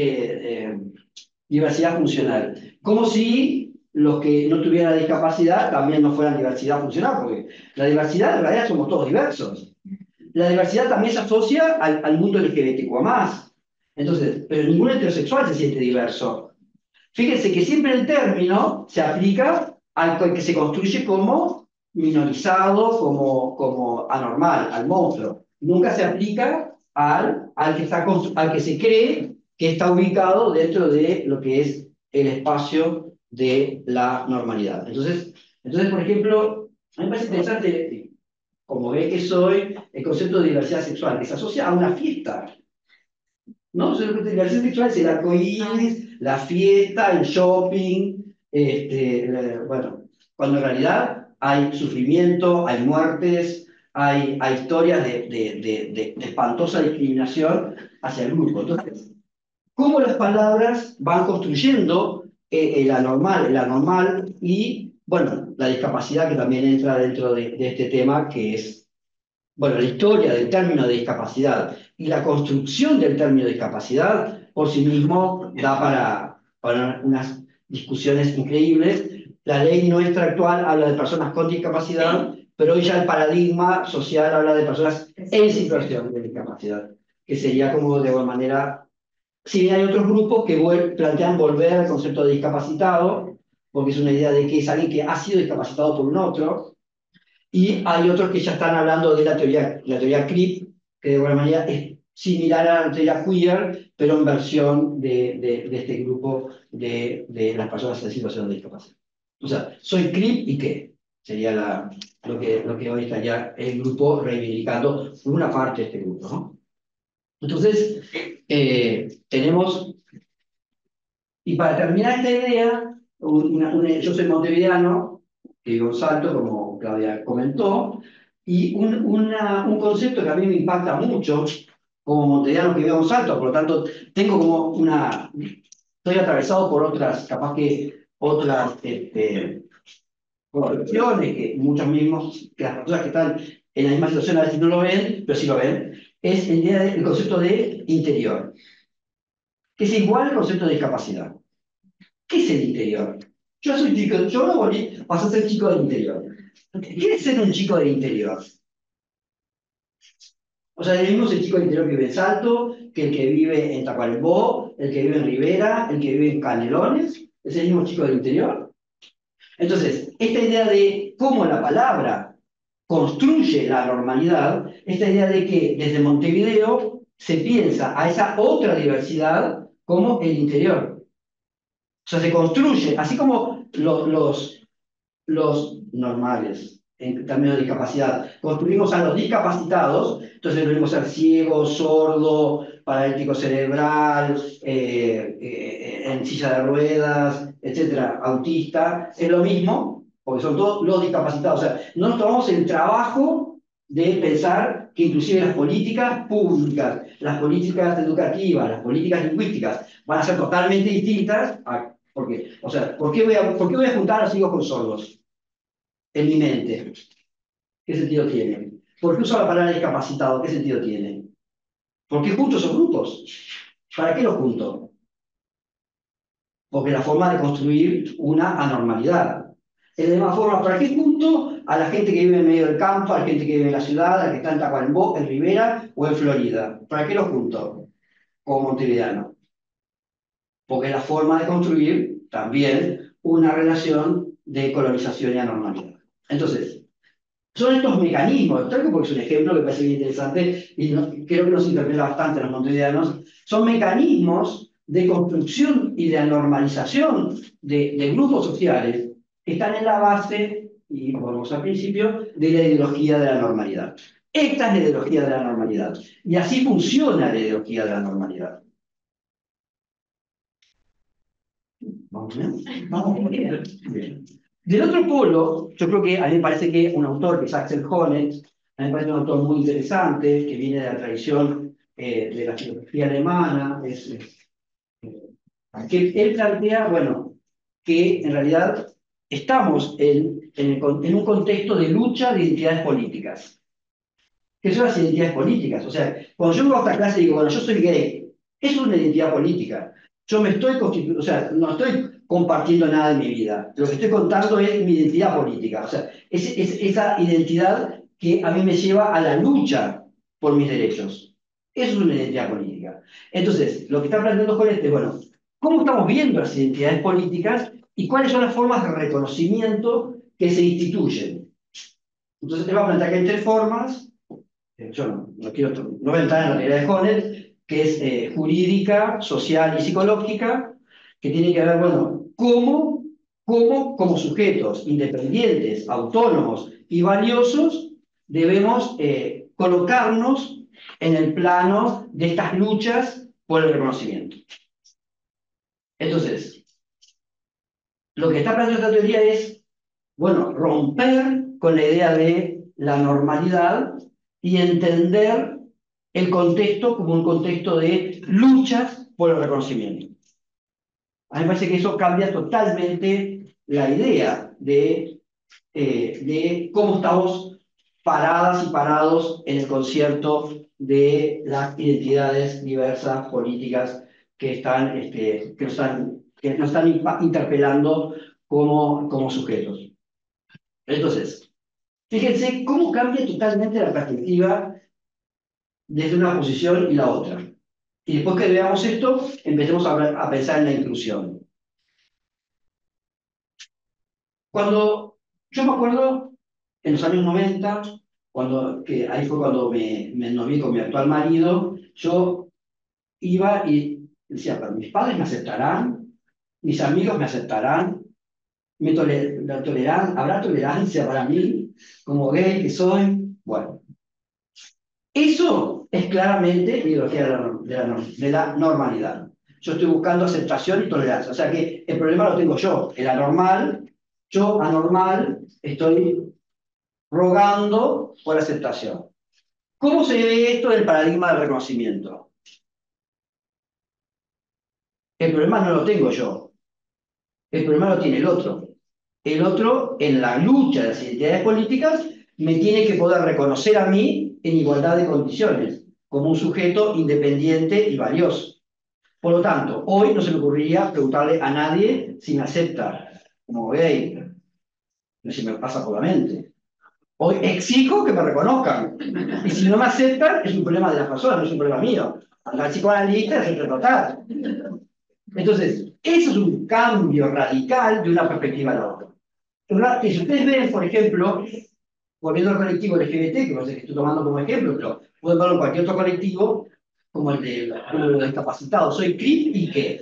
diversidad funcional. Como si los que no tuvieran discapacidad también no fueran diversidad funcional, porque la diversidad en realidad somos todos diversos. La diversidad también se asocia al mundo LGBTQ+. Entonces, pero ningún heterosexual se siente diverso. Fíjense que siempre el término se aplica al que se construye como minorizado, como anormal, al monstruo. Nunca se aplica al que se cree que está ubicado dentro de lo que es el espacio de la normalidad. Entonces por ejemplo, a mí me parece interesante, como ve que soy, el concepto de diversidad sexual, que se asocia a una fiesta. ¿No? La diversidad sexual es el arcoíris, la fiesta, el shopping, bueno, cuando en realidad hay sufrimiento, hay muertes, hay historias de espantosa discriminación hacia el grupo. Entonces, ¿cómo las palabras van construyendo el anormal y, bueno, la discapacidad que también entra dentro de este tema, que es, bueno, la historia del término de discapacidad y la construcción del término de discapacidad por sí mismo da para unas discusiones increíbles. La ley nuestra actual habla de personas con discapacidad, pero hoy ya el paradigma social habla de personas en situación de discapacidad, que sería como de alguna manera, si bien hay otros grupos que plantean volver al concepto de discapacitado, porque es una idea de que es alguien que ha sido discapacitado por un otro, y hay otros que ya están hablando de la teoría CRIP, que de alguna manera es similar a la teoría queer, pero en versión de este grupo de las personas en situación de discapacidad. O sea, soy CRIP y qué, sería lo que hoy estaría el grupo reivindicando, una parte de este grupo, ¿no? Entonces, tenemos, y para terminar esta idea, yo soy montevideano, que vivo en Salto, como Claudia comentó, y un concepto que a mí me impacta mucho, como montevideano que vivo en Salto, por lo tanto, tengo como estoy atravesado por otras, capaz que otras correcciones, que muchos mismos, que las personas que están en la misma situación a veces no lo ven, pero sí lo ven, es el concepto de interior, que es igual al concepto de discapacidad. ¿Qué es el interior? Yo soy chico, yo no vas a ser chico del interior. ¿Qué es ser un chico del interior? O sea, el mismo es el chico del interior que vive en Salto, que el que vive en Tacuarembó, el que vive en Rivera, el que vive en Canelones, ¿es el mismo chico del interior? Entonces, esta idea de cómo la palabra construye la normalidad, esta idea de que desde Montevideo se piensa a esa otra diversidad como el interior. O sea, se construye, así como los normales, en términos de discapacidad, construimos a los discapacitados, entonces debemos ser ciego, sordo, paralítico cerebral, en silla de ruedas, etcétera, autista, es lo mismo, porque son todos los discapacitados. O sea, no nos tomamos el trabajo de pensar que inclusive las políticas públicas, las políticas educativas, las políticas lingüísticas van a ser totalmente distintas. Porque, o sea, ¿por qué voy a juntar a los hijos con sordos? en mi mente? ¿Qué sentido tiene? ¿Por qué uso la palabra discapacitado? ¿Qué sentido tiene? ¿Por qué junto esos grupos? ¿Para qué los junto? Porque es la forma de construir una anormalidad. Es de la misma forma, ¿para qué junto a la gente que vive en medio del campo, a la gente que vive en la ciudad, a la que está en Tacuarembó, en Rivera o en Florida? ¿Para qué los junto como montevideano? Porque es la forma de construir también una relación de colonización y anormalidad. Entonces, son estos mecanismos, traigo porque es un ejemplo que parece bien interesante y creo que nos interpela bastante a los montevideanos, son mecanismos de construcción y de anormalización de grupos sociales que están en la base, y volvemos al principio, de la ideología de la normalidad. Esta es la ideología de la normalidad. Y así funciona la ideología de la normalidad. ¿Vamos bien? Vamos bien. Bien. Del otro polo, yo creo que a mí me parece que un autor, que es Axel Honneth, a mí me parece un autor muy interesante, que viene de la tradición de la filosofía alemana, que él plantea, bueno, que en realidad estamos en un contexto de lucha de identidades políticas. ¿Qué son las identidades políticas? O sea, cuando yo vengo a esta clase y digo, bueno, yo soy gay, eso es una identidad política. Yo me estoy constituyendo, o sea, no estoy compartiendo nada de mi vida. Lo que estoy contando es mi identidad política. O sea, es esa identidad que a mí me lleva a la lucha por mis derechos. Eso es una identidad política. Entonces, lo que está planteando con este, bueno, ¿cómo estamos viendo las identidades políticas y cuáles son las formas de reconocimiento que se instituyen? Entonces, él va a plantear que hay tres formas. Yo no voy a entrar en la teoría de Honneth, que es jurídica, social y psicológica, que tiene que ver, bueno, cómo como sujetos independientes, autónomos y valiosos debemos colocarnos en el plano de estas luchas por el reconocimiento. Entonces, lo que está planteando esta teoría es, bueno, romper con la idea de la normalidad y entender el contexto como un contexto de luchas por el reconocimiento. A mí me parece que eso cambia totalmente la idea de cómo estamos paradas y parados en el concierto de las identidades diversas políticas que nos están interpelando como sujetos. Entonces, fíjense cómo cambia totalmente la perspectiva desde una posición y la otra. Y después que veamos esto, empecemos a pensar en la inclusión. Yo me acuerdo, en los años 90, ahí fue cuando me novié con mi actual marido, yo iba y decía, pero mis padres me aceptarán, mis amigos me aceptarán, habrá tolerancia para mí, como gay que soy. Bueno, eso es claramente la ideología de la normalidad. Yo estoy buscando aceptación y tolerancia. O sea que el problema lo tengo yo, el anormal. Yo, anormal, estoy rogando por aceptación. ¿Cómo se ve esto del paradigma del reconocimiento? El problema no lo tengo yo. El problema lo tiene el otro. El otro, en la lucha de las identidades políticas, me tiene que poder reconocer a mí en igualdad de condiciones, como un sujeto independiente y valioso. Por lo tanto, hoy no se me ocurriría preguntarle a nadie si me acepta como gay. No sé si me pasa por la mente. Hoy exijo que me reconozcan. Y si no me aceptan, es un problema de las personas, no es un problema mío. Al psicoanalista es interpretar. Entonces, eso es un cambio radical de una perspectiva a la otra. Y si ustedes ven, por ejemplo, volviendo al colectivo LGBT, que no sé que estoy tomando como ejemplo, pero pueden verlo en cualquier otro colectivo, como el de los discapacitados. Soy CRIP y ¿qué?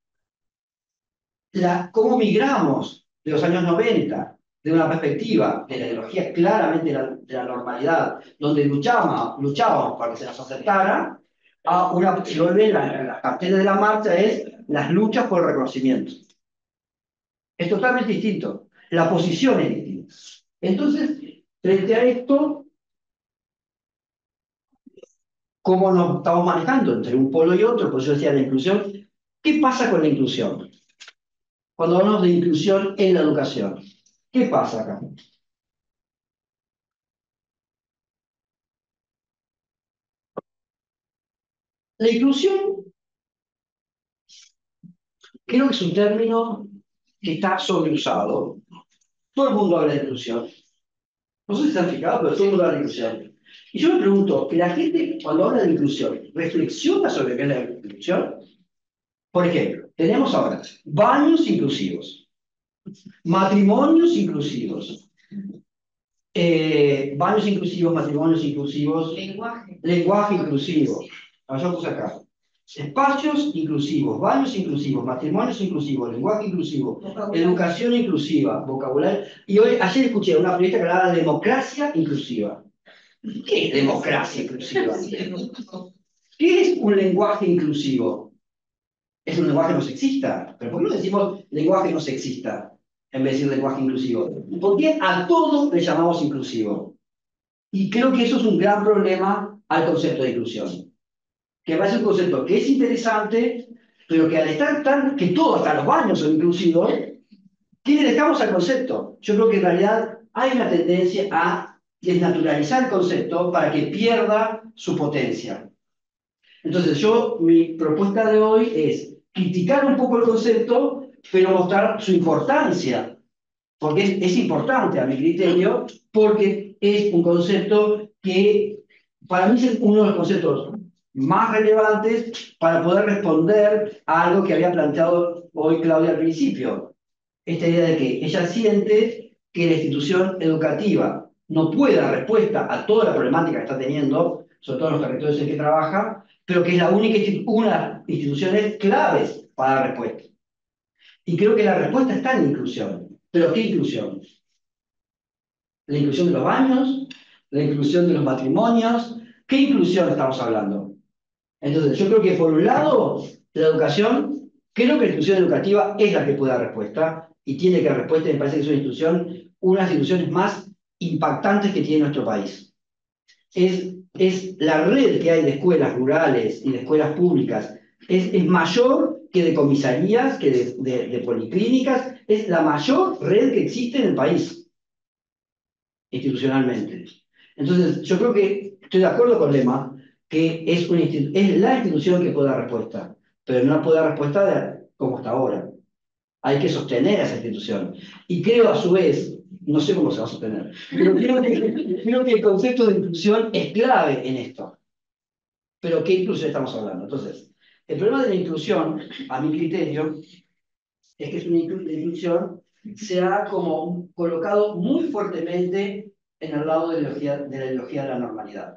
¿Cómo migramos de los años 90, de una perspectiva de la ideología claramente de la normalidad, donde luchábamos para que se nos aceptara, a una, si lo ven, la cartera de la marcha es las luchas por el reconocimiento. Es totalmente distinto. La posición es distinta. Entonces, frente a esto, ¿cómo nos estamos manejando entre un polo y otro? Por eso decía la inclusión. ¿Qué pasa con la inclusión? Cuando hablamos de inclusión en la educación, ¿qué pasa acá? La inclusión creo que es un término que está sobreusado. Todo el mundo habla de inclusión. No sé si se han fijado, pero todo el mundo habla de inclusión. Y yo me pregunto, ¿la gente cuando habla de inclusión reflexiona sobre qué es la inclusión? Por ejemplo, tenemos ahora baños inclusivos, matrimonios inclusivos, baños inclusivos, matrimonios inclusivos, lenguaje inclusivo. Ahora yo puse acá. Espacios inclusivos, baños inclusivos, matrimonios inclusivos, lenguaje inclusivo, educación inclusiva, vocabulario. Y ayer escuché a una periodista que hablaba de democracia inclusiva. ¿Qué es democracia inclusiva? ¿Qué es un lenguaje inclusivo? Es un lenguaje no sexista. ¿Pero por qué no decimos lenguaje no sexista en vez de decir lenguaje inclusivo? ¿Por qué a todo le llamamos inclusivo? Y creo que eso es un gran problema al concepto de inclusión. Que va a ser un concepto que es interesante, pero que al estar que todo, hasta los baños son inclusivos, ¿qué le dejamos al concepto? Yo creo que en realidad hay una tendencia a desnaturalizar el concepto para que pierda su potencia. Entonces mi propuesta de hoy es criticar un poco el concepto, pero mostrar su importancia, porque es importante a mi criterio, porque es un concepto que para mí es uno de los conceptos más relevantes para poder responder a algo que había planteado hoy Claudia al principio. Esta idea de que ella siente que la institución educativa no puede dar respuesta a toda la problemática que está teniendo, sobre todo en los territorios en que trabaja, pero que es la única una de las instituciones claves para dar respuesta. Y creo que la respuesta está en la inclusión. ¿Pero qué inclusión? ¿La inclusión de los baños? ¿La inclusión de los matrimonios? ¿Qué inclusión estamos hablando? Entonces, yo creo que por un lado, la educación, creo que la institución educativa es la que puede dar respuesta y tiene que dar respuesta, y me parece que es una de las instituciones más impactantes que tiene nuestro país. Es la red que hay de escuelas rurales y de escuelas públicas, es mayor que de comisarías, que de policlínicas, es la mayor red que existe en el país, institucionalmente. Entonces, yo creo que estoy de acuerdo con Lema, que es la institución que puede dar respuesta, pero no puede dar respuesta como hasta ahora. Hay que sostener a esa institución. Y creo a su vez, no sé cómo se va a sostener, pero creo que el concepto de inclusión es clave en esto. Pero ¿qué inclusión estamos hablando? Entonces, el problema de la inclusión, a mi criterio, es que la inclusión se ha como colocado muy fuertemente en el lado de la ideología de la normalidad.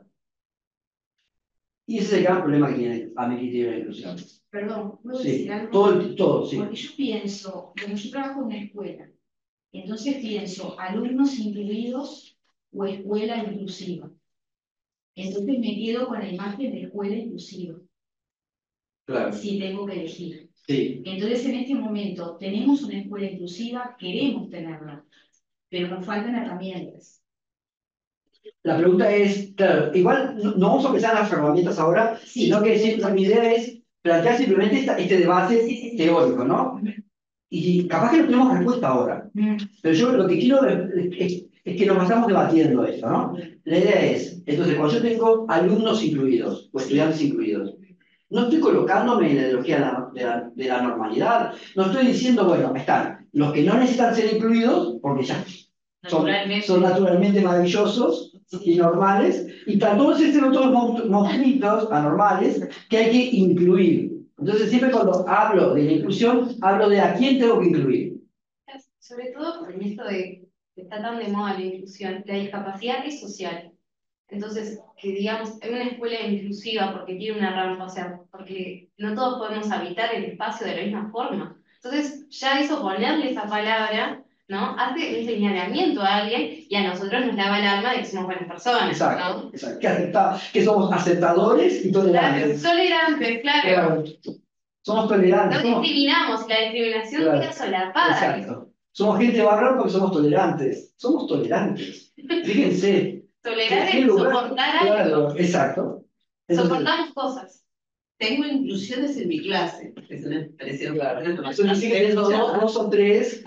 Y ese es el gran problema que tiene, a mi criterio, la inclusión.
Perdón, ¿puedo
Sí,
decir algo?
todo, sí.
Porque yo pienso, como yo trabajo en una escuela, entonces pienso alumnos incluidos o escuela inclusiva. Entonces me quedo con la imagen de escuela inclusiva.
Claro.
Si tengo que elegir.
Sí.
Entonces en este momento tenemos una escuela inclusiva, queremos tenerla, pero nos faltan herramientas.
La pregunta es, claro, igual no vamos a pensar en las herramientas ahora,
Sí,
sino que mi idea es plantear simplemente este debate teórico, ¿no? Y capaz que no tenemos respuesta ahora. Pero yo lo que quiero es que nos estamos debatiendo esto, ¿no? La idea es, entonces, cuando yo tengo alumnos incluidos o estudiantes incluidos, no estoy colocándome en la ideología de la normalidad, no estoy diciendo, bueno, están los que no necesitan ser incluidos, porque ya son naturalmente maravillosos y normales, y están todos estos otros monstruitos anormales que hay que incluir. Entonces siempre cuando hablo de la inclusión, hablo de a quién tengo que incluir.
Sobre todo por esto de que está tan de moda la inclusión, la discapacidad es social. Entonces, que digamos, en una escuela inclusiva, porque tiene una rampa, o sea, porque no todos podemos habitar el espacio de la misma forma. Entonces, ya eso, ponerle esa palabra, ¿no? Hace un señalamiento a alguien y a nosotros nos lava el alma de que somos buenas personas,
Exacto,
¿no?
exacto. Que somos aceptadores y tolerantes.
Tolerantes, claro.
Somos tolerantes.
No discriminamos, la discriminación queda solapada.
Exacto. Somos gente barra porque somos tolerantes. Somos tolerantes. Fíjense.
Tolerar es soportar algo.
Claro, exacto. Entonces,
soportamos cosas.
Tengo inclusiones en mi clase. Es una expresión.
Claro. No son tres.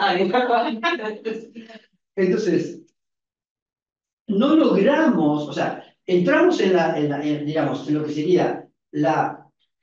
Entonces, no logramos, o sea, entramos digamos, en lo que sería la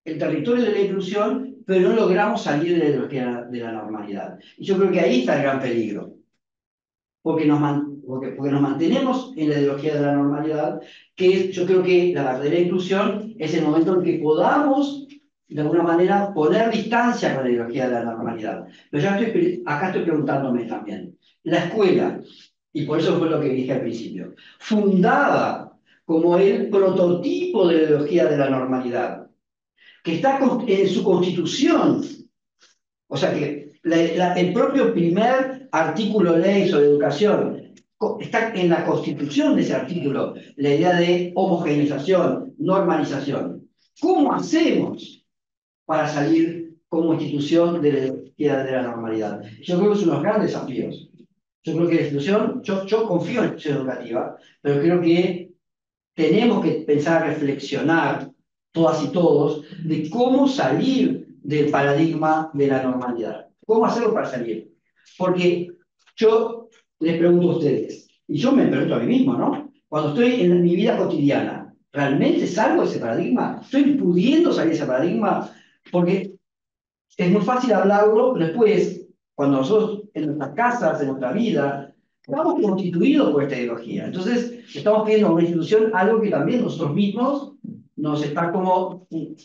el territorio de la inclusión, pero no logramos salir de la ideología de la normalidad. Y yo creo que ahí está el gran peligro, porque porque nos mantenemos en la ideología de la normalidad, que yo creo que la verdadera inclusión es el momento en que podamos, de alguna manera, poner distancia con la ideología de la normalidad. Pero acá estoy preguntándome también, la escuela, y por eso fue lo que dije al principio, fundada como el prototipo de la ideología de la normalidad, que está en su constitución, o sea que el propio primer artículo de ley sobre educación está en la constitución de ese artículo, la idea de homogeneización, normalización. ¿Cómo hacemos para salir como institución de la ideología de la normalidad? Yo creo que es uno de los grandes desafíos. Yo creo que la institución, yo confío en la institución educativa, pero creo que tenemos que pensar, reflexionar, todas y todos, de cómo salir del paradigma de la normalidad. ¿Cómo hacerlo para salir? Porque yo les pregunto a ustedes, y yo me pregunto a mí mismo, ¿no? Cuando estoy en mi vida cotidiana, ¿realmente salgo de ese paradigma? ¿Estoy pudiendo salir de ese paradigma? Porque es muy fácil hablarlo, pero después, cuando nosotros en nuestras casas, en nuestra vida, estamos constituidos por esta ideología. Entonces, estamos pidiendo a una institución algo que también nosotros mismos nos está como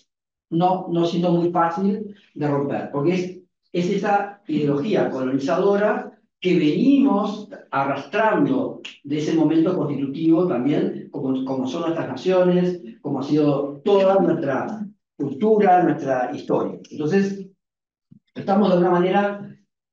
no siendo muy fácil de romper, porque es esa ideología colonizadora que venimos arrastrando de ese momento constitutivo también, como son nuestras naciones, como ha sido toda nuestra cultura, nuestra historia. Entonces, estamos de alguna manera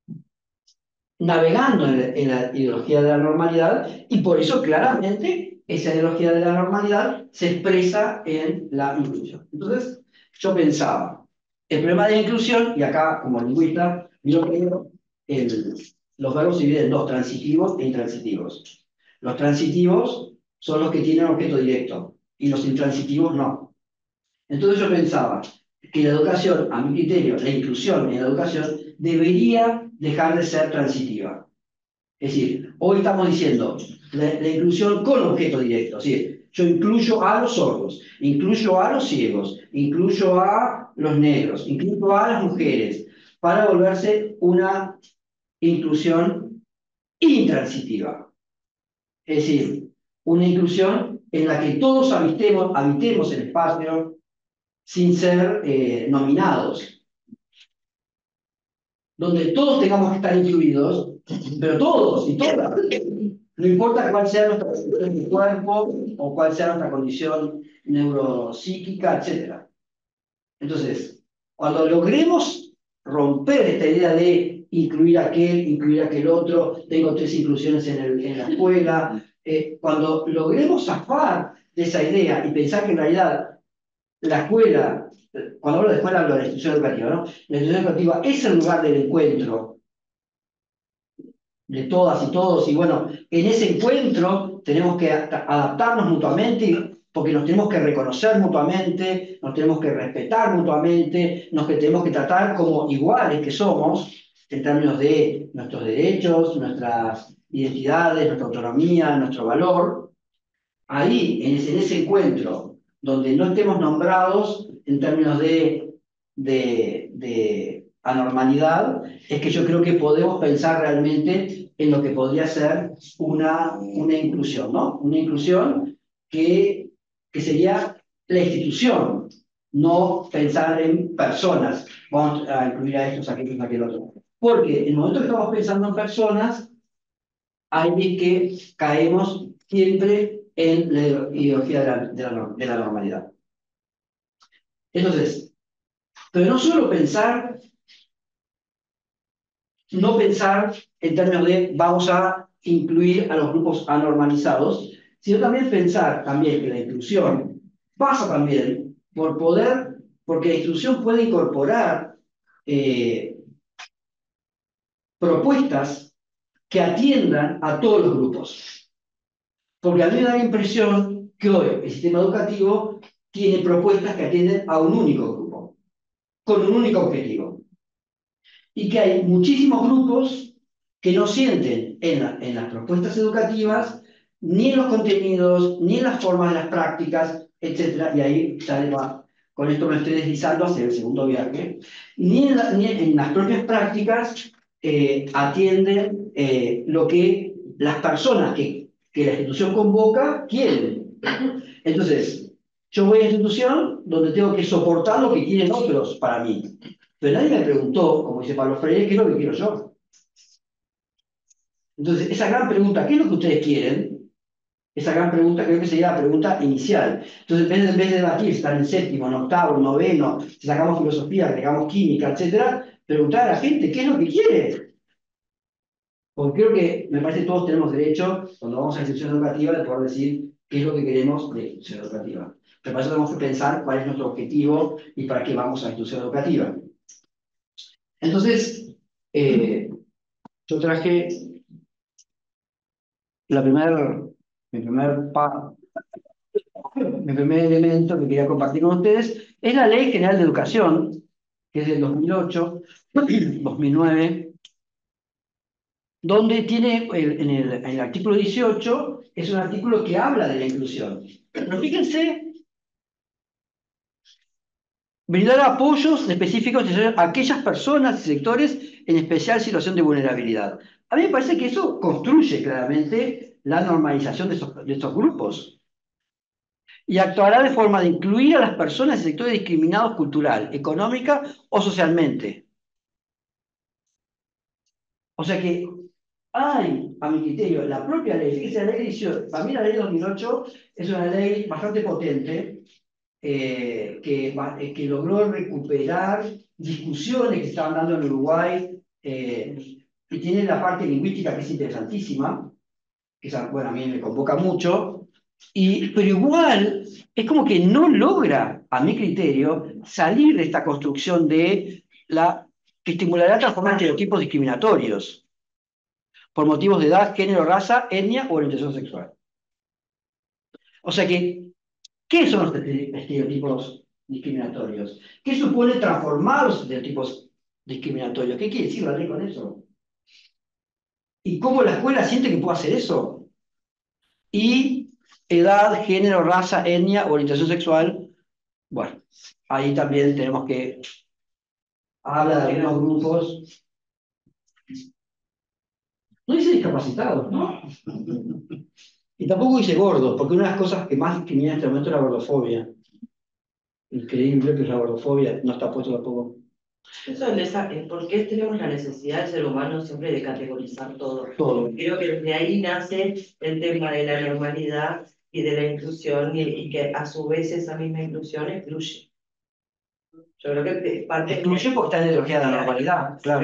navegando en la ideología de la normalidad y por eso claramente esa ideología de la normalidad se expresa en la inclusión. Entonces, yo pensaba, el problema de la inclusión, y acá como lingüista, yo creo, los verbos se dividen en dos, transitivos e intransitivos. Los transitivos son los que tienen objeto directo y los intransitivos no. Entonces yo pensaba que la educación, a mi criterio, la inclusión en la educación debería dejar de ser transitiva. Es decir, hoy estamos diciendo la inclusión con objeto directo. Es decir, yo incluyo a los sordos, incluyo a los ciegos, incluyo a los negros, incluyo a las mujeres, para volverse una inclusión intransitiva. Es decir, una inclusión en la que todos habitemos el espacio sin ser nominados, donde todos tengamos que estar incluidos, pero todos y todas, no importa cuál sea nuestra condición de cuerpo o cuál sea nuestra condición neuropsíquica, etc. Entonces, cuando logremos romper esta idea de incluir aquel otro, tengo 3 inclusiones en la escuela, cuando logremos zafar de esa idea y pensar que en realidad la escuela, cuando hablo de escuela hablo de la institución educativa, ¿no? La institución educativa es el lugar del encuentro de todas y todos, y bueno, en ese encuentro tenemos que adaptarnos mutuamente, porque nos tenemos que reconocer mutuamente, nos tenemos que respetar mutuamente, nos tenemos que tratar como iguales que somos, en términos de nuestros derechos, nuestras identidades, nuestra autonomía, nuestro valor. Ahí, en ese encuentro, donde no estemos nombrados en términos de anormalidad, es que yo creo que podemos pensar realmente en lo que podría ser una inclusión, ¿no? Una inclusión que sería la institución, no pensar en personas. Vamos a incluir a estos, a aquellos, a aquel otro. Porque en el momento que estamos pensando en personas, hay que caemos siempre en la ideología de la normalidad. Entonces, pero no solo no pensar en términos de vamos a incluir a los grupos anormalizados, sino también pensar también que la inclusión pasa también porque la inclusión puede incorporar propuestas que atiendan a todos los grupos. Porque a mí me da la impresión que hoy el sistema educativo tiene propuestas que atienden a un único grupo, con un único objetivo. Y que hay muchísimos grupos que no sienten en las propuestas educativas, ni en los contenidos, ni en las formas de las prácticas, etc. Y ahí sale con esto me estoy deslizando hacia el segundo viaje, ni en las propias prácticas atienden lo que las personas que la institución convoca quieren. Entonces, yo voy a una institución donde tengo que soportar lo que quieren otros para mí. Pero nadie me preguntó, como dice Pablo Freire, qué es lo que quiero yo. Entonces, esa gran pregunta, ¿qué es lo que ustedes quieren? Esa gran pregunta creo que sería la pregunta inicial. Entonces, en vez de debatir si están en séptimo, en octavo, en noveno, si sacamos filosofía, agregamos química, etcétera, preguntar a la gente qué es lo que quiere. Porque creo que, me parece que todos tenemos derecho, cuando vamos a la institución educativa, de poder decir qué es lo que queremos de la institución educativa. Pero para eso tenemos que pensar cuál es nuestro objetivo y para qué vamos a la institución educativa. Entonces, yo traje mi primer elemento que quería compartir con ustedes es la Ley General de Educación, que es del 2008, 2009, donde tiene en el artículo 18, es un artículo que habla de la inclusión. Pero fíjense, brindar apoyos específicos a aquellas personas y sectores en especial situación de vulnerabilidad. A mí me parece que eso construye claramente la normalización de estos grupos. Y actuará de forma de incluir a las personas y sectores discriminados cultural, económica o socialmente. O sea que hay, a mi criterio, la propia ley, fíjense, la ley 18, para mí la ley 2008 es una ley bastante potente, que logró recuperar discusiones que se estaban dando en Uruguay, y tiene la parte lingüística que es interesantísima, que bueno, a mí me convoca mucho, pero igual es como que no logra, a mi criterio, salir de esta construcción que estimulará transformar estereotipos discriminatorios por motivos de edad, género, raza, etnia o orientación sexual. O sea que, ¿qué son los estereotipos discriminatorios? ¿Qué supone transformar los estereotipos discriminatorios? ¿Qué quiere decir la ley con eso? ¿Y cómo la escuela siente que puede hacer eso? Y edad, género, raza, etnia o orientación sexual, bueno, ahí también tenemos que hablar de algunos grupos. No dice discapacitados, ¿no? Y tampoco dice gordos, porque una de las cosas que más discrimina en este momento es la gordofobia. Increíble que la gordofobia no está puesto tampoco.
Eso ¿por qué tenemos la necesidad del ser humano siempre de categorizar todo?
Todo.
Creo que desde ahí nace el tema de la normalidad y de la inclusión, y que a su vez esa misma inclusión excluye. Yo creo que parte
excluye porque está en la ideología de la normalidad, claro.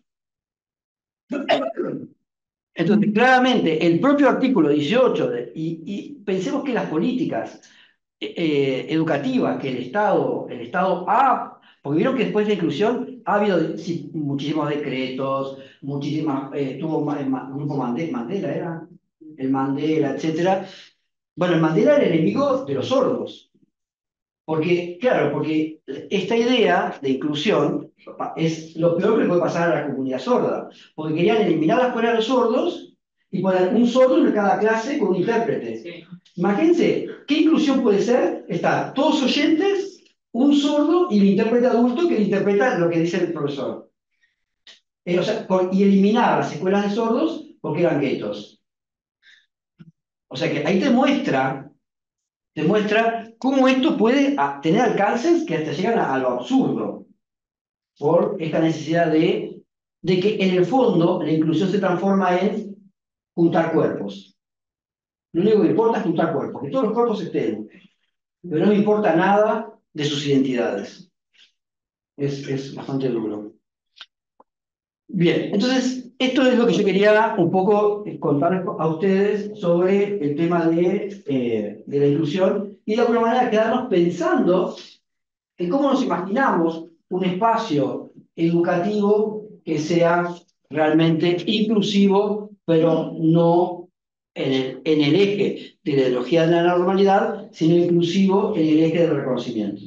Entonces, claramente, el propio artículo 18, y pensemos que las políticas educativas que el Estado ha, porque vieron que después de la inclusión ha habido muchísimos decretos, tuvo el grupo Mandela, ¿era? El Mandela, etc. Bueno, el Mandela era el enemigo de los sordos. Porque, claro, porque esta idea de inclusión es lo peor que le puede pasar a la comunidad sorda. Porque querían eliminar la escuela de los sordos y poner un sordo en cada clase con un intérprete. Sí. Imagínense, ¿qué inclusión puede ser? Están todos oyentes, un sordo y el intérprete adulto que le interpreta lo que dice el profesor. O sea, y eliminar las escuelas de sordos porque eran guetos. O sea que ahí te muestra cómo esto puede tener alcances que hasta llegan a lo absurdo, por esta necesidad de que en el fondo la inclusión se transforma en juntar cuerpos. Lo único que importa es juntar cuerpos, que todos los cuerpos estén, pero no me importa nada de sus identidades. Es bastante duro. Bien, entonces, esto es lo que yo quería un poco contarles a ustedes sobre el tema de la inclusión y de alguna manera quedarnos pensando en cómo nos imaginamos un espacio educativo que sea realmente inclusivo, pero no en el eje de la ideología de la normalidad, sino inclusivo en el eje del reconocimiento.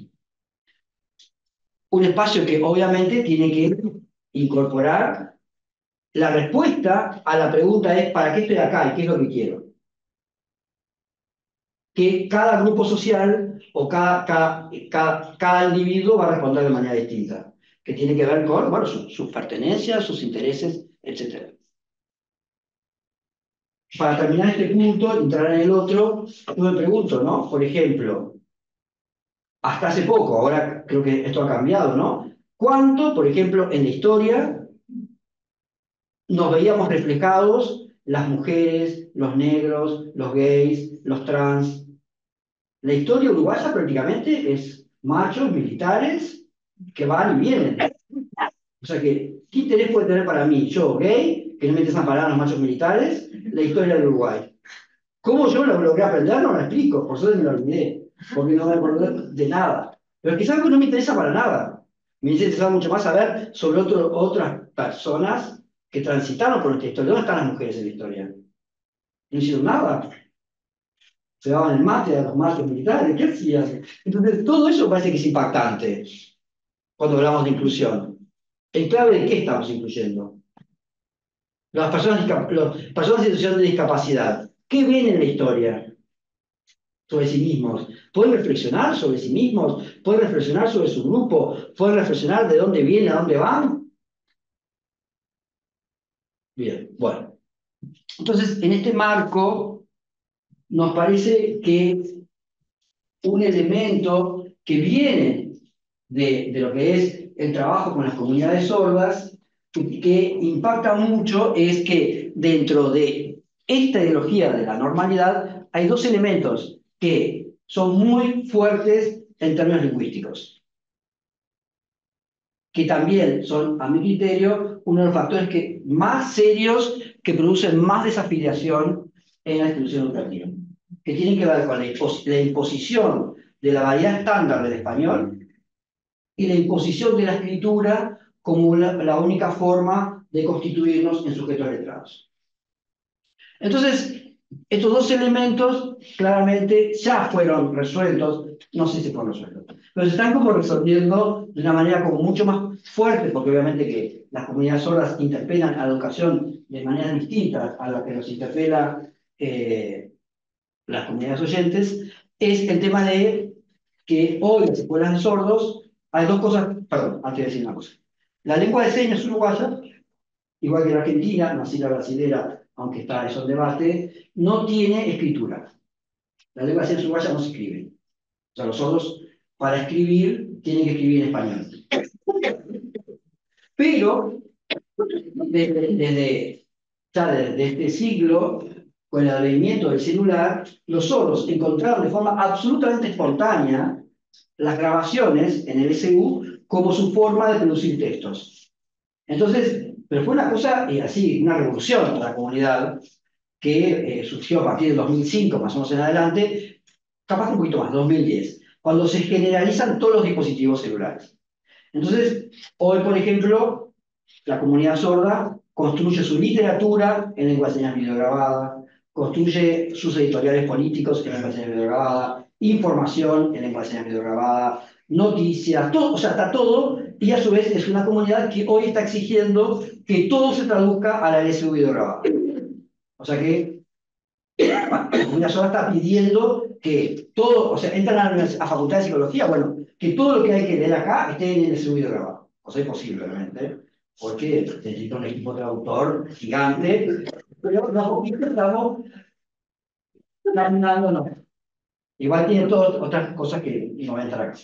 Un espacio que obviamente tiene que incorporar la respuesta a la pregunta es ¿para qué estoy acá y qué es lo que quiero? que cada grupo social o cada individuo va a responder de manera distinta, que tiene que ver con, bueno, sus pertenencias, sus intereses, etc. Para terminar este punto, entrar en el otro, yo me pregunto, ¿no? Por ejemplo, hasta hace poco, ahora creo que esto ha cambiado, ¿no? ¿Cuánto, por ejemplo, en la historia nos veíamos reflejados las mujeres, los negros, los gays, los trans? La historia uruguaya prácticamente es machos militares que van y vienen. O sea que, ¿qué interés puede tener para mí, yo, gay, que no me interesan para nada los machos militares, la historia del Uruguay? ¿Cómo yo lo logré aprender? No lo explico, por suerte me lo olvidé, porque no me acuerdo de nada. Pero es que es algo que no me interesa para nada. Me hubiese interesado mucho más saber sobre otras personas que transitaron por nuestra historia. ¿Dónde están las mujeres en la historia? No hicieron nada. Se daban el mate a los machos militares, ¿qué hacían? Entonces, todo eso parece que es impactante cuando hablamos de inclusión. ¿En clave de qué estamos incluyendo? Las personas en situación de discapacidad, ¿qué ven en la historia sobre sí mismos? ¿Pueden reflexionar sobre sí mismos? ¿Pueden reflexionar sobre su grupo? ¿Pueden reflexionar de dónde vienen, a dónde van? Bien, bueno. Entonces, en este marco, nos parece que un elemento que viene de lo que es el trabajo con las comunidades sordas, que impacta mucho, es que dentro de esta ideología de la normalidad hay dos elementos que son muy fuertes en términos lingüísticos, que también son, a mi criterio, uno de los factores más serios que producen más desafiliación en la institución educativa, que tienen que ver con la imposición de la variedad estándar del español y la imposición de la escritura como la única forma de constituirnos en sujetos letrados. Entonces, estos dos elementos claramente ya fueron resueltos, no sé si fueron resueltos, pero se están como resolviendo de una manera como mucho más fuerte, porque obviamente que las comunidades sordas interpelan a la educación de manera distinta a la que nos interpela las comunidades oyentes, es el tema de que hoy en las escuelas de sordos hay dos cosas, perdón, antes de decir una cosa. La lengua de señas uruguaya, igual que en Argentina, no así la brasilera, aunque está eso en debate, no tiene escritura. La lengua de señas uruguaya no se escribe. O sea, los sordos, para escribir, tienen que escribir en español. Pero, desde este siglo, con el advenimiento del celular, los sordos encontraron de forma absolutamente espontánea las grabaciones en el SU como su forma de producir textos. Entonces, pero fue una cosa así, una revolución para la comunidad que surgió a partir del 2005, más o menos en adelante, capaz un poquito más, 2010, cuando se generalizan todos los dispositivos celulares. Entonces, hoy, por ejemplo, la comunidad sorda construye su literatura en lengua de señas videograbada, construye sus editoriales políticos en lengua de señas videograbada, información en lengua de señas videograbada, noticias, todo, o sea, está todo, y a su vez es una comunidad que hoy está exigiendo que todo se traduzca a la LSU videograbada. O sea que la comunidad sorda está pidiendo que todo, o sea, entran a facultad de psicología, bueno, que todo lo que hay que leer acá esté en el LSU videograbado. O sea, es posible, obviamente, porque necesita un equipo traductor gigante, pero de a poquito estamos caminando, no. Igual tiene todas otras cosas que no van a entrar acá.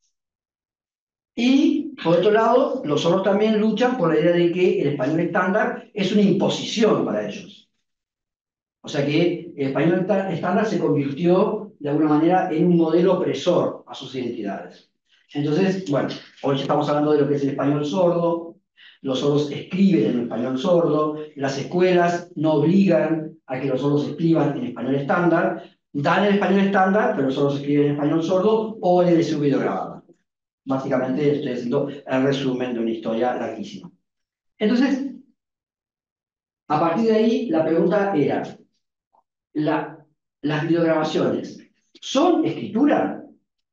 Y, por otro lado, los sordos también luchan por la idea de que el español estándar es una imposición para ellos. O sea que el español estándar se convirtió, de alguna manera, en un modelo opresor a sus identidades. Entonces, bueno, hoy estamos hablando de lo que es el español sordo, los sordos escriben en español sordo, las escuelas no obligan a que los sordos escriban en español estándar, dan el español estándar, pero los sordos escriben en español sordo o en el video grabado. Básicamente estoy haciendo el resumen de una historia larguísima. Entonces, a partir de ahí, la pregunta era, ¿las videograbaciones son escritura?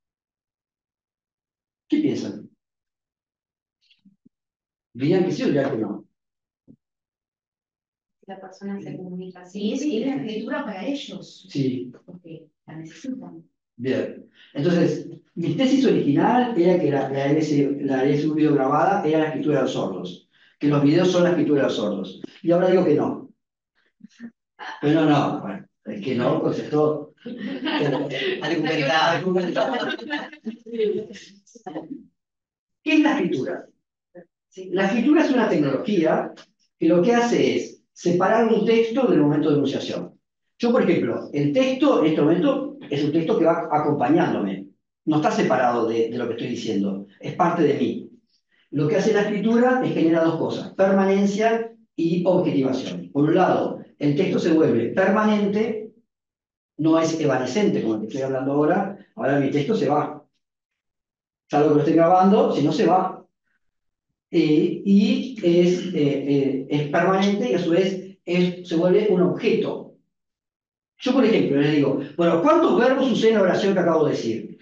¿Qué piensan? ¿Dirían que sí o dirían que no?
la persona se comunica
Y
así.
es la escritura para ellos,
Sí,
porque la necesitan.
bien. Entonces, mi tesis original era que la LS video grabada era la escritura de los sordos, que los videos son la escritura de los sordos. Y ahora digo que no. Pero no, bueno, es que no, pues esto... argumentado. ¿Qué es la escritura? La escritura es una tecnología que lo que hace es separar un texto del momento de enunciación. Yo, por ejemplo, el texto en este momento es un texto que va acompañándome. No está separado de lo que estoy diciendo, es parte de mí. Lo que hace la escritura es generar dos cosas, permanencia y objetivación. Por un lado, el texto se vuelve permanente, no es evanescente como el que estoy hablando ahora mi texto se va. Salvo que lo estoy grabando, si no se va. Y es permanente y a su vez se vuelve un objeto. Yo, por ejemplo, les digo, bueno, ¿cuántos verbos usé en la oración que acabo de decir?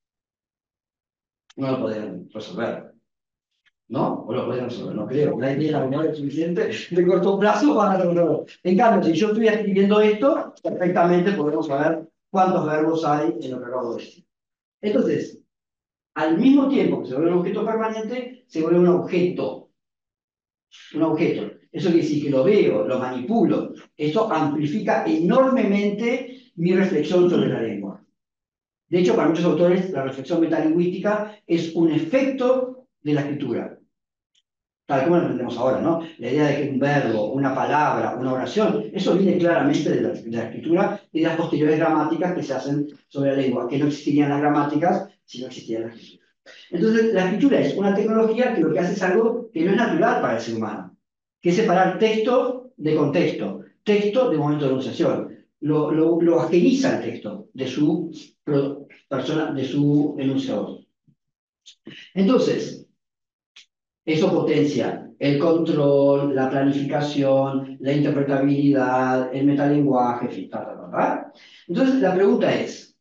No lo podemos resolver. ¿No? O lo podemos resolver, no creo. Nadie tiene la memoria suficiente de corto plazo para resolverlo. En cambio, si yo estoy escribiendo esto, perfectamente podemos saber cuántos verbos hay en lo que acabo de decir. Entonces, al mismo tiempo que se vuelve un objeto permanente, se vuelve un objeto. Un objeto. Eso quiere decir que lo veo, lo manipulo. Esto amplifica enormemente mi reflexión sobre la lengua. De hecho, para muchos autores, la reflexión metalingüística es un efecto de la escritura. Tal como lo entendemos ahora, ¿no? La idea de que un verbo, una palabra, una oración, eso viene claramente de la escritura y de las posteriores gramáticas que se hacen sobre la lengua, que no existirían las gramáticas si no existiera la escritura. Entonces, la escritura es una tecnología que lo que hace es algo que no es natural para el ser humano, que es separar texto de contexto, texto de momento de enunciación. Lo agiliza el texto de su persona, de su enunciador. Entonces, eso potencia el control, la planificación, la interpretabilidad, el metalenguaje, en fin, Entonces, la pregunta es,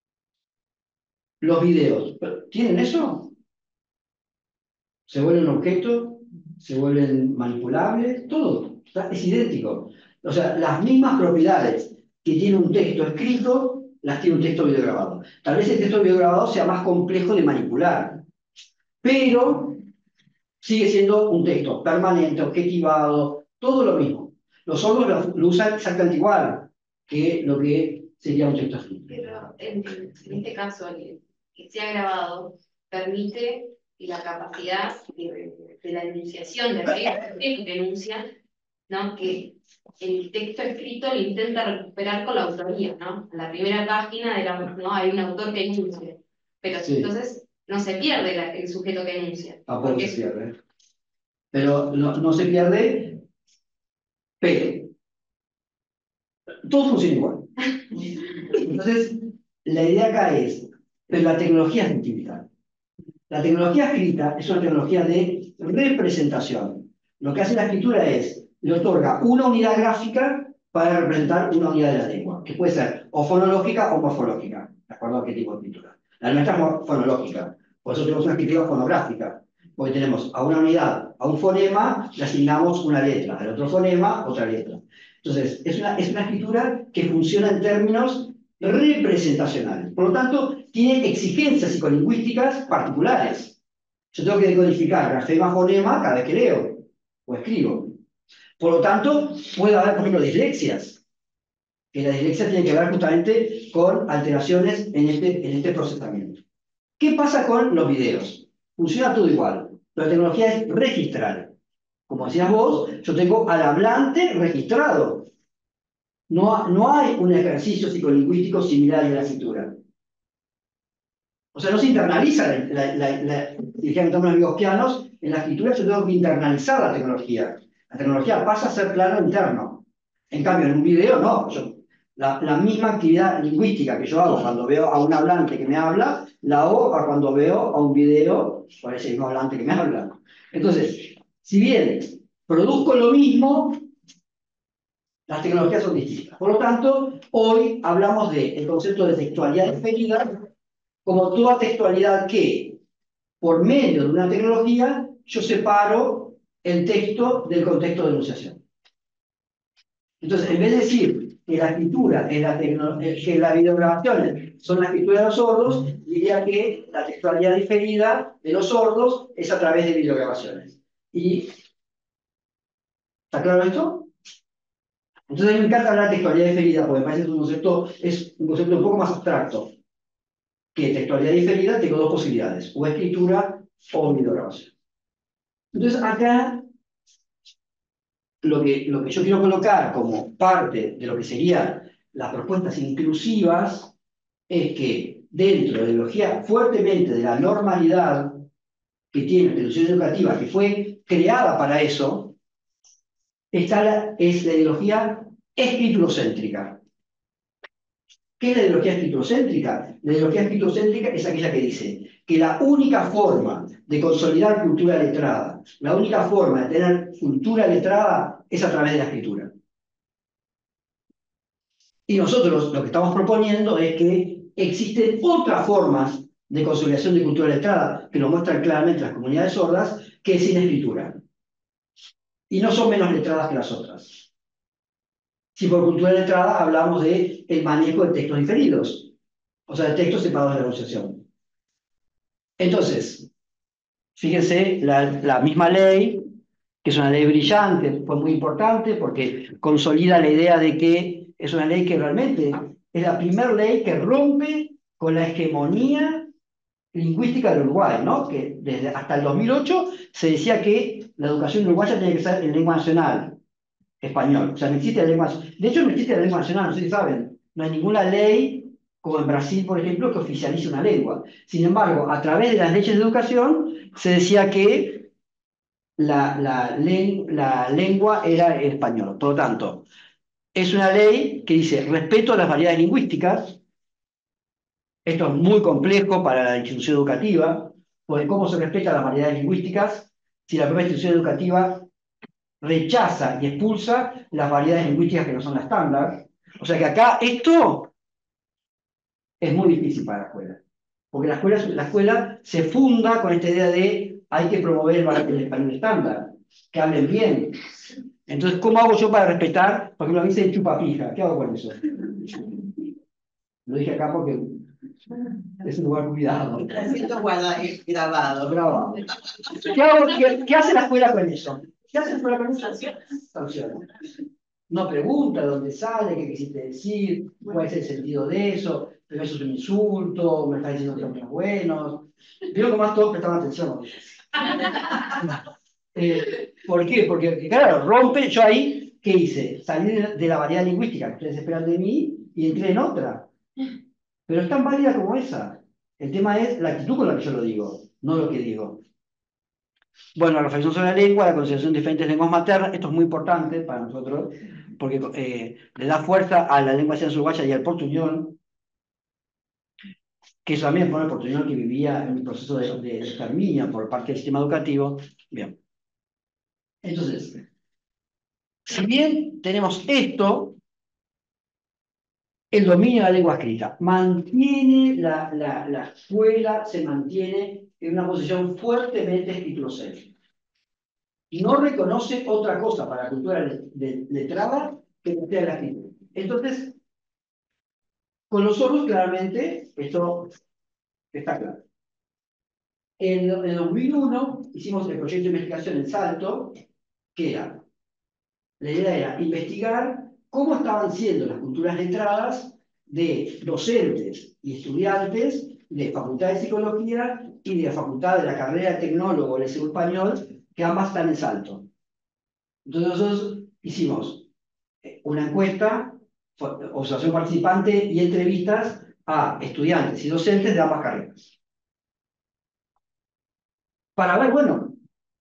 ¿los videos tienen eso? ¿Se vuelven objetos? ¿Se vuelven manipulables? Todo. Es idéntico. O sea, las mismas propiedades que tiene un texto escrito, las tiene un texto videograbado. Tal vez el texto videograbado sea más complejo de manipular, pero sigue siendo un texto permanente, objetivado, todo lo mismo. Los sordos lo usan exactamente igual que lo que sería un texto escrito.
Pero en este caso, el que se ha grabado permite la capacidad de la enunciación, de aquellos que denuncian, ¿no? Que el texto escrito lo intenta recuperar con la autoría, ¿no? En la primera página, digamos, ¿no? Hay un autor que enuncia, pero
Sí.
entonces no se pierde el sujeto que enuncia.
Tampoco se pierde. Pero no se pierde, pero todo funciona igual. Entonces, la idea acá es, pero la tecnología es distinta. La tecnología escrita es una tecnología de representación. Lo que hace la escritura es, le otorga una unidad gráfica para representar una unidad de la lengua, que puede ser o fonológica o morfológica, de acuerdo a qué tipo de escritura. La nuestra es fonológica, por eso tenemos una escritura fonográfica, porque tenemos a una unidad, a un fonema, le asignamos una letra, al otro fonema, otra letra. Entonces, es una escritura que funciona en términos representacionales. Por lo tanto, tiene exigencias psicolingüísticas particulares. Yo tengo que decodificar grafema-fonema cada vez que leo o escribo. Por lo tanto, puede haber, por ejemplo, dislexias, que la dislexia tiene que ver justamente con alteraciones en este procesamiento. ¿Qué pasa con los videos? Funciona todo igual. La tecnología es registrar. Como decías vos, yo tengo al hablante registrado. No hay un ejercicio psicolingüístico similar en la escritura. O sea, no se internaliza dijeron los amigos pianos, en la escritura yo tengo que internalizar la tecnología. La tecnología pasa a ser plano interno. En cambio, en un video no. La misma actividad lingüística que yo hago cuando veo a un hablante que me habla, la hago cuando veo a un video con ese mismo hablante que me habla. Entonces, si bien produzco lo mismo, las tecnologías son distintas. Por lo tanto, hoy hablamos del concepto de textualidad diferida como toda textualidad que, por medio de una tecnología, yo separo el texto del contexto de enunciación. Entonces, en vez de decir que la escritura, que las videograbaciones son la escritura de los sordos, diría que la textualidad diferida de los sordos es a través de videograbaciones. ¿Y está claro esto? Entonces a mí me encanta hablar de textualidad diferida, porque me parece que es un concepto un poco más abstracto. Que textualidad diferida tengo dos posibilidades, o escritura o videograbación. Entonces acá lo que yo quiero colocar como parte de lo que serían las propuestas inclusivas es que dentro de la ideología fuertemente de la normalidad que tiene la institución educativa, que fue creada para eso, es la ideología escriturocéntrica. ¿Qué es la ideología escriturocéntrica? La ideología escriturocéntrica es aquella que dice que la única forma de consolidar cultura letrada, la única forma de tener cultura letrada es a través de la escritura. Y nosotros lo que estamos proponiendo es que existen otras formas de consolidación de cultura letrada, que lo muestran claramente las comunidades sordas, que es sin escritura. Y no son menos letradas que las otras. Si por cultura letrada hablamos de el manejo de textos diferidos, o sea, de textos separados de la enunciación. Entonces, fíjense, la misma ley, que es una ley brillante, fue muy importante porque consolida la idea de que es una ley que realmente es la primera ley que rompe con la hegemonía lingüística del Uruguay, ¿no? Que desde hasta el 2008 se decía que la educación uruguaya tenía que ser en lengua nacional, español. O sea, no existe la lengua. De hecho, no existe la lengua nacional, no sé si saben. No hay ninguna ley, como en Brasil, por ejemplo, que oficialice una lengua. Sin embargo, a través de las leyes de educación se decía que la lengua era el español. Por lo tanto, es una ley que dice respeto a las variedades lingüísticas. Esto es muy complejo para la institución educativa, porque ¿cómo se respetan las variedades lingüísticas si la propia institución educativa rechaza y expulsa las variedades lingüísticas que no son la estándar? O sea que acá esto es muy difícil para la escuela, porque la escuela se funda con esta idea de hay que promover el español estándar, que hablen bien. Entonces, ¿cómo hago yo para respetar? Por ejemplo, a mí se chupapija, ¿qué hago con eso? Lo dije acá porque es un lugar cuidado.
Está siendo grabado.
Grabado. ¿Qué hace la escuela con eso? ¿Qué hace la escuela con eso? Sanciona. No pregunta dónde sale, qué quisiste decir, cuál es el sentido de eso, pero eso es un insulto, me está diciendo que son muy buenos. Veo que más todos prestaban atención. ¿Por qué? Porque, claro, rompe, yo ahí, ¿qué hice? Salí de la variedad lingüística que ustedes esperan de mí y entré en otra. Pero es tan válida como esa. El tema es la actitud con la que yo lo digo, no lo que digo. Bueno, la reflexión sobre la lengua, la consideración de diferentes lenguas maternas, esto es muy importante para nosotros, porque le da fuerza a la lengua de señas uruguaya y al portuñol, que eso también fue el portuñol que vivía en un proceso de exterminio por parte del sistema educativo. Bien. Entonces, si bien tenemos esto, el dominio de la lengua escrita mantiene la escuela, se mantiene en una posición fuertemente escriturocéntrica. No reconoce otra cosa para la cultura letrada que no sea la escritura. Entonces, con los sordos, claramente, esto está claro. En el 2001 hicimos el proyecto de investigación en Salto, que era, la idea era investigar cómo estaban siendo las culturas letradas de docentes y estudiantes de Facultad de Psicología y de la Facultad de la carrera de Tecnólogo del Liceo Español, que ambas están en Salto. Entonces nosotros hicimos una encuesta, observación participante y entrevistas a estudiantes y docentes de ambas carreras. Para ver, bueno,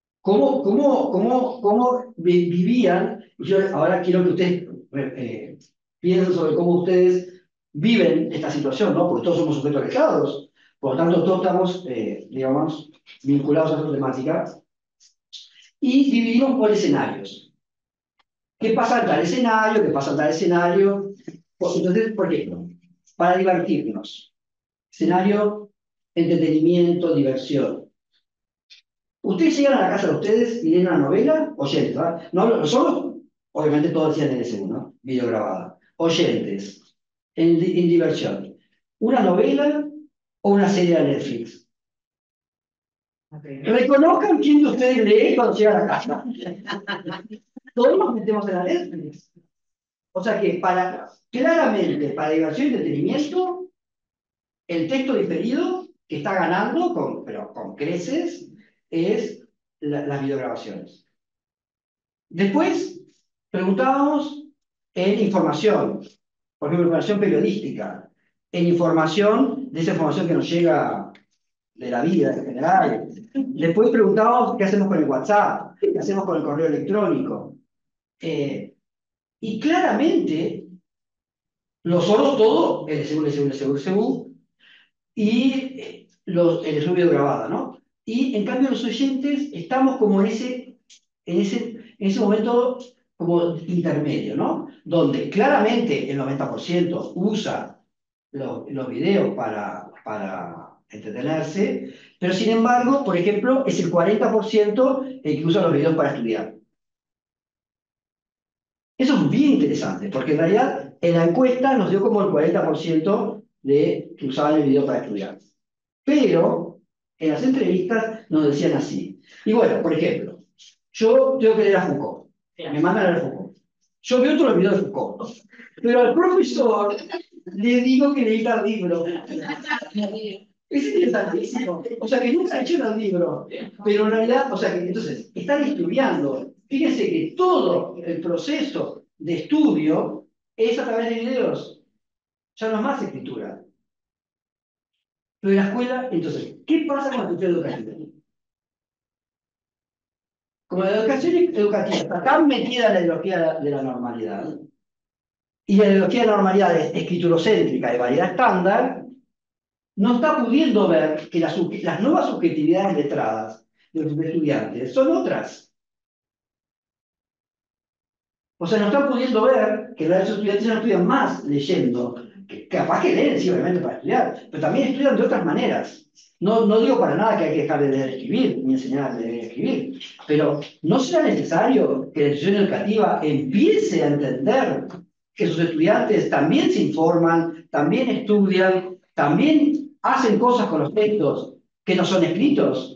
cómo vivían. Yo ahora quiero que ustedes piensen sobre cómo ustedes viven esta situación, ¿no? Porque todos somos sujetos letrados, por lo tanto todos estamos, digamos, vinculados a esta temática, y dividimos por escenarios. ¿Qué pasa en tal escenario? ¿Qué pasa en tal escenario? Entonces, por ejemplo, para divertirnos. Escenario, entretenimiento, diversión. ¿Ustedes llegan a la casa de ustedes y leen una novela? Oyentes, ¿verdad? No, no solo Obviamente todo decía en LSU, ¿no? Videograbada. Oyentes, en diversión. ¿Una novela o una serie de Netflix? Reconozcan quién de ustedes lee cuando llega a la casa. Todos nos metemos en la Netflix. O sea que claramente, para diversión y entretenimiento, el texto diferido que está ganando, pero con creces, es las videograbaciones. Después, preguntábamos en información, por ejemplo, información periodística, en información, de esa información que nos llega de la vida en general. Después preguntábamos qué hacemos con el WhatsApp, qué hacemos con el correo electrónico. Y claramente, los solos todo, LSU, y el subido grabada, ¿no? Y en cambio los oyentes estamos como en ese momento como intermedio, ¿no? Donde claramente el 90% usa los videos para entretenerse, pero sin embargo, por ejemplo, es el 40% el que usa los videos para estudiar. Eso es bien interesante, porque en realidad en la encuesta nos dio como el 40% de que usaban el video para estudiar. Pero en las entrevistas nos decían así. Y bueno, por ejemplo, yo tengo que leer a Foucault. Me mandan a leer a Foucault. Yo veo todos los videos de Foucault. Pero al profesor le digo que leí el libro. Es interesantísimo. O sea, que nunca leyeron el libro. Pero en realidad, o sea, que entonces, están estudiando. Fíjense que todo el proceso de estudio es a través de videos. Ya no es más escritura. Lo de la escuela, entonces, ¿qué pasa con la cultura educativa? Como la educación educativa está tan metida en la ideología de la normalidad, y la ideología de la normalidad es escriturocéntrica de variedad estándar, no está pudiendo ver que las nuevas subjetividades letradas de los estudiantes son otras. O sea, no están pudiendo ver que los estudiantes no estudian más leyendo, que capaz que leen, sí, obviamente, para estudiar, pero también estudian de otras maneras. No digo para nada que hay que dejar de leer y escribir, ni enseñar a leer y escribir, pero ¿no será necesario que la institución educativa empiece a entender que sus estudiantes también se informan, también estudian, también hacen cosas con los textos que no son escritos?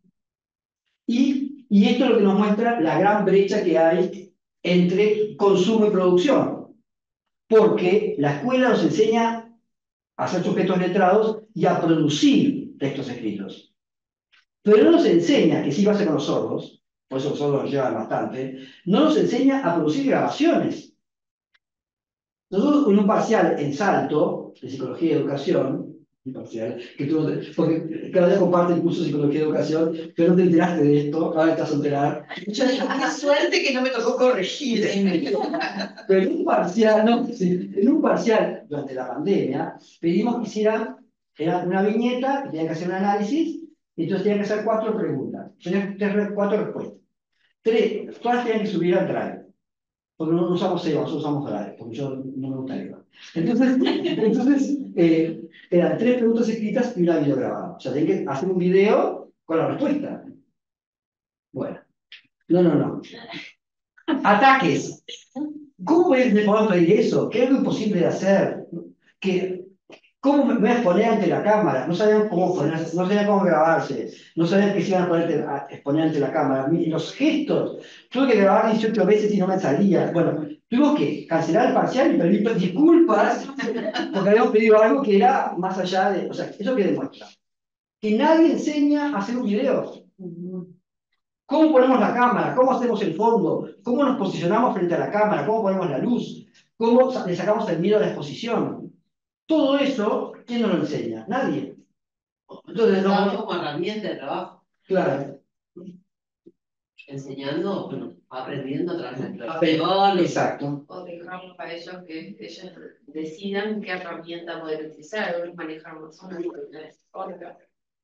Y esto es lo que nos muestra la gran brecha que hay entre consumo y producción, porque la escuela nos enseña a ser sujetos letrados y a producir textos escritos. Pero no nos enseña, que sí pasa con los sordos, por eso los sordos nos llevan bastante, no nos enseña a producir grabaciones. Nosotros en un parcial en Salto, de Psicología y Educación, porque cada día comparte el curso de Psicología y Educación, pero no te enteraste de esto, ahora estás a enterar.
Yo digo, qué suerte que no me tocó corregir.
Pero en un parcial, no, sí, en un parcial durante la pandemia, pedimos que hicieran, era una viñeta, que tenían que hacer un análisis, y entonces tenían que hacer 4 preguntas, tenían 4 respuestas. 3, todas tenían que subir al Drive, porque no usamos Eva, nosotros usamos Drive, porque yo no me gusta Eva. Entonces eran 3 preguntas escritas y una videograbada. O sea, tenían que hacer un video con la respuesta. Bueno, no. Ataques. ¿Cómo podemos pedir eso? ¿Qué es algo imposible de hacer? ¿Cómo me voy a exponer ante la cámara? No sabían cómo ponerse, no sabían cómo grabarse, no sabían que se iban a exponer ante la cámara. Los gestos, tuve que grabar 18 veces y no me salía. Bueno, tuvimos que cancelar el parcial y pedir disculpas porque habíamos pedido algo que era más allá de. O sea, ¿eso qué demuestra? Que nadie enseña a hacer un video. ¿Cómo ponemos la cámara? ¿Cómo hacemos el fondo? ¿Cómo nos posicionamos frente a la cámara? ¿Cómo ponemos la luz? ¿Cómo le sacamos el miedo a la exposición? Todo eso, ¿quién nos lo enseña? Nadie. Entonces,
como herramienta de trabajo.
Claro.
Enseñando, aprendiendo a través de la
expresión. Exacto.
O dejarlos a ellos que ellos decidan qué herramienta poder utilizar, o manejar más una otra.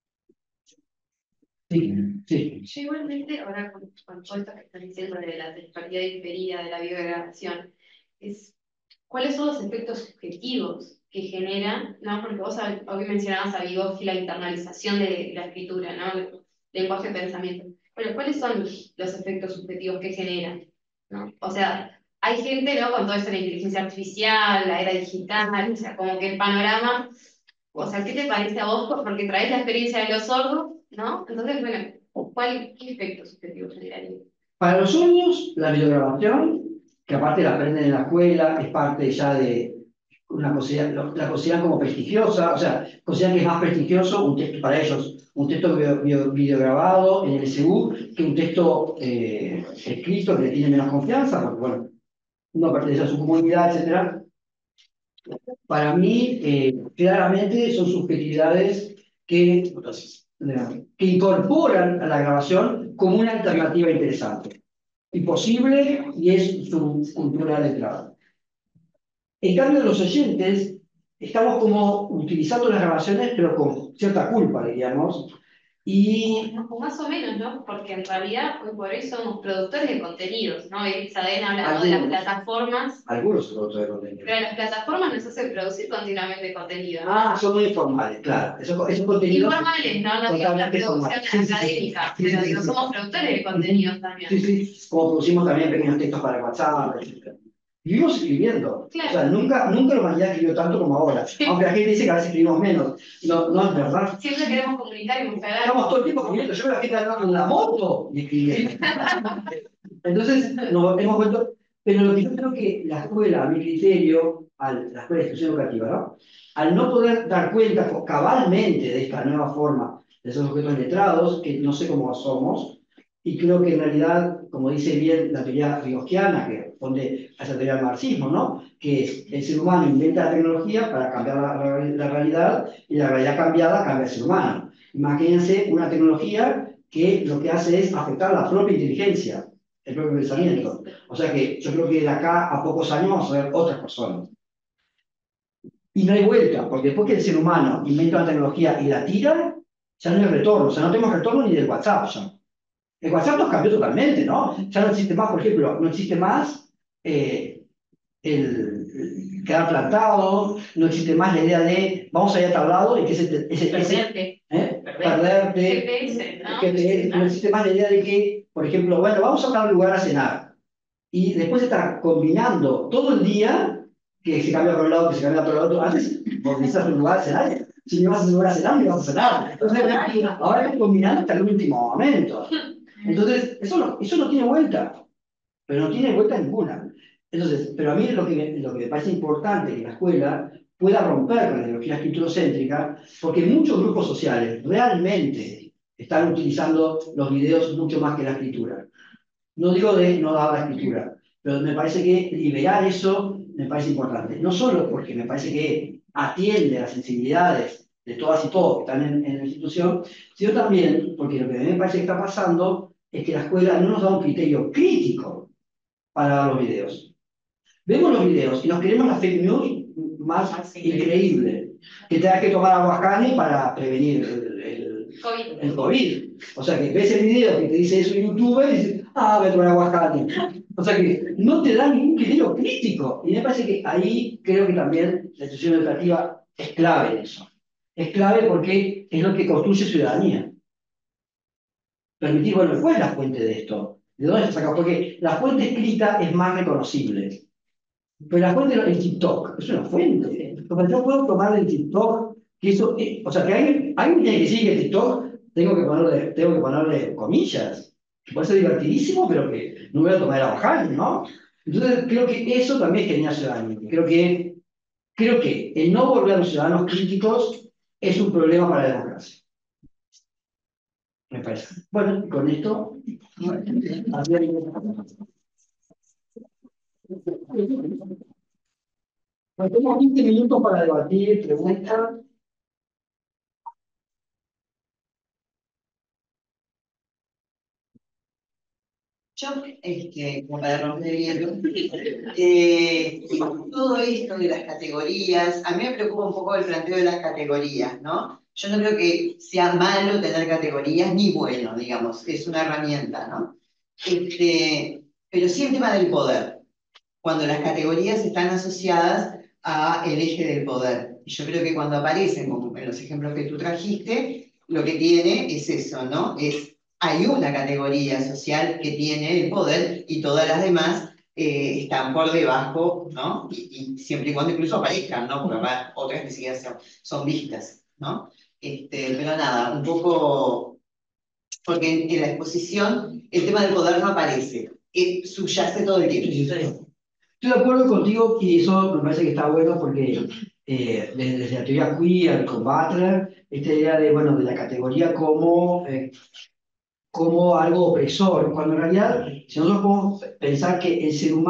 Sí.
Yo igualmente, ahora con todo esto que están diciendo de la textualidad diferida, de la biograbación, ¿cuáles son los efectos subjetivos que generan? ¿No? Porque vos hoy mencionabas a Vygotsky la internalización de la escritura, ¿no? El lenguaje de pensamiento. Bueno, ¿cuáles son los efectos subjetivos que generan? ¿No? O sea, hay gente, ¿no? Con todo esto de la inteligencia artificial, la era digital, o sea, como que el panorama, o sea, ¿qué te parece a vos? Porque traes la experiencia de los sordos, ¿no? Entonces, bueno, ¿qué efectos subjetivos generaría?
Para los sordos, la videograbación, que aparte la aprenden en la escuela, es parte ya de una la consideran como prestigiosa, o sea, consideran que es más prestigioso un texto para ellos, un texto videograbado en el SU que un texto escrito que le tiene menos confianza, porque bueno, no pertenece a su comunidad, etc. Para mí, claramente son subjetividades que incorporan a la grabación como una alternativa interesante y posible, y es su cultura letrada. En cambio, los oyentes estamos como utilizando las grabaciones, pero con cierta culpa, diríamos, y
O más o menos, ¿no? Porque en realidad, hoy por hoy somos productores de contenidos, ¿no? Isaden hablando de las plataformas,
algunos productores de contenido.
pero las plataformas nos hacen producir continuamente contenido, ¿no?
Ah, son muy informales, claro. Esos contenidos
Informales, no digo la producción académica, pero digo, somos productores de contenidos también.
Sí, sí, como producimos también pequeños textos para WhatsApp, etc. Vivimos escribiendo.
Claro.
O sea, nunca la humanidad escribió tanto como ahora. Aunque la gente dice que a veces escribimos menos. No es verdad.
Siempre queremos comunicar y mostrar.
Estamos todo el tiempo escribiendo. Yo veo a la gente andando en la moto y escribiendo. Entonces, nos hemos vuelto. Pero lo que yo creo que la escuela, a mi criterio, la escuela de instrucción educativa, ¿no? Al no poder dar cuenta cabalmente de esta nueva forma de esos objetos letrados, que no sé cómo somos, y creo que en realidad, como dice bien la teoría rigoskiana, que responde a esa teoría del marxismo, ¿no? Que es el ser humano inventa la tecnología para cambiar la realidad, y la realidad cambiada cambia al ser humano. Imagínense una tecnología que lo que hace es afectar la propia inteligencia, el propio pensamiento. O sea que yo creo que de acá a pocos años vamos a ver otras personas. Y no hay vuelta, porque después que el ser humano inventa una tecnología y la tira, ya no hay retorno. O sea, no tenemos retorno ni del WhatsApp ya. El WhatsApp nos cambió totalmente, ¿no? Ya no existe más, por ejemplo, no existe más el quedar plantado, no existe más la idea de vamos a ir a tal lado y que
Perderte.
Perderte, no existe más la idea de que, por ejemplo, bueno, vamos a tal lugar a cenar y después estar combinando todo el día que se cambia por un lado, que se cambia por el otro. Antes, porque estás en un lugar a cenar, si no vas a un lugar a cenar, no vas a cenar. Entonces, ahora estás combinando hasta el último momento. Entonces, eso no tiene vuelta, pero no tiene vuelta ninguna. Entonces, pero a mí lo que me parece importante que la escuela pueda romper con la ideología escriturocéntrica, porque muchos grupos sociales realmente están utilizando los videos mucho más que la escritura. No digo de no dar la escritura, pero me parece que liberar eso me parece importante. No solo porque me parece que atiende a las sensibilidades de todas y todos que están en la institución, sino también porque lo que a mí me parece que está pasando es que la escuela no nos da un criterio crítico para los videos. Vemos los videos y nos queremos la fake news más increíble, que tengas que tomar aguacate para prevenir el COVID. O sea que ves el video que te dice eso en YouTube y dices, voy a tomar aguacate. O sea que no te da ningún criterio crítico. Y me parece que ahí creo que también la institución educativa es clave en eso. Es clave porque es lo que construye ciudadanía. Permitir, bueno, ¿cuál es la fuente de esto? ¿De dónde se saca? Porque la fuente escrita es más reconocible. Pero la fuente en TikTok es una fuente. Porque yo puedo tomar el TikTok, que eso, o sea, que alguien tiene que decir que el TikTok tengo que ponerle comillas. Que puede ser divertidísimo, pero que no voy a tomar a bajar, ¿no? Entonces creo que eso también genera ciudadanía. Creo que el no volver a los ciudadanos críticos es un problema para la democracia. Me parece. Bueno, con esto. Tenemos 20 minutos para debatir, preguntas.
Yo, como para romper el hielo, todo esto de las categorías, a mí me preocupa un poco el planteo de las categorías, ¿no? Yo no creo que sea malo tener categorías, ni bueno, digamos, es una herramienta, ¿no? Pero sí el tema del poder, cuando las categorías están asociadas al eje del poder. Y yo creo que cuando aparecen, como en los ejemplos que tú trajiste, lo que tiene es eso, ¿no? Hay una categoría social que tiene el poder y todas las demás están por debajo, ¿no? Y siempre y cuando incluso aparezcan, ¿no? Porque además otras ni siquiera son vistas, ¿no? Pero nada, un poco, porque en la exposición el tema del poder no aparece, subyace todo el tiempo.
Sí, sí, sí. Estoy de acuerdo contigo y eso me parece que está bueno porque desde la teoría queer con Butler, esta idea de, bueno, de la categoría como algo opresor, cuando en realidad, si nosotros podemos pensar que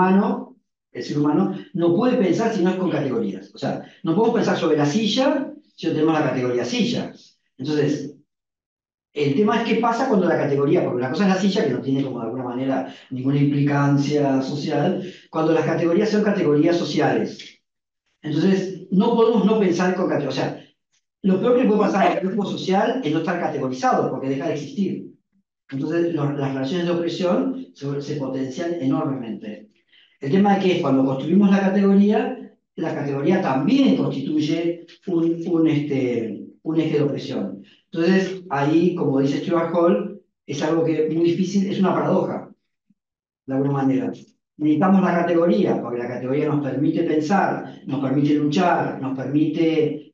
el ser humano no puede pensar si no es con categorías. O sea, no podemos pensar sobre la silla si no tenemos la categoría silla. Entonces, el tema es qué pasa cuando la categoría, porque una cosa es la silla, que no tiene como de alguna manera ninguna implicancia social, cuando las categorías son categorías sociales. Entonces, no podemos no pensar con categorías. O sea, lo peor que puede pasar en el grupo social es no estar categorizado, porque deja de existir. Entonces, las relaciones de opresión se potencian enormemente. El tema es que cuando construimos la categoría también constituye un eje de opresión. Entonces, ahí, como dice Stuart Hall, es algo que es muy difícil, es una paradoja, de alguna manera. Necesitamos la categoría, porque la categoría nos permite pensar, nos permite luchar, nos permite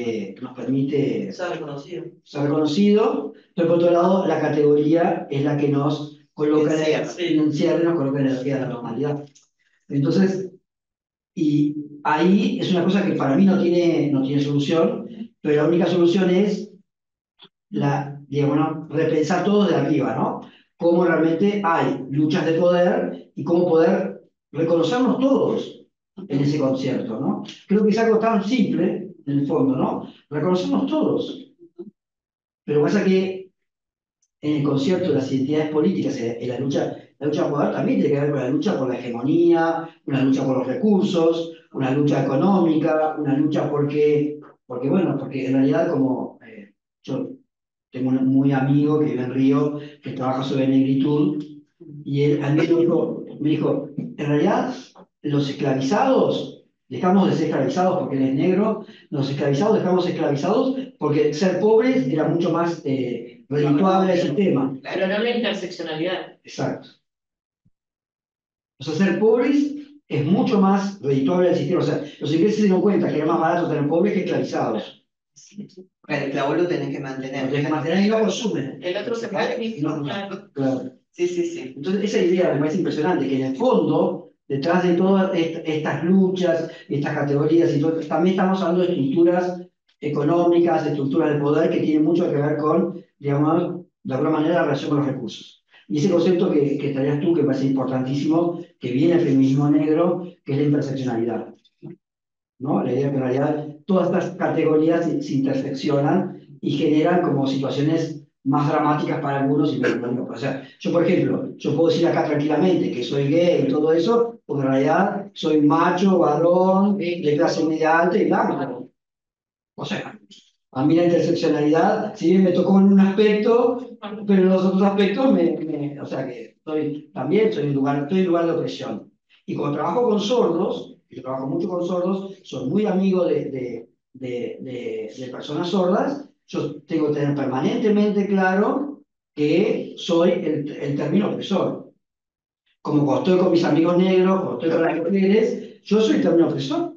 Ser reconocido.
ser reconocido, pero por otro lado, la categoría es la que nos coloca en encierro, nos coloca en la energía de la normalidad. Entonces, y ahí es una cosa que para mí no tiene solución, pero la única solución es digamos, ¿no? repensar todo de arriba, ¿no? Cómo realmente hay luchas de poder y cómo poder reconocernos todos en ese concierto, ¿no? Creo que es algo tan simple, en el fondo, ¿no? Reconocernos todos. Pero pasa que en el concierto de las identidades políticas, en la lucha de poder también tiene que ver con la lucha por la hegemonía, una lucha por los recursos, una lucha económica, una lucha porque en realidad como yo tengo un muy amigo que vive en Río, que trabaja sobre negritud, y él a mí me dijo, en realidad los esclavizados, dejamos de ser esclavizados porque él es negro, los esclavizados dejamos esclavizados porque ser pobres era mucho más redituable al sistema.
Pero no la interseccionalidad.
Exacto. O sea, ser pobres es mucho más redituable al sistema. O sea, los ingleses se dieron cuenta que era más barato tener pobres que esclavizados.
El esclavo lo tenés que mantener.
Lo tenés que mantener y lo consumen.
El otro se puede
Claro.
Sí, sí, sí.
Entonces, esa idea me parece impresionante, que en el fondo, detrás de todas estas luchas, estas categorías y todo, también estamos hablando de estructuras económicas, de estructuras de poder que tienen mucho que ver con, digamos, de alguna manera la relación con los recursos. Y ese concepto que traías tú, que me parece importantísimo, que viene el feminismo negro, que es la interseccionalidad, ¿no? La idea que en realidad todas estas categorías se interseccionan y generan como situaciones más dramáticas para algunos y menos para otros. O sea, yo, por ejemplo, yo puedo decir acá tranquilamente que soy gay y todo eso, porque en realidad soy macho, varón, de clase media alta y blanco. O sea, a mí la interseccionalidad, si bien me tocó en un aspecto, pero en los otros aspectos o sea que también estoy en lugar de opresión. Y cuando trabajo con sordos, yo trabajo mucho con sordos, soy muy amigo de personas sordas, yo tengo que tener permanentemente claro que soy el término opresor. Como cuando estoy con mis amigos negros, cuando estoy con las mujeres, yo soy el término opresor.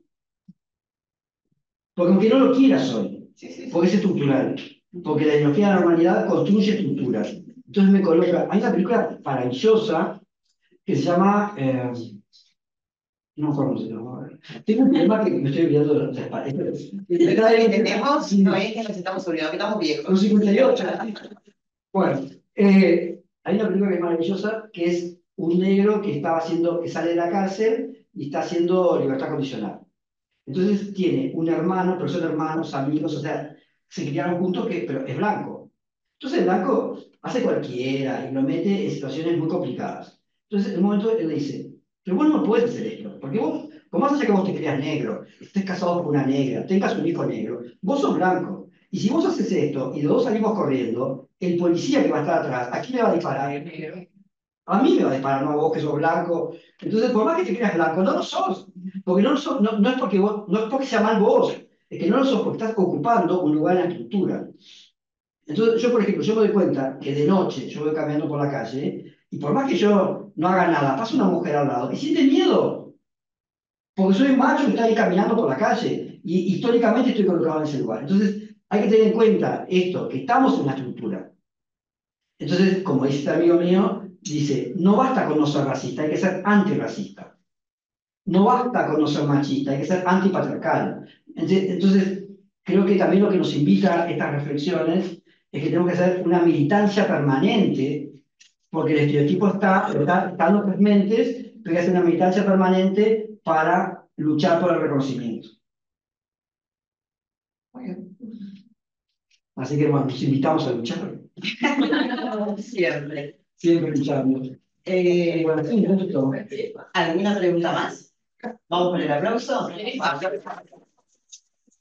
Porque aunque no lo quiera, soy. Porque es estructural. Porque la ideología de la normalidad construye estructuras. Entonces me coloca. Hay una película maravillosa que se llama. No me acuerdo cómo se llama. Tengo un problema que me estoy olvidando de las palabras.
Entendemos, no es que nos estamos olvidando, que estamos viejos.
Los 58. Bueno, hay una película que es maravillosa, que es un negro que sale de la cárcel y está haciendo libertad condicional. Entonces tiene un hermano, pero son hermanos, amigos, o sea, se criaron juntos, pero es blanco. Entonces el blanco hace cualquiera y lo mete en situaciones muy complicadas. Entonces en un momento él le dice, pero vos no podés hacer esto, porque vos, por más allá que vos te creas negro, estés casado con una negra, tengas un hijo negro, vos sos blanco. Y si vos haces esto y los dos salimos corriendo, el policía que va a estar atrás, ¿a quién le va a disparar? A mí me va a disparar, no a vos que sos blanco. Entonces, por más que te creas blanco, no lo sos. Porque no es porque no es porque sea mal vos, es que no lo sos porque estás ocupando un lugar en la estructura. Entonces, yo, por ejemplo, yo me doy cuenta que de noche yo voy caminando por la calle Y por más que yo no haga nada, pasa una mujer al lado y siente miedo. Porque soy macho y estoy ahí caminando por la calle. Y históricamente estoy colocado en ese lugar. Entonces, hay que tener en cuenta esto, que estamos en una estructura. Entonces, como dice este amigo mío, dice, no basta con no ser racista, hay que ser antirracista. No basta con no ser machista, hay que ser antipatriarcal. Entonces, creo que también lo que nos invita a estas reflexiones es que tenemos que hacer una militancia permanente, porque el estereotipo está en los mentes, pero hay que hacer una militancia permanente para luchar por el reconocimiento. Así que bueno, nos invitamos a luchar.
Siempre.
Siempre luchando. Bueno, sí,
¿Alguna pregunta más? ¿Vamos por el aplauso?